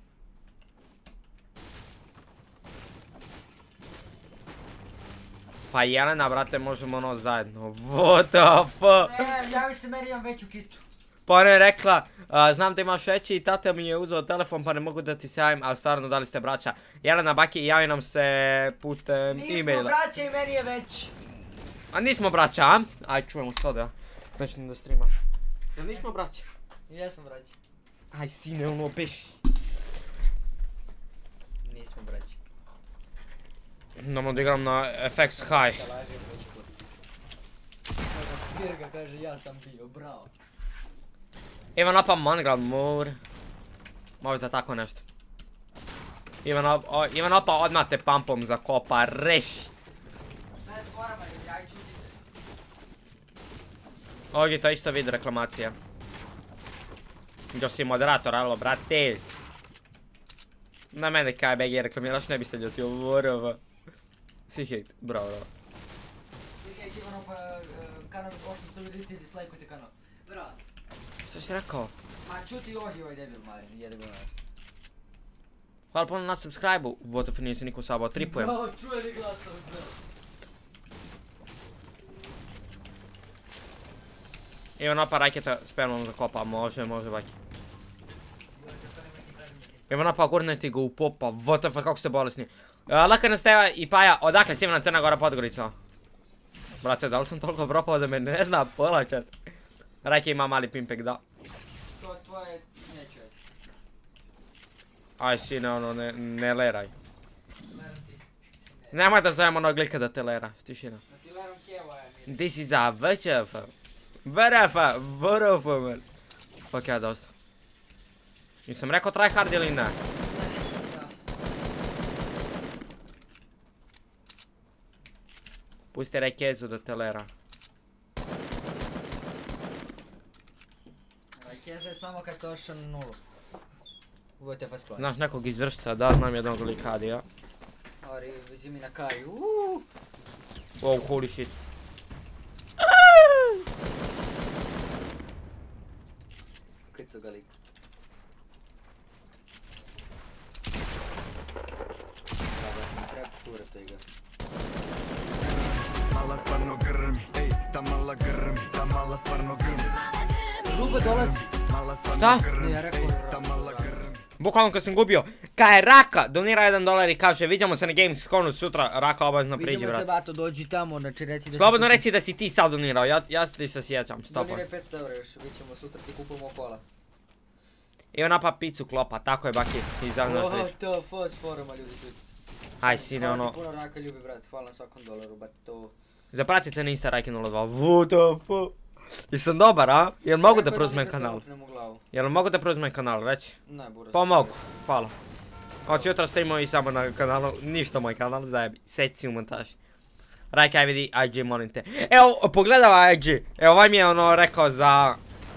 Pa Jelena, brate, možemo ono zajedno. What the fuck? Ne, javi se meni, imam veću kitu. Pa ona je rekla, a, znam da imaš veći i tata mi je uzeo telefon pa ne mogu da ti se javim, ali stvarno da li ste braća. Jelena, baki, javi nam se putem Nismo e-maila. braća i meni je veći. A nismo braća, a? Aj, čujemo se da. Znači da streamam. Jel nismo braća? Jesmo braća. Aj, sine, ono, beš. Nismo braća. Normalno da igram na F X High. Virga kaže, ja sam bio, bravo. Ivan Opa Mangrad Moor. Možda tako nešto. Ivan, Op, o, Ivan Opa odmah te pampom zakopa, reš. Ne s forama, ja i čutite. Ovdje to isto vidi reklamacija. Još si moderator, alo brate. Na mene kaj B G reklamiraš, ne bi se ljutio, vorova. Si hejt, bravo, bravo. Svi hejt Ivan Opa, kanal osamsto ljudi, ti dislajkujte kanal. Bravo. Što si rekao? Ma čuti ovdje ovaj debil mali, jede go nas. Hvala puno na subscribe-u, Votov nisi niko sabao, tripujem. Bravo, čujeli glasov, bravo. Ivan Opa raketa spermom zakopa, može, može baki. Ivan Opa gurnajte ga u popa, what the fuck, kako ste bolesni. Uh, Laka Steva i Paja, odakle si Ivana Crna Gora Podgorica? Brate, da li sam toliko propao da me ne zna polačat? Rajke ima mali pimpek, da. To tvoje, neću eto. Aj sine, ono, ne, ne leraj. Leram ti s... Nemoj da zovem onog lika da te lera, tišina. Da ti leram kevo, ja mir. This is a V Č F. V R F, V R F, man. Ok, dosta. Nisam rekao tryhard ili ne? Pusti Rajkezu da te lera. Rajkeza je samo kad se ošao na nulu. Ovo je te fast class. Znaš nekog iz Vršca, da, znam jednog likadija. Ari, vezi mi na Kari, uuuu. Wow, holy shit. Kad su ga lik. Dobro, sam treba kure to igra. Mala stvarno grmi, ej, ta mala grmi, ta mala stvarno grmi. Ruba dolazi. Mala stvarno Šta? grmi, Ne, ja rekao, ej, ta mala grmi. Bukvalno kad sam gubio, kaj Raka donira jedan dolar i kaže vidimo se na Gamesconu sutra, Raka obavezno priđi Vidimo se, brat. bato, dođi tamo, znači reci da si... Slobodno reci da si ti sad donirao, ja, ja ti se sjećam, stopa. Doniraj petsto eura još, vidit ćemo sutra ti kupujemo kola. I ona pa picu klopa, tako je Baki, i za naš What reći. the fuck, s foruma ljudi čusti. Aj sine Hvala ti ono, puno Raka ljubi brat, hvala na svakom dolaru, bat to... zapratite na Insta Raki nula dva, what the fuck. Jesam dobar, a? Jel mogu da preuzmem kanal? Jel mogu da preuzmem kanal, reći? Ne, buraz. Pa mogu, hvala. Od jutra streamovi samo na kanalu, ništa moj kanal, zajebi, seci u montaži. Rajka, aj vidi, I G molim te. Evo, pogledava I G, evo ovaj mi je ono rekao za...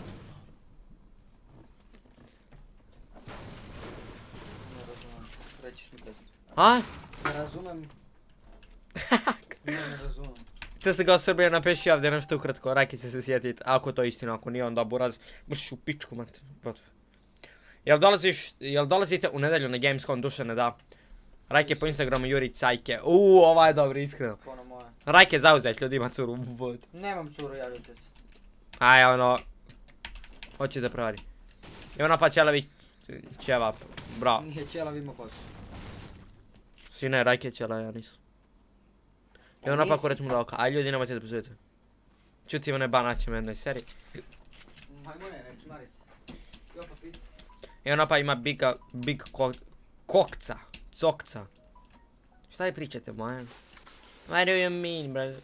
Ne razumem, rećiš mi deset. A? Ne razumem. Ne, ne razumem. Če se ga Srbije napiši ovdje nešto ukratko, Rajki će se sjetit, ako to je istina, ako nije onda buraz, buš u pičku mat, gotov. Jel dolaziš, jel dolazite u nedjelju na Gamescom, Dušane da? Rajke po Instagramu Juri Cajke, uuu, ovaj je dobro, iskreno. Kono moje. Rajke zauzet, ljudi ima curu, bud. Nemam curu, javljajte se. Aj, ono, hoće da pravi. I ona pa Čelevi ćevap, bravo. Nije ćelav, ima kosu. Svi ne, Rajke Čela, ja nisu. I ona pa kurac mu da oka, aj ljudi nemojte da pozujete. Čuti one banaće u jednoj seriji. Majmune, ne čmari se. Jopa pizza. I ona pa ima biga, big ko, kokca, cokca. Šta je pričate moje? What do you mean, brother?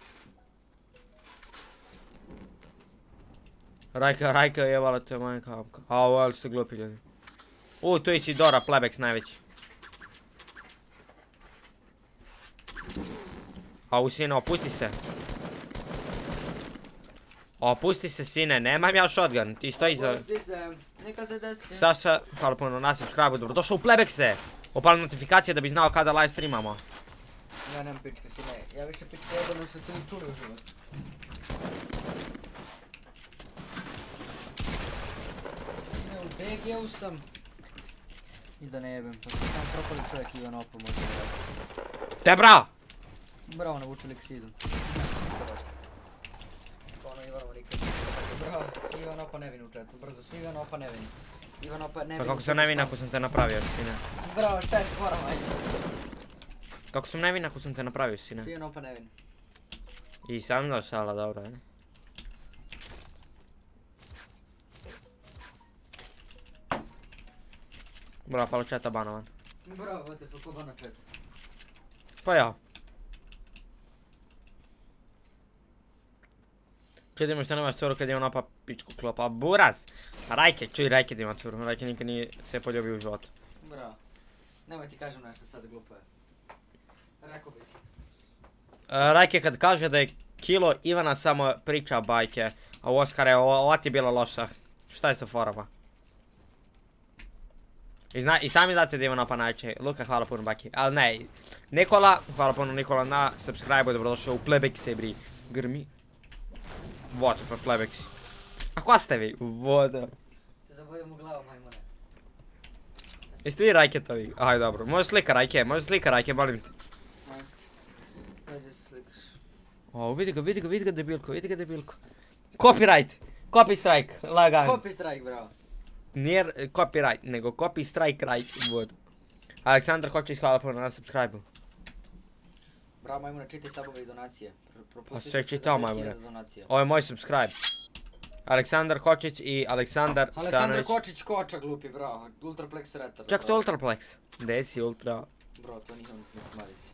Rajka, Rajka jevala te moja kapka. A ovo, ali ste glupi ljudi. U, tu je Isidora, Plebex najveći. A u sine, opusti se. Opusti se sine, nemam ja shotgun, ti stoji za... Opusti se, neka se desi. Saša, hvala puno na subscribe-u, dobro došao u Plebexe. Opali notifikacije da bi znao kada live streamamo. Ja nemam pičke sine, ja više pičke jedno nego što ste mi čuli u životu. Sine, u B G-u sam. I da ne jebem, pa sam sam propali čovjek Ivan Opa možda da. Te bra! Bravo, navučili k sidu. Ono Ivanovo nikad. Bravo, svi Ivan Opa nevini u chatu, brzo, svi Ivan Opa nevini. Ivan Opa nevini. Pa kako sam nevin ako sam te napravio, sine? Bravo, šta je s forama, ajde. Kako sam nevin ako sam te napravio, sine? Svi Ivan Opa nevini. I sam da šala, dobro, je. Bravo, palo četa banovan. Bravo, what the fuck, ko bana chat? Pa ja. Čudimo što nemaš curu kad ima napa pičku klopa. Buraz! Rajke, čuj Rajke da ima curu. Rajke nikad nije se poljubio u životu. Bravo. Nemoj ti kažem nešto sad glupo je. Rekao bi ti. Rajke kad kaže da je kilo Ivana samo priča bajke, a u Oskare ova ti je bila loša. Šta je sa forama? I, zna, i sami znate da Ivana pa najče. Luka, hvala puno Baki. Ali ne, Nikola, hvala puno Nikola na subscribe-u, dobrodošao u Plebexe bri. Grmi. What for Plebex? A ko ste vi? Voda. Se zabojim u glavu, majmune. Jeste vi Rajketovi? Aj dobro, može slika Rajke, može slika Rajke, molim te. Ajde. Ajde se slikaš. O, vidi ga, vidi ga, vidi ga debilko, vidi ga debilko. Copyright, copy strike, lagano. Copy strike, bravo. Nije copyright, nego copy strike right, voda. Aleksandar Hočić, hvala puno na subscribe-u. Bravo, majmune, čitaj sabove i donacije. Propusti A sve čitao, majmune. hiljada donacija. Ovo je moj subscribe. Aleksandar Hočić i Aleksandar Aleksandar Stanović. Kočić, koča glupi, bravo. Ultraplex retar. Čak to Ultraplex. Gdje si Ultra? Bro, to nisam ne smari se.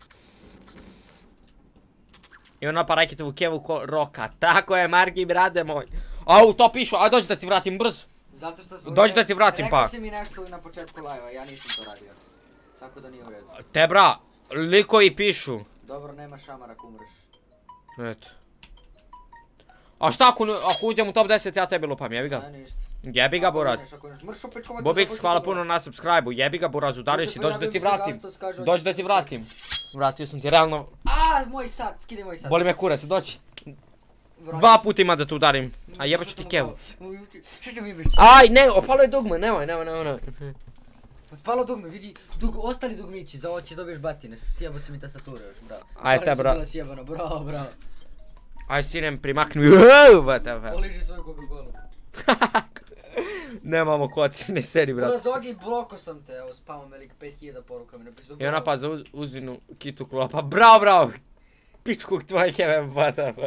I ona pa Rajketovu kevu ko roka. Tako je, Marki, brade moj. Au, to pišu, aj dođi da ti vratim brzo. Zato što smo... Dođi da ti vratim Rekao pa. si mi nešto na početku live-a, ja nisam to radio. Tako da nije u redu. Te bra, likovi pišu. Dobro, nema šamara ako umreš. Eto. A šta ako, ako uđem u top deset ja tebi lupam, jebi ga? Ne, ništa. Jebi ga Buraz. Mršo pečkovati. Bobix, hvala puno na subscribe-u, jebi ga Buraz, udariš si, dođi da ti vratim. Dođi da ti vratim. Vratio sam ti realno. A, moj sad, skidaj moj sad. Boli me kurac, dođi. Dva puta ima da te udarim, a jebat ću ti kevu. Šta će mi biš? Aj, ne, opalo je dugme, nemoj, nemoj, nemoj, nemoj. Otpalo dugme, vidi, dug, ostali dugmići, za ovo će dobiješ batine, sjebo si mi tastature još, bravo. Aj te, bra. Bila sjebano, bravo, bravo. Aj sinem, primakni mi, uuuu, vtf. Poliži svoju Coca-Cola. Nemamo koci, ne seri, brat. Ura Zogi, bloko sam te, evo spamo me lik pet hiljada poruka mi napisao. I ona pa za uzvinu kitu klopa, bravo, bravo. Pičkuk tvoje keve, vtf.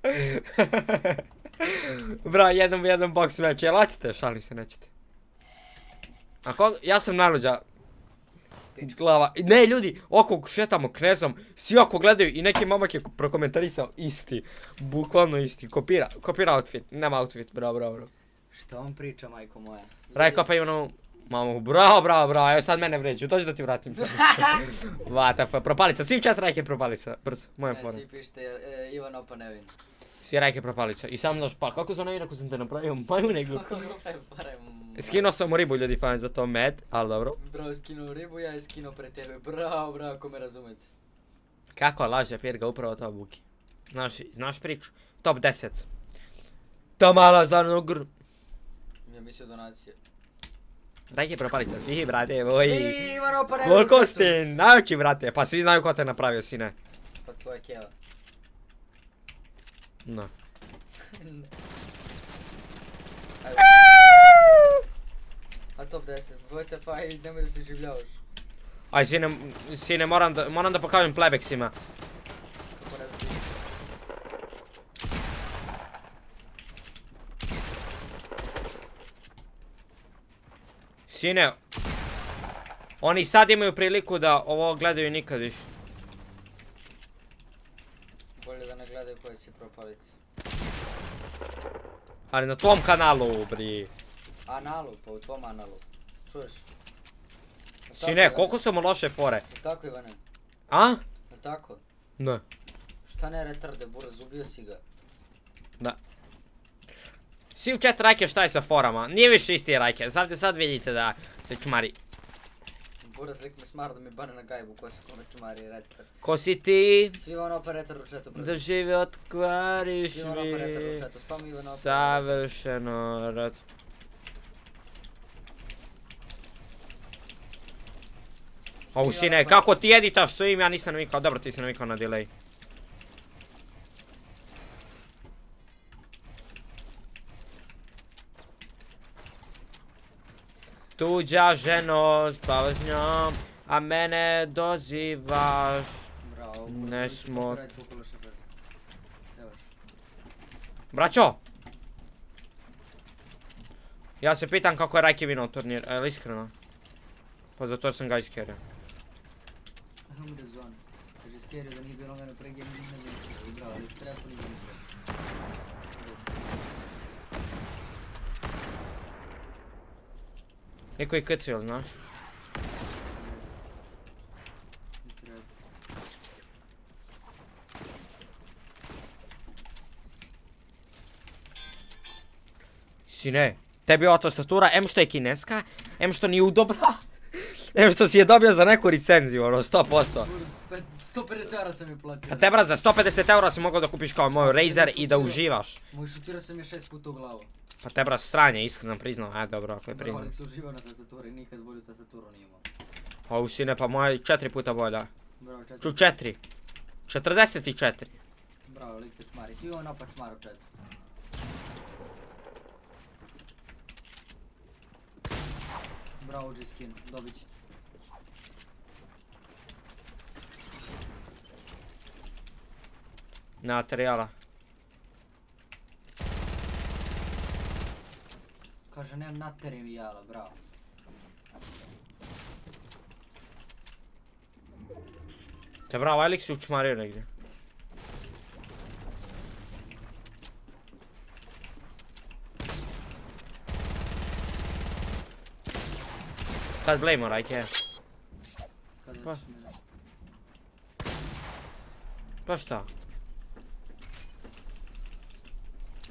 Bravo, jednom, jednom box match, jel hoćete? Šalim se, nećete. Ako, ja sam najluđa glava. Ne, ljudi, oko šetamo knezom, svi oko gledaju i neki momak je prokomentarisao isti. Bukvalno isti, kopira, kopira outfit, nema outfit, bravo, bravo, bravo. Šta on priča, majko moja? Rajko pa Ivanovu, mamu, bravo, bravo, bravo, evo sad mene vređu, dođi da ti vratim. Vtf, propalica, svi čet Rajke propalica, brzo, mojem Ne, forum. svi pišite e, Ivan Opa Nevin. Svi Rajke propalica i sam doš, pa kako sam nevin ako sam te napravio maju nego. Skinuo sam u ribu ljudi, pa za to med, ali dobro. Bravo, skinuo ribu, ja je skinuo pre tebe, bravo, bravo, ako me razumete. Kako laže Pirga, upravo to Buki. Znaš, znaš priču? Top deset. Ta mala zanogr. Ja mislio donacije. Rajke propalica, svi brate, voj. Svi, Ivan Opa Nevin. Koliko ste nauči brate, pa svi znaju ko te napravio sine. Pa tvoja keva. No. A top deset, vtf i nemoj da se življavaš. Aj sine, sine moram da, moram da pokažem plebeksima. Kako ne znam. Sine, oni sad imaju priliku da ovo gledaju nikad više. Bolje da ne gledaju koje si propalice. Ali na tvom kanalu, bri. Analu, pa u tvom analu. Čuješ? Sine, koliko su mu loše fore? Je tako Ivane? A? Je tako? Ne. Šta ne retarde, Buraz, ubio si ga. Da. Svi u chat Rajke šta je sa forama, nije više isti Rajke, sad, sad vidite da se čmari. Buraz lik me smara da mi bane na gajbu ko se kome čmari retar. Ko si ti? Svi Ivan Opa retar u chatu, brzo. Da život kvariš Svi Ivan Opa retar u mi. chatu, spam Ivan Opa. Savršeno rad. Au sine, kako ti editaš s ovim, ja nisam navikao, dobro ti si navikao na delay. Tuđa ženo, spavaš s njom, a mene dozivaš. Bravo, Ne Buraz, smo- radit kukulu šefer. Evo još. Braćo! Ja se pitam kako je Rajke vinuo turnir, jel iskreno? Pa zato sam ga iskerio. Hamre zone. Kaže skerio da nije bilo mene pre game ne bi igrao, ali treba li Niko je krcio, znaš? Sine, tebi ova tastatura, em što je kineska, em što nije udobra, em što si je dobio za neku recenziju, ono, sto posto. sto pedeset eura sam mi platio. Pa te bra, za sto pedeset eura si mogao da kupiš kao moju Razer i da uživaš. Moj šutirao sam je šest puta u glavu. Pa te bra, sranje, iskreno priznao, aj dobro, ako je Bravo, priznao. nek se uživao na tastaturi, nikad bolju tastaturu nije imao. A u sine, pa moja je četiri puta bolja. Bravo, četiri. Ču četiri. četrdeset četiri. Bravo, lik se čmari, svi on opa čmar u četiri. Bravo, G-skin, dobit ćete. Na materijala. Kaže, nemam materijala, bravo. Te bravo, ovaj lik si učmario negdje. Kad blejmo, Rajke? Kada Pa. ćeš mi da... Pa šta?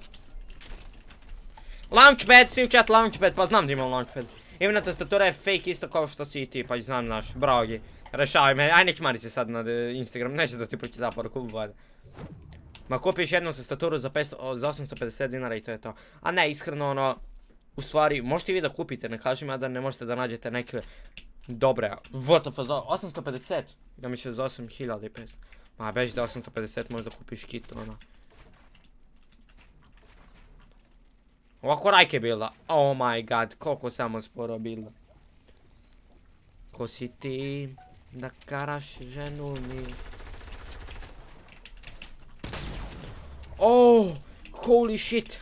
Launchpad, si u chat launchpad, pa znam da imam launchpad. Imena tastatura je fake isto kao što si i ti, pa znam naš, bravo gi. Rešavaj me, aj neću mari se sad na Instagram, neće da ti pročita poruku, vada. Ma kupiš jednu tastaturu za, za osamsto pedeset dinara i to je to. A ne, iskreno ono, u stvari, možete vi da kupite, ne kažem ja da ne možete da nađete neke dobre. What the fuck, za osamsto pedeset? Ja mislim za osam hiljada i petsto. Ma beži za osamsto pedeset možda kupiš kit, ono. Ovako rajke bilda. Oh my god, koliko samo sporo bilda. Ko si ti da karaš ženu mi? Oh, holy shit.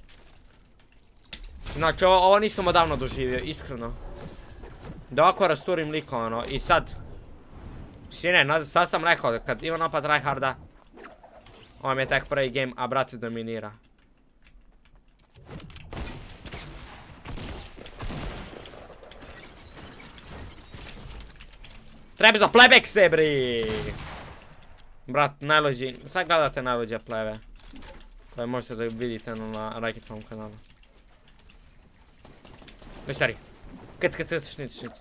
Znači ovo, ovo nisam odavno doživio, iskreno. Da ovako rasturim lika ono i sad. Sine, sad sam rekao da kad ima napad tryharda. Ovo mi je tek prvi game, a brate dominira. Treba za plebekse, bri! Brat, najluđi, sad gledate najluđe plebe. Koje možete da vidite na Raketovom kanalu. Ne stari. Kac, kac, kac, šnit, šnit.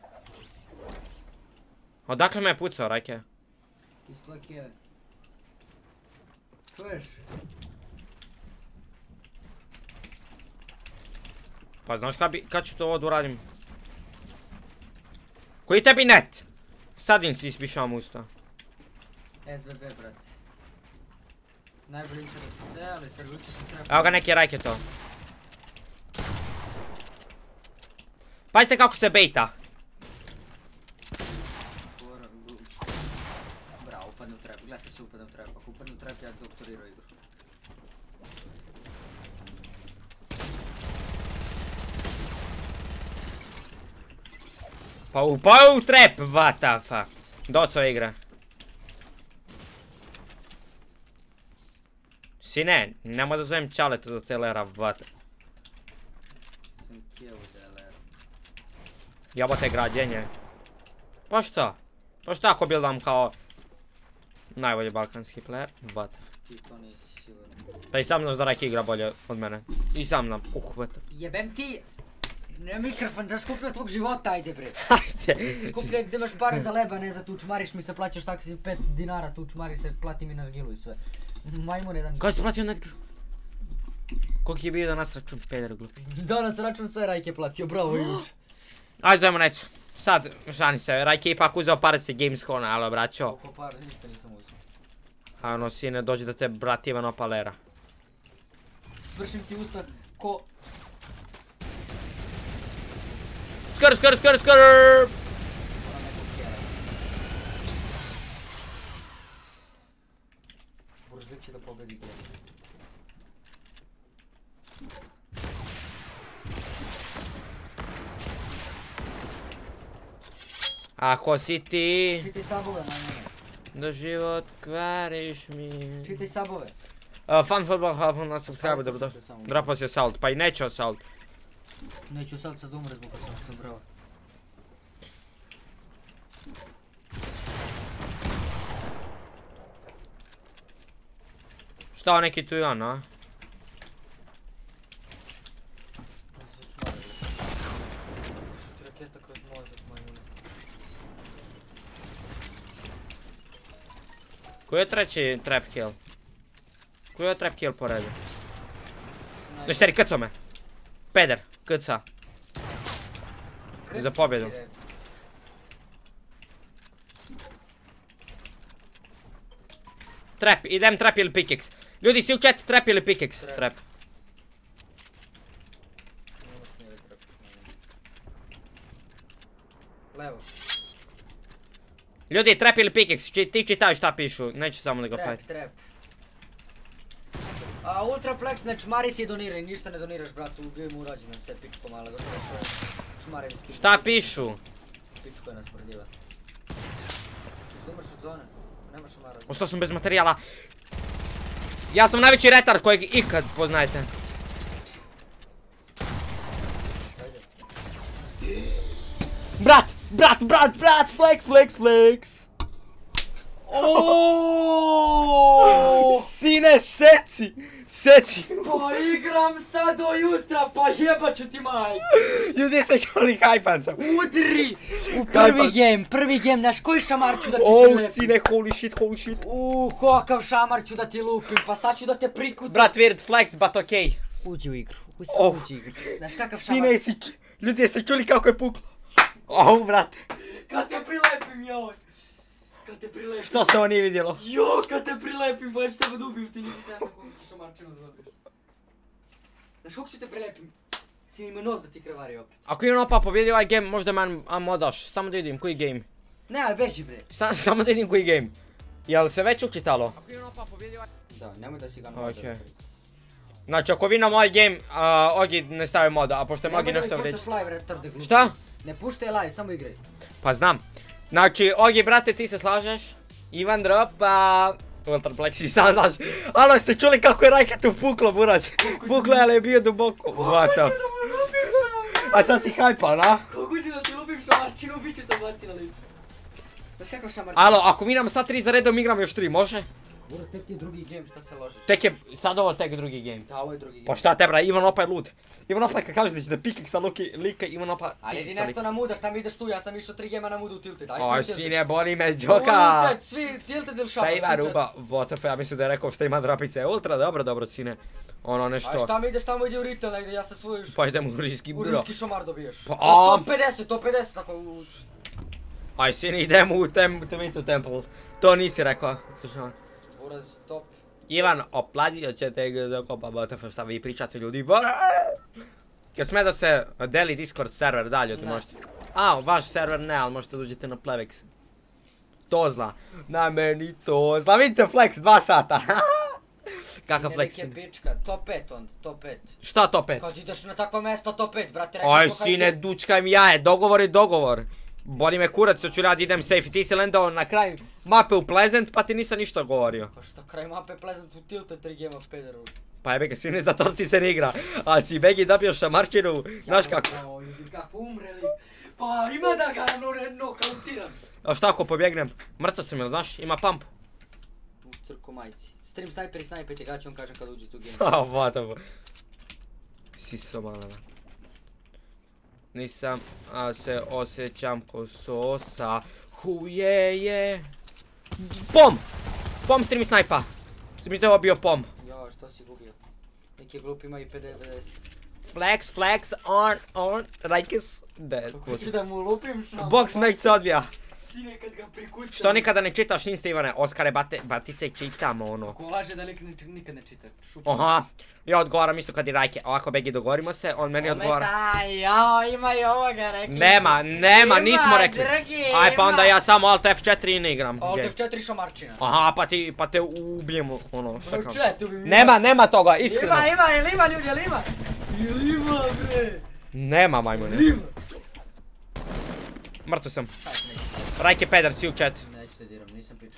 Odakle me je pucao, Rajke? Iz tvoje kjeve. Čuješ? Pa znaš kad ću to ovo da uradim? Koji tebi net? Sad im si ispišavam usta. S B B, brate. Najbolji internet sve, ali se ručiš i treba... Evo ga neki Rajke to. Pazite kako se bejta. Bravo, upadne u trap, gledaj sad će upadne u trap. Ako upadne u trap, ja doktorirao igru. Pa upao u trap, what the fuck. Doco igra. Sine, nemoj da zovem Čaleta za telera, what. Sam kill telera. Jebote građenje. Pa šta? Pa šta ako bildam kao najbolji balkanski player, what. Ti to nisi sigurno. Pa i sam znaš da Rajke igra bolje od mene. I sam znam, uh, what. Jebem ti! Ne mikrofon, da skupljaj tvog života, ajde bre. Ajde. Skupljaj gdje imaš pare za leba, ne za tu čmariš mi se, plaćaš taksi pet dinara, tu čmari se, plati mi nargilu i sve. Majmun jedan. Ko si platio nargilu? Koliko je bio danas račun, peder glupi? Danas račun sve Rajke platio, bravo Ivić. Ajde zajmo neću. Sad, žani se, Rajke ipak uzeo pare se Gamescona, alo braćo. Koliko pare, ništa nisam uzeo. A ono, sine, dođe da te brat Ivan opalera. Svršim ti usta ko... Skr, skr, skr, skr! Burzlik će da pobedi gledaj. Ako si ti, Čitaj sabove na njene. da život kvariš mi. Čitaj sabove. Uh, Fun Football Hub na subscribe, dobro došli. Drapao si assault, pa i neću assault. Neću sad sad umre zbog sam što bravo. Šta neki tu ja, na? Raketa kroz mozak majmuna. Koji je treći trap kill? Koji je trap kill po redu? No stari, krcao me. Peder, krca. Za pobjedu. Trap, idem trap ili pickaxe. Ljudi, si u chat trap ili pickaxe? Trap. Levo. Ljudi, trap ili pickaxe, ti čitaj šta pišu, neću samo da ga Trap, fight. trap. A Ultraplex ne čmari si doniraj, ništa ne doniraš bratu, u game urađeno sve pičko mala, gotovo što je čmarinski. Šta pišu? Pičko je nas smrdiva. Što umrš od zone? Nemaš omara. Ostao sam bez materijala. Ja sam najveći retard kojeg ikad poznajete. Brat, brat, brat, brat, flex, flex, flex. Oooo! Sine, Ne, seci! Seci! Pa igram sad do jutra, pa jebaću ti majku. Ljudi jeste čuli, hajpan sam. Udri! U prvi Hajpan. game, prvi game, znaš koji šamar ću da ti Oh, prilepim? sine, holy shit, holy shit. Uuu, kakav šamar ću da ti lupim, pa sad ću da te prikucam. Brat, weird flex, but okej. Uđi u igru, uđi Oh. uđi u igru. Znaš kakav šamar? Sine, jesi ču- ljudi jeste čuli kako je puklo? Oh, brate. Kad te prilepim, joj! Kad te prilepim. Što se ovo nije vidjelo? Jo, kad te prilepim, pa ja ću tebe da ubijem, ti nisi svjesna koliko ću šamarčinu da dobiješ. Znaš koliko ću te prilepim? Si mi ima nos da ti krvari opet. Ako Ivan Opa pobjedi ovaj game, možda man modaš. Samo da vidim koji game. Ne, ali beži bre. Sa- Samo da vidim koji game. Jel se već učitalo? Ako Ivan Opa pobjedi ovaj... Da, nemoj da si ga Okej. moda. Znači, ako vinam ovaj game, a, Ogi ne stavi moda, a pošto je Ogi nešto Nemoj da mi reći. puštaš live, retarde glupi. Šta? Ne puštaj live, samo igraj. Pa znam. Znači, Ogi, brate, ti se slažeš? Ivan dropa... Ultraplexi, sam znaš. Alo, ste čuli kako je Rajketu puklo, burac? Puklo je, ali je bio duboko. What the f... A sad si hajpan, a? Kako ću da ti lupim šamarčinu, bit ću te Martina liči. Znaš kakav šamarčin? Alo, ako vinam sad tri za redom, igram još tri, može? Bura, tek ti je drugi game, šta se ložiš? Tek je, sad ovo tek drugi game. Da, ovo je drugi game. Pa šta te bra, Ivan Opa je lud. Ivan Opa kad kaže da će da pikik sa Luki, lika, Ivan Opa Ali pikik ti sa nešto lika. na mudaš, tam ideš tu, ja sam išao tri gema na mudu u tilted, aj Oj, smo sine, boli me, Đoka! Tilted, svi tilted ili šamar, Šta ima ruba, what the f, ja mislim da je rekao šta ima drapice, ultra, dobro, dobro, sine. Ono Aj nešto, šta mi ideš tamo, ide u retail negdje, ja sa svoju pa idemo u riski u bro. ruski šamar dobiješ. Pa, To- a- Top pedeset, top pedeset, tako u... Aj, sine, idemo u tem, Temitu Temple. To nisi rekao, slušaj. Uraz, top. Ivan, oplazio će te dokopa, what the f, šta vi pričate ljudi, jel sme da se deli Discord server dalje, ti Ne. možete? A, vaš server ne, ali možete da uđete na Plevex. Tozla, na meni Tozla, vidite flex, dva sata. Kakav Sine, flex? neke pička, top pet onda, top pet. Šta to pet? Kad ideš na takva mesta, top pet, brate, rekli Aj smo kad sine, je- dučkaj mi jaje, dogovor je dogovor. Boli me kurac, što ću rad idem safe i ti si landao na kraj mape u Pleasant pa ti nisam ništa govorio. Pa šta, kraj mape Pleasant u tilted, tri gema pederu. Pa jebe ga sine, za torci se ne igra. A si Begi dobio šamarčinu, znaš kako. Jao, ljudi, kako umreli. Pa ima da ga no, ne, nokautiram. A šta ako pobjegnem? Mrca sam, jel znaš, ima pump. U crku majci. Stream sniper i sniper ti gaće, on kaže kad uđe tu game. A, what the... Siso malena. Nisam, a se osjećam ko sosa. Huje je. Pom! Pom stream snajpa. Mislim da je ovo bio pom. Jao, što si gubio? Neki glupi imaju pedeset devedeset. Flex, flex, on, on, Rajkes, dead. Kako ću da mu lupim šamar? Box match se odvija. Sine kad ga prikućam. Što nikada ne čitaš Insta Ivane? Oskare, bate, batice čitamo ono. Ko laže da lik ni- nikad ne čita. Šupa. Aha, ja odgovaram isto kad i Rajke. Ovako Begi dogovorimo se, on meni odgovara. Ometaj, jao, ima i ovoga, rekli Nema, su. nema, Ima, nismo rekli. dragi, Aj pa onda ima. ja samo Alt F četiri i ne igram. Alt game. F četiri šamarčina. Aha, pa ti, pa te ubijemo, ono, šta Bro, kao. če, tu bi mi- Nema, nema toga, iskreno. Ima, ima, jel ima ljudi, jel ima? Jel ima, bre? Nema majmune. Ima. Mrtvo sam. Kaj, neću, Rajke peder, si u chat. neću te diram, nisam pička.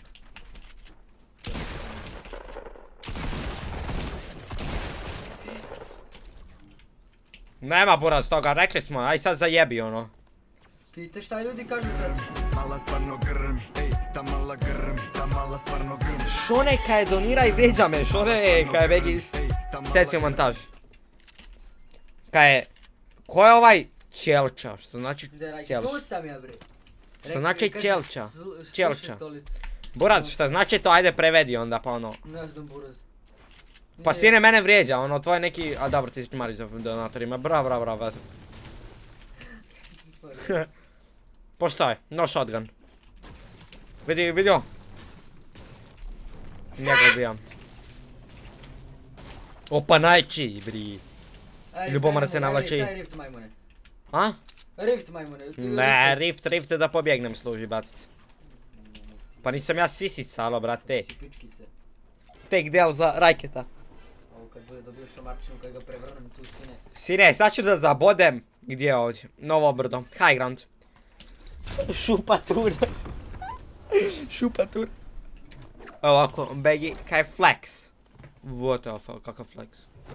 Nema buraz toga, rekli smo, aj sad zajebi ono. Pite šta ljudi kažu sad. Mala stvarno grmi, ej, ta mala grmi, ta mala stvarno grmi. Šone kaj donira i vrijeđa me, Šone kaj Begi seci u montaž. Kaj je, ko je ovaj Ćelča, što znači Da, Rajki, Ćelč? tu sam ja, bre. Što znači kaže, ćelča? sl- slušaj Ćelča. stolicu. Buraz, šta znači to, ajde prevedi onda pa ono. Ne znam, buraz. Pa Nije. sine mene vrijeđa, ono tvoj neki, a dobro ti mari za donatorima, bravo, bravo, bravo. Po šta je? No shotgun. Vidi, vidio? Njega ubijam. Opa, najči, bri. Ej, Ljubomara daj se mu, navlači. Daj rift majmune. A? Rift majmune. tu Ne, rift. rift, rift da pobjegnem služi, batic. Pa nisam ja sisica, alo, brate. Si pičkice. Take del za Rajketa. Ovo kad bude dobio šamarčinu, kad ga prevrnem tu sine. Sine, sad ću da zabodem. Gdje je ovdje? Novo brdo. High ground. Šupatura. Šupatura. Ovako, Begi, kaj flex. What the fuck, kakav flex.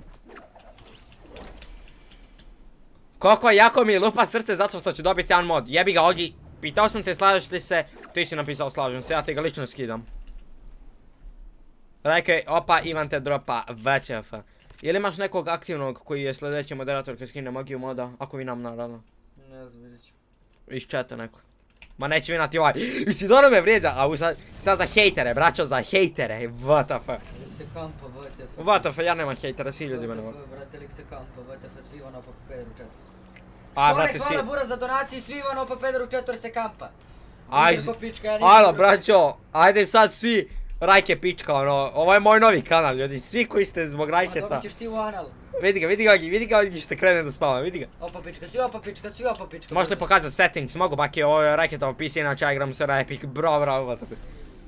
Koliko jako mi lupa srce zato što ću dobiti jedan mod. Jebi ga, Ogi. Pitao sam te slažeš li se, ti si napisao slažem se, ja te ga lično skidam. Rajke, opa, Ivan te dropa V Č F. Jel imaš nekog aktivnog koji je sljedeći moderator koji skine magiju moda? Ako vi nam naravno. Ne znam, vidjet ću. Iz chata neko. Ma neće vinati ovaj. Isidoro me vrijeđa, a sad, sad za hejtere, braćo, za hejtere. W T F. Lik se kampa, W T F. W T F, ja nemam hejtera, svi ljudi me ne W vole. T F, brate, lik se kampa, W T F, svi Ivano pa peder u četiri. A, brate, svi... Hvala Buraz za donaciji, svi Ivano pa peder u četiri se kampa. Aj, Mirko pička, ja nisam alo, bro- braćo, ajde sad svi Rajke pička, ono, ovo je moj novi kanal, ljudi, svi koji ste zbog A Rajketa. dobit ćeš ti u anal. Vidi ga, vidi ga, vidi ga, vidi što krene da spava, vidi ga. Opa pička, svi opa pička, svi opa pička. Možete pokazati settings, mogu baki, ovo je Rajketov P C, inače ja igram se na Epic, bro, bro, what the fuck.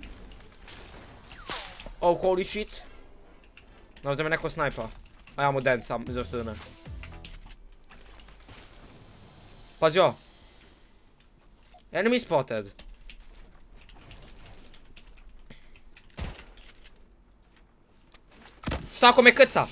Oh, holy shit. Možda me neko snajpa. A ja mu dead sam, zašto da ne. Pazi ovo. Enemy spotted. Šta ako me krca?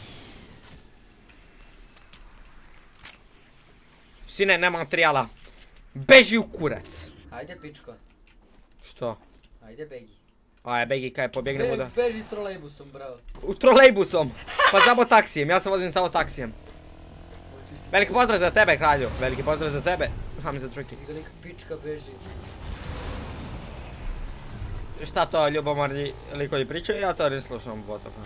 Sine, nema materijala. Beži u kurac. Ajde pičko, Što? ajde begi. Aj, begi kaj pobjegnemo da... Be, beži s trolejbusom, bravo. U trolejbusom. Pa samo taksijem, ja se vozim samo taksijem. Veliki pozdrav za tebe, kralju. Veliki pozdrav za tebe. Ham za tricky. Vidio lik pička beži. Šta to ljubomorni likovi pričaju, ja to ne slušam, what the fuck.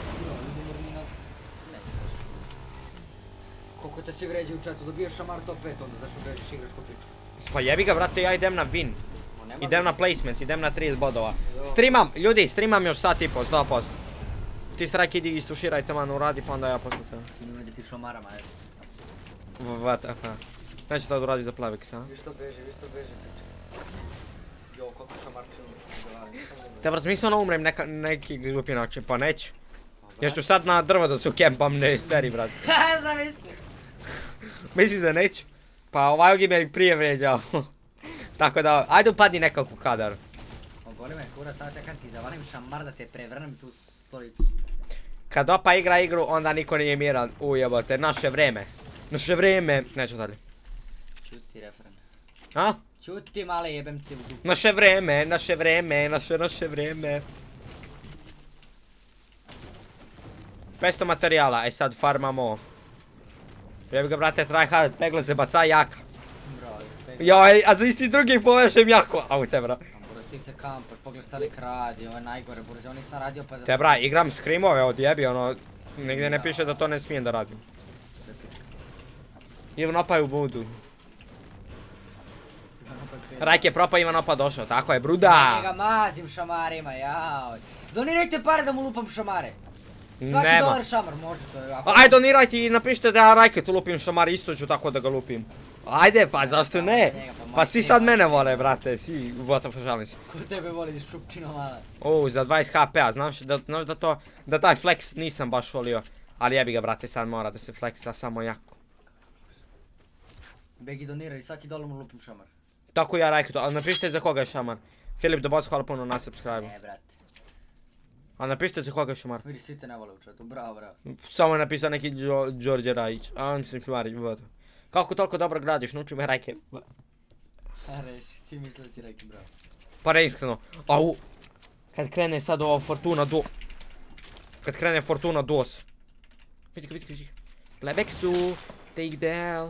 Koliko te svi vređaju u chatu, dobiješ šamar top pet onda, zašto bežiš igraš ko pička? Pa jebi ga, brate, ja idem na win. Ma nema Idem na placement, idem na trideset bodova. Streamam, ljudi, streamam još sat i po, sto posto. Ti sraj idi istuširaj tamo uradi pa onda ja posle tebe. Ne vidi ti šamarama, evo. What the fuck. Neće sad uradi za Plavix, a? Vi što beži, vi što beži pička. Jo, koliko šamarčinu. Te brat, smisleno umrem neka, neki glupi način, pa neću. Još ću sad na drvo da se ukempam, ne seri, brat. Ha, zamisli. Mislim da neću. Pa ovaj ogi me prije vređao. Tako da, ajde upadni nekako u kadar. Boli me kurac, samo čekam ti zavalim šamar da te prevrnem tu stolicu. Kad opa igra igru, onda niko nije miran. Ujebote, naše vreme. Naše vreme. Neću dalje. Čuti refren. A? Čuti male, jebem ti u dupu. Naše vreme, naše vreme, naše, naše vreme. petsto materijala, e sad farmamo. Jebi ga, brate, tryhard, pegle se baca jaka. Bravo, pega. Joj, a za isti drugih povešem jako. Au te, bra. Buraz, ti se kampar, pogledaj šta lik radi, ovo je najgore, Buraz, ovo nisam radio pa da... Te, bra, igram screamove od jebi, ono, nigdje ne piše da to ne smijem da radim. Ivan Opa je u budu. Rajke propa, Ivan Opa došao, tako je, bruda! Njega mazim šamarima, jaoj. Donirajte pare da mu lupam šamare. Svaki Nema. dolar šamar, može to je jako. Ajde, donirajte i napišite da ja Rajketu lupim šamar, isto ću tako da ga lupim. Ajde, pa zašto ne? Pa svi sad mene vole, brate, svi, what the žalim se. Ko tebe voli, šupčino mala. O, za dvadeset H P-a, znaš da, znaš da to, da taj flex nisam baš volio. Ali jebi ga, brate, sad mora da se flexa samo jako. Begi doniraj, svaki dolar mu lupim šamar. Tako ja Rajketu, ali napišite za koga je šamar. Filip Dobos, hvala puno na subscribe. Ne, brate. Ali napišite za koga je šamar. Vidi, svi te ne vole u chatu, bravo, bravo. Samo je napisao neki Đo- Đorđe Rajić. A on se šmari, what. Kako toliko dobro gradiš, nauči me Rajke. A reši, ti misli da si rekli, bravo. Pa ne iskreno. Au. Kad krene sad ovo Fortuna do... Kad krene Fortuna dos. Vidi ga, vidi ga, vidi ga. Plebexu. Take down.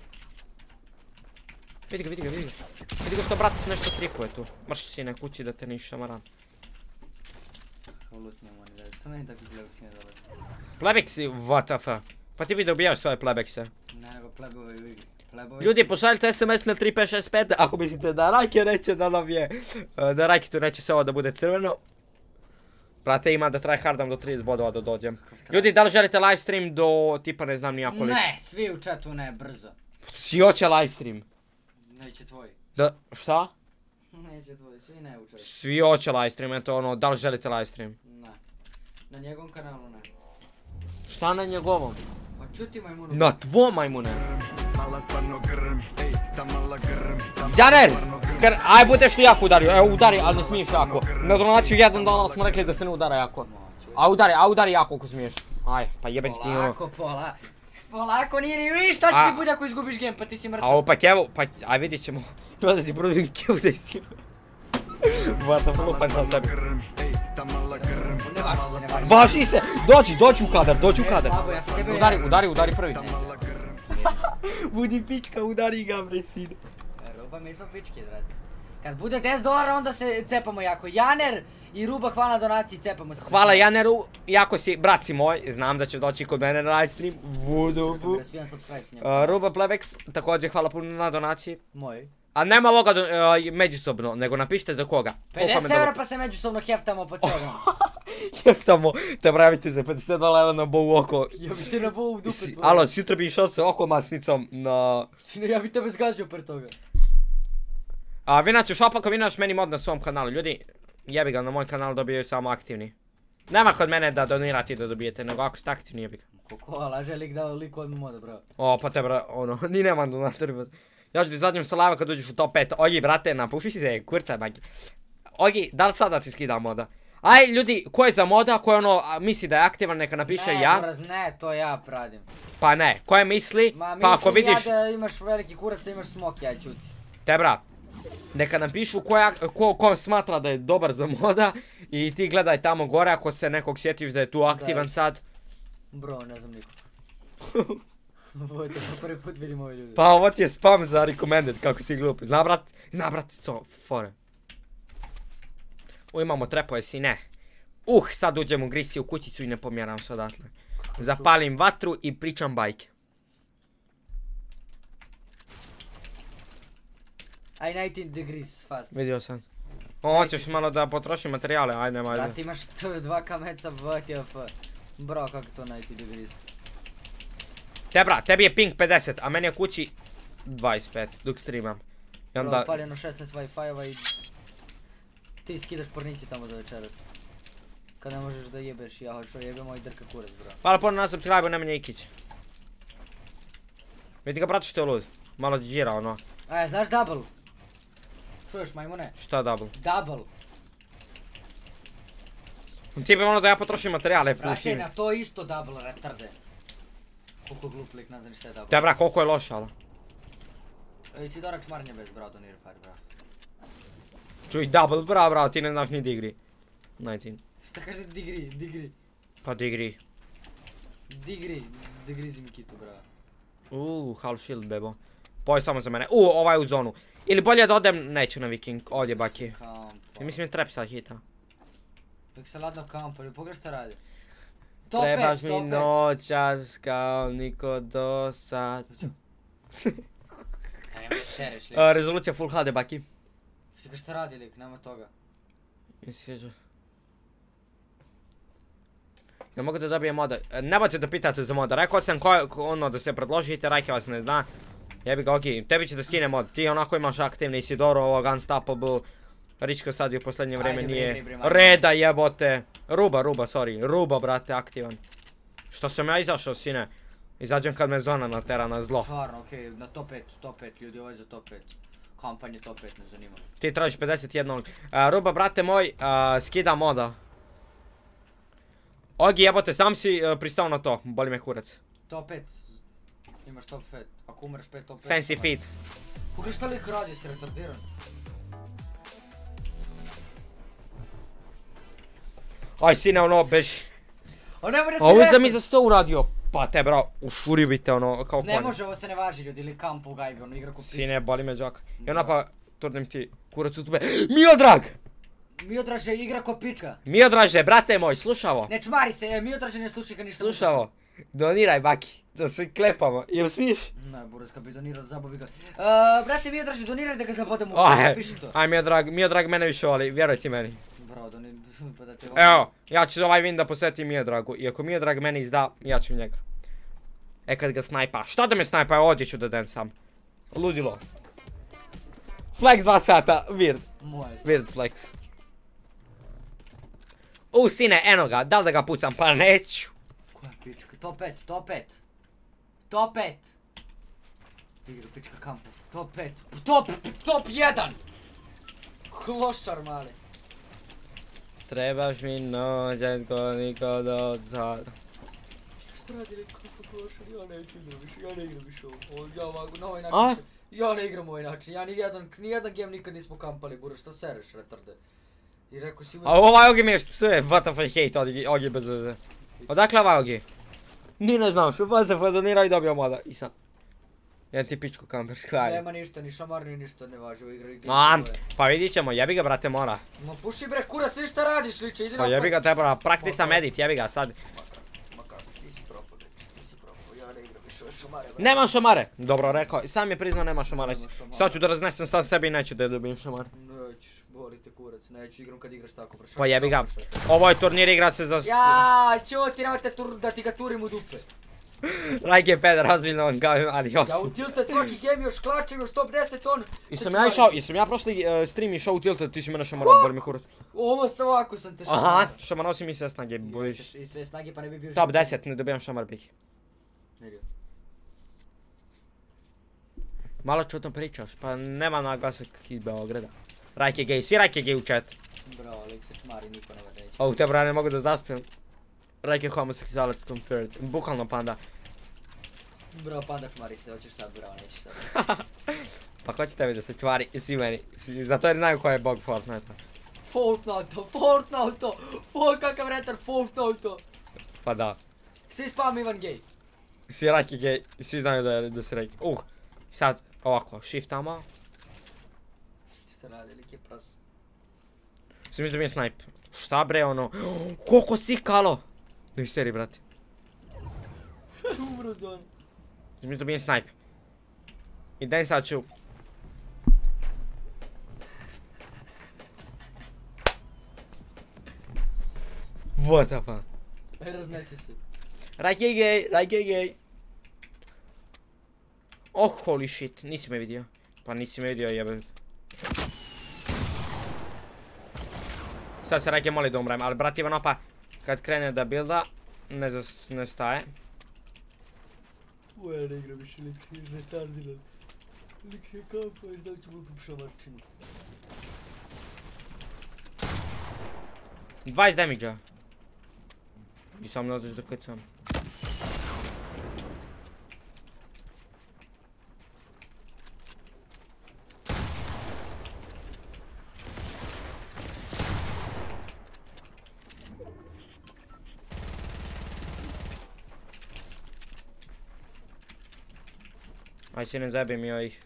Vidi ga, vidi ga, vidi ga. Vidi ga što brat nešto trikuje tu. Marš si na kući da te ne išamaram. Ulutnijemo oni, da to meni takvi plebeks ne dolazi. Plebexi, what the fuck. Pa ti bi da ubijaš svoje plebexe. Ne, nego plebovi u igri. Plebovi... Ljudi, pošaljite S M S na tri pet šest pet ako mislite da Rajke neće da nam je, da Rajke tu neće se ovo da bude crveno. Brate, ima da tryhardam do trideset bodova da dođem. Ljudi, da li želite livestream do tipa ne znam nijako li... Ne, svi u chatu ne, brzo. Svi hoće livestream. Neće tvoj. Da, šta? Neće tvoj, svi ne u chatu. Svi hoće livestream, eto ono, da li želite livestream? Ne. Na njegovom kanalu ne. Šta na njegovom? Pa čuti majmunu. Na tvom majmune. Mala stvarno grm, ej, ta mala grm, ta mala Janer! stvarno grm. Ker, aj budeš li jako udario, evo udari, ali ne smiješ jako. Na donaciju jedan dolar smo rekli da se ne udara jako. A udari, a udari jako ako smiješ. Aj, pa jebem ti ono. Polako, pola. Polako, nije ni vi, šta će A- ti bude ako izgubiš game, pa ti si mrtav. A ovo pa kevo, pa aj vidit ćemo. Ima da si brodim kevo da isti. Vrata, Mala lupan sam stvarno sebi. grm, ej, ta mala grm, ta važi se, ne važi. Važi se! Dođi, dođi u kadar, dođi u Ne, kadar. slabo, ja sam tebe... Udari, udari, udari prvi. Budi pička, udari ga bre sine. Ruba, mi smo pički, brate. Kad bude deset dolara onda se cepamo jako. Janer i Ruba, hvala na donaciji, cepamo se. Hvala Janeru, jako si, brat si moj, znam da će doći kod mene na live stream. Vudu, vudu. Svijem subscribe s njim. Ruba Plebex, također hvala puno na donaciji. Moj. A nema ovoga do- e, međusobno, nego napišite za koga. pedeset eura pa se međusobno heftamo po cijelom. Heftamo, te pravite za pedeset dolara na bovu oko. Ja bi te na bovu u dupe Si- tvoje. Alo, sutra bi išao sa oko masnicom na... Sine, ja bi tebe zgađao pre toga. A vi inače šopako, vi naš meni mod na svom kanalu. Ljudi, jebi ga, na moj kanal dobijaju samo aktivni. Nema kod mene da donirate i da dobijete, nego ako ste aktivni jebi ga. Koko, laže lik dao lik odmah moda, bravo. O, pa te bra, ono, ni nemam donatori. Ja ću ti zadnjem sa live kad uđeš u top pet. Ogi, brate, napuši se, kurca, bagi. Ogi, da li sada ti skidam moda? Aj, ljudi, ko je za moda, ko je ono, a, misli da je aktivan, neka napiše Ne, ja. Boraz, ne, to ja pradim. Pa ne, ko je misli, Ma pa ako mislim vidiš, ja da imaš veliki kurac, a imaš smok, ja čuti. te bra, neka napišu ko, je, ko, ko smatra da je dobar za moda i ti gledaj tamo gore ako se nekog sjetiš da je tu aktivan Da. sad. Bro, ne znam nikog. Ovo je to po prvi put vidim ove ljude. Pa ovo ti je spam za recommended, kako si glupi. Zna brat, zna brat, co, fore. U, imamo trepove, si ne. Uh, sad uđem u grisi u kućicu i ne pomjeram se odatle. Zapalim vatru i pričam bajke. Aj nineteen degrees, fast. Vidio sam. O, hoćeš malo da potrošim materijale, ajde, ajde. Brate, imaš tu dva kameca W T F. Bro, kako to nineteen degrees? Te bra, tebi je ping pedeset, a meni je kući dvadeset pet, dok streamam. I Bro, onda... paljeno šesnaest Wi-Fi-ova i... Ti skidaš porniće tamo za večeras. Kad ne možeš da jebeš, ja hoću jebemo i drka kurac, bro. Hvala puno na subscribe-u, Nemanja Ikić. Vidi ga, brate, što je lud. Malo džira, ono. E, znaš double? Čuješ, majmune? Šta double? Double. Ti bi ono da ja potrošim materijale, puši Brate, mi. na to isto double, retarde. Koliko glup lik, ne znam ni šta je double. Te bra, koliko je loše, alo. Ej, si Dorak šmarnje bez, bro, doniraj par, bro. Čuj, double, bra, bra, ti ne znaš ni digri. devetnaest. Šta kaže digri, digri, Pa digri. digri, zagrizi mi kitu, bro. Uuu, half shield, bebo. Poj samo za mene. Uuu, ovaj u zonu. Ili bolje da odem, neću na viking, ovdje baki. Kampa. I mislim je trap sad hita. Dok se ladno kampa, ali pogledaj šta radi. Top pet, Trebaš top mi pet. noćas kao niko do sad. Aj, nemoj sereš, lik. A, rezolucija full H D baki. Šta šta radi, lik, nema toga. Sjeđu. Ne mogu da dobijem moda. E, Nemojte da pitate za moda. Rekao sam ko, ko- ono da se predložite, Rajke vas ne zna. Jebi ga, okej, tebi će da skine mod. Ti onako imaš aktivni Isidoro, ovog Unstoppable. Ričko sad i u posljednje vreme Ajde, nije. bre, bre, bre, Reda jebote. Ruba, Ruba, sorry. Ruba, brate, aktivan. Što sam ja izašao, sine. Izađem kad me zona natera na zlo. Stvarno, okej, na top pet, top pet, ljudi, ovo je za top pet. Kampanje top pet, ne zanima. Ti tražiš pedeset jedan. A, Ruba, brate moj, a, skida moda. Ogi, jebote, sam si a, pristao na to. Boli me kurac. Top pet. Imaš top pet. Ako umreš pet, top pet. Fancy feet. Pogledaj šta lik radi, si retardiran. Aj, sine, ono, bež. O ne može se A ovo retard- sam iza sto uradio. Pa te, bro, ušurio bi te, ono, kao Ne konj. može, ovo se ne važi, ljudi, ili kampa u gajbi, ono igra ko pič. Sine, boli me džaka. I ona pa, turnim ti kurac u tube. Miodrag! Miodraže igra ko pička. Miodraže, brate moj, slušavo. Ne čmari se, e, Miodraže ne slušaj ga ništa. Slušavo. Doniraj, baki. Da se klepamo. Jel smiješ? Ne, Buras, kad bi donirao, zabavi ga. Uh, brate, Miodraže, doniraj da ga zabodem u Aj, piši to. aj Miodrag, Miodrag mene više voli, vjeruj ti meni. Bro, doni... pa da te... Evo, ja ću ovaj win da posvetim Miodragu. I ako Miodrag meni izda, ja ću njega. E kad ga snajpa. Šta da me snajpa, ovdje ću da den sam. Ludilo. Flex dva sata, weird. Moje se. Weird flex. U, sine, eno ga, da li da ga pucam? Pa neću. Koja pička? Top pet, top pet. Top pet. Igra pička kampas. Top pet. Top, top jedan. Kloščar mali. Trebaš mi nođa niko do sad. Šta radi liko kloščar? Ja neću igram više, ja ne igram više ovo. Ja ovako, na ovaj A? način se... Ja ne igram ovaj način, ja nijedan, nijedan game nikad nismo kampali, Buras, šta sereš, retarde? I rekao si mu... A ovaj Ogi mi je psuje, what the fuck hate, Ogi, Ogi bez veze. Odakle ovaj Ogi? Ni ne znam, što se fazonirao i dobio moda. I sam. Jedan ti pičku kamper, skvaj. Nema ništa, ni šamar, ni ništa ne važi u igri. A, pa vidit ćemo, jebi ga brate mora. Ma puši bre kurac, vi šta radiš liče, idi Pa napad. jebi ga treba, praktisan edit, jebi ga sad. Ma kako, ti si propao, ti si propao, ja ne igram više ove šamare bre. Nema šamare! Dobro rekao, i sam je priznao nema šamare. Nema šamare. Sad ću da raznesem sam sebi i neću da dobijem šamar. Nećeš, boli te kurac, neću igram kad igraš tako bre. Pa jebi ga, ovo je turnir, igra se za... Ja, ćuti, nemojte da ti ga turim u dupe. Like je peder, razbiljno on gavim, adios. Ja u Tilted svaki game još klačem, još top deset on. I sam ja išao, i sam ja prošli stream išao u Tilted, ti si mene šamarao, boli mi kurac. Ovo sa ovako sam te šamarao. Aha, šamarao si mi sve snage, bojiš. I sve snage pa ne bi bio... Top deset, ne dobijam šamar bih. Malo čutno pričaš, pa nema naglasak iz Beograda. Rajke gej, si Rajke gej u chat. Bravo, lik se čmari, niko ne va reći. Ovog te bra ne mogu da zaspijem. Rajke homoseksualac confirmed, bukvalno panda. Bravo, panda čmari se, hoćeš sad, bravo, nećeš sad. Pa ko će tebi da se čvari i svi meni, zato jer znaju ko je bog Fortnite-a. Fortnite, Fortnite, Fortnite, kakav retar, Fortnite. Pa da. Svi spam Ivan gej. Si Rajke gej, svi znaju da, je, da si Rajke. Uh, sad ovako, shiftamo. Šta radi, lik je pras. Svi misli da mi je snipe. Šta bre ono, koliko si kalo? Da ih seri brate. Umro zon. Svi misli da mi je snipe. I daj sad ću. What the fuck? Raznesi se. Rajke gej, Rajke gej. Oh holy shit, nisi me vidio. Pa nisi me vidio jebe. Sad se Rajke moli da umrem, ali brat Ivan opa kad krene da builda ne, zas, ne staje. Uj, ja ne igram više, lik je retardilan. Lik je kampa i znam ću mu kup šamarčinu. dvadeset damage-a. I sam ne odeš do kaj sam. Aj si ne zabijem i ovih.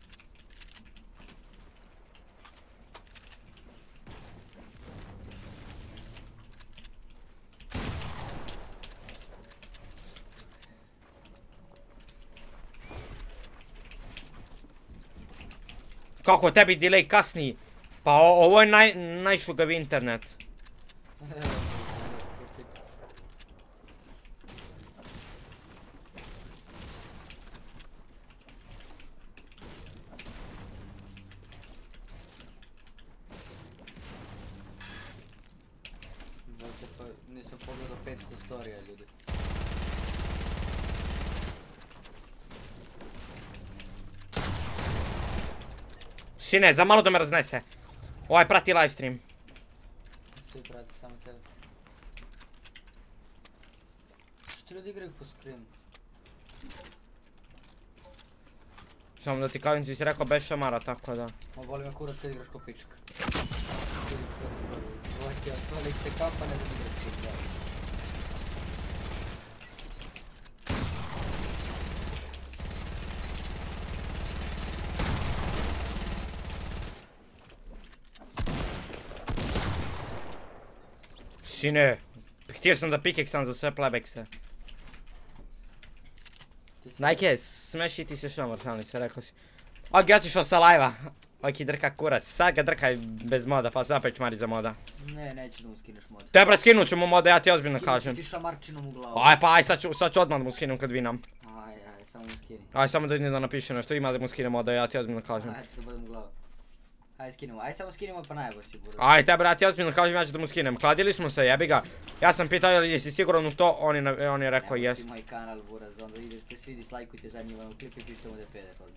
Kako tebi delay kasni? Pa o, ovo je naj, najšugavi internet. Nisam pogledao petsto storija ljudi. Sine, za malo da me raznese. Ovaj prati livestream. Svi prati samo tebe. Što ljudi igraju po screamu? Samo da ti kažem, ti si rekao bez šamara, tako da. Ma boli me kurac kad igraš ko pička. Ovaki, a to lik se kampa ne da igra scream, da. Sine, htio sam da pikeksam za sve plebekse. Najke, smeš i ti se šamar, šalim se, rekao si. Ok, ja ću šao sa live-a. Ok, drka kurac, sad ga drkaj bez moda, pa se opet čmari za moda. Ne, neće da mu skineš mod. Tebra, skinut ću mu moda, ja ti ozbiljno kažem. Skinut ću ti šamarčinom u glavu. Aj pa aj, sad ću, sad ću odmah da mu skinem kad vinam. Aj, aj, samo mu skini. Aj, samo da da napiše nešto, ima da mu skinem moda, ja ti ozbiljno kažem. Aj, ti se bodem u glavu. Aj, skinimo, aj samo skinimo pa najbolj si budu. Aj, tebra, ja ti ozbiljno kažem, ja ću da mu skinem. Kladili smo se, jebi ga. Ja sam pitao jesi siguran u to, on je, on je rekao jes. Nemoj ti moj kanal buraz, onda idete svi dislajkujte zadnji vam klip i pišite mu da je peder ovdje.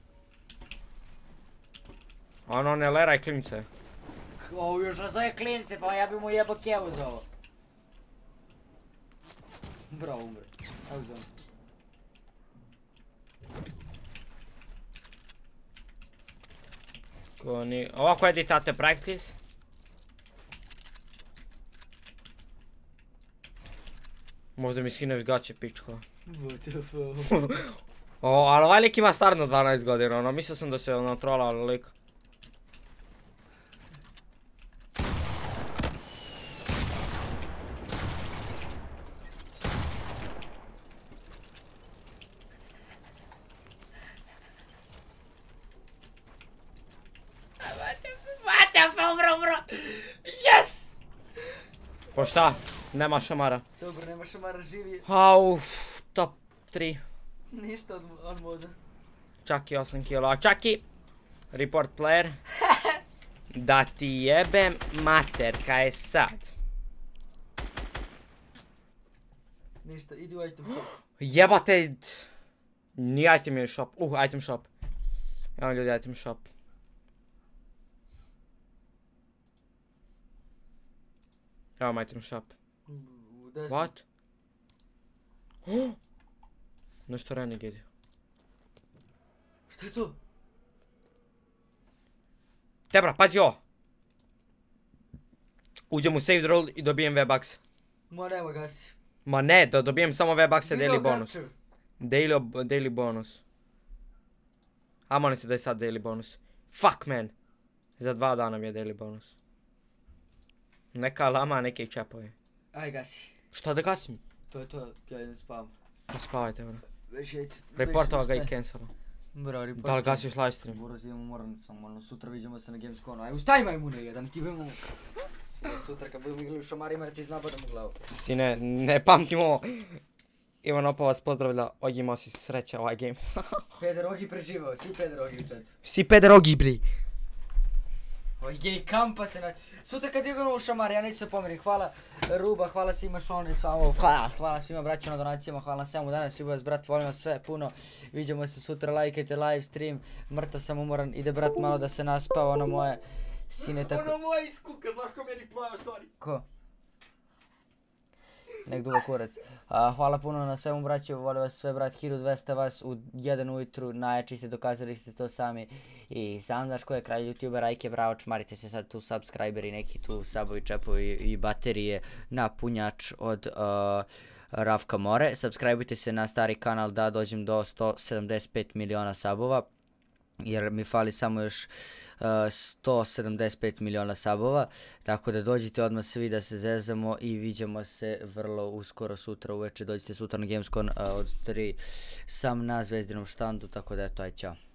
Ono ne leraj klince. Ovo još nazove klince, pa ja bi mu jebo kevu za ovo. Bravo, umre. Evo za ono. Ko ni... Ovako editate practice. Možda mi skineš gaće, pičko. What the fuck? O, ali ovaj lik ima stvarno dvanaest godina, ono, mislio sam da se ono trola, ali lik. What the fuck, bro, bro? Yes! Po šta? Nema šamara. Dobro, nema šamara, živi. Au, top tri. Ništa od, od moda. Čaki osam kila, a čaki. Report player. Da ti jebem mater, kaj je sad? Ništa, idi u item shop. Jebate. Nije item je shop, uh, item shop. Evo ljudi, item shop. Evo my item shop. U desno. What? Oh! Nešto renegade. Šta je to? Debra, pazi ovo! Uđem u saved roll i dobijem V-Bucks. Ma nema gasi. Ma ne, da dobijem samo V-Bucks-e daily Video bonus. capture. Daily, ob- daily bonus. A molim ti da je sad daily bonus. Fuck man! Za dva dana mi je daily bonus. Neka lama, neke čepovi. Aj gasi. Šta da gasim? To je to, ja idem spavam. Pa spavajte, bro. Već jet. Reportova ga i cancela. Bro, report. Da li gasiš live stream? Bro, zimamo moram samo, ono, sutra vidimo se na Gamesconu. Aj, ustaj majmune jedan, ti bimo... Sutra kad budemo igrali u šamarima, ja ti znabadam u glavu. Sine, ne pamtim ovo. Ivan Opa vas pozdravlja, Ogi imao si sreća ovaj game. Peder Ogi preživao, svi Peder Ogi u chatu. Si peder Ogi, bri. Oj, gej kampa se na... Sutra kad igramo u šamar, ja neću se pomirim. Hvala Ruba, hvala svima Šone, samo... Hvala, hvala svima braću na donacijama, hvala na svemu danas. Ljubav vas, brat, volim vas sve puno. Vidimo se sutra, lajkajte live stream. Mrtav sam umoran, ide brat malo da se naspava, ono moje... Sine tako... Ono moje iz kuka, znaš ko meni plava stvari. Ko? Nek duva kurac. A, hvala puno na svemu braću, volim vas sve brat, hiljadu dvesta vas u jedan ujutru, najjači ste, dokazali ste to sami. I sam znaš ko je kralj youtubera, Ajke bravo, čmarite se sad tu subscriberi, neki tu subovi, čepovi i baterije na punjač od uh, Ravka More. Subscribeujte se na stari kanal da dođem do sto sedamdeset pet miliona subova. Jer mi fali samo još uh, sto sedamdeset pet miliona subova, tako da dođite odmah svi da se zezamo i vidimo se vrlo uskoro sutra uveče, dođite sutra na Gamescon uh, od tri sam na Zvezdinom štandu, tako da eto, aj, čao.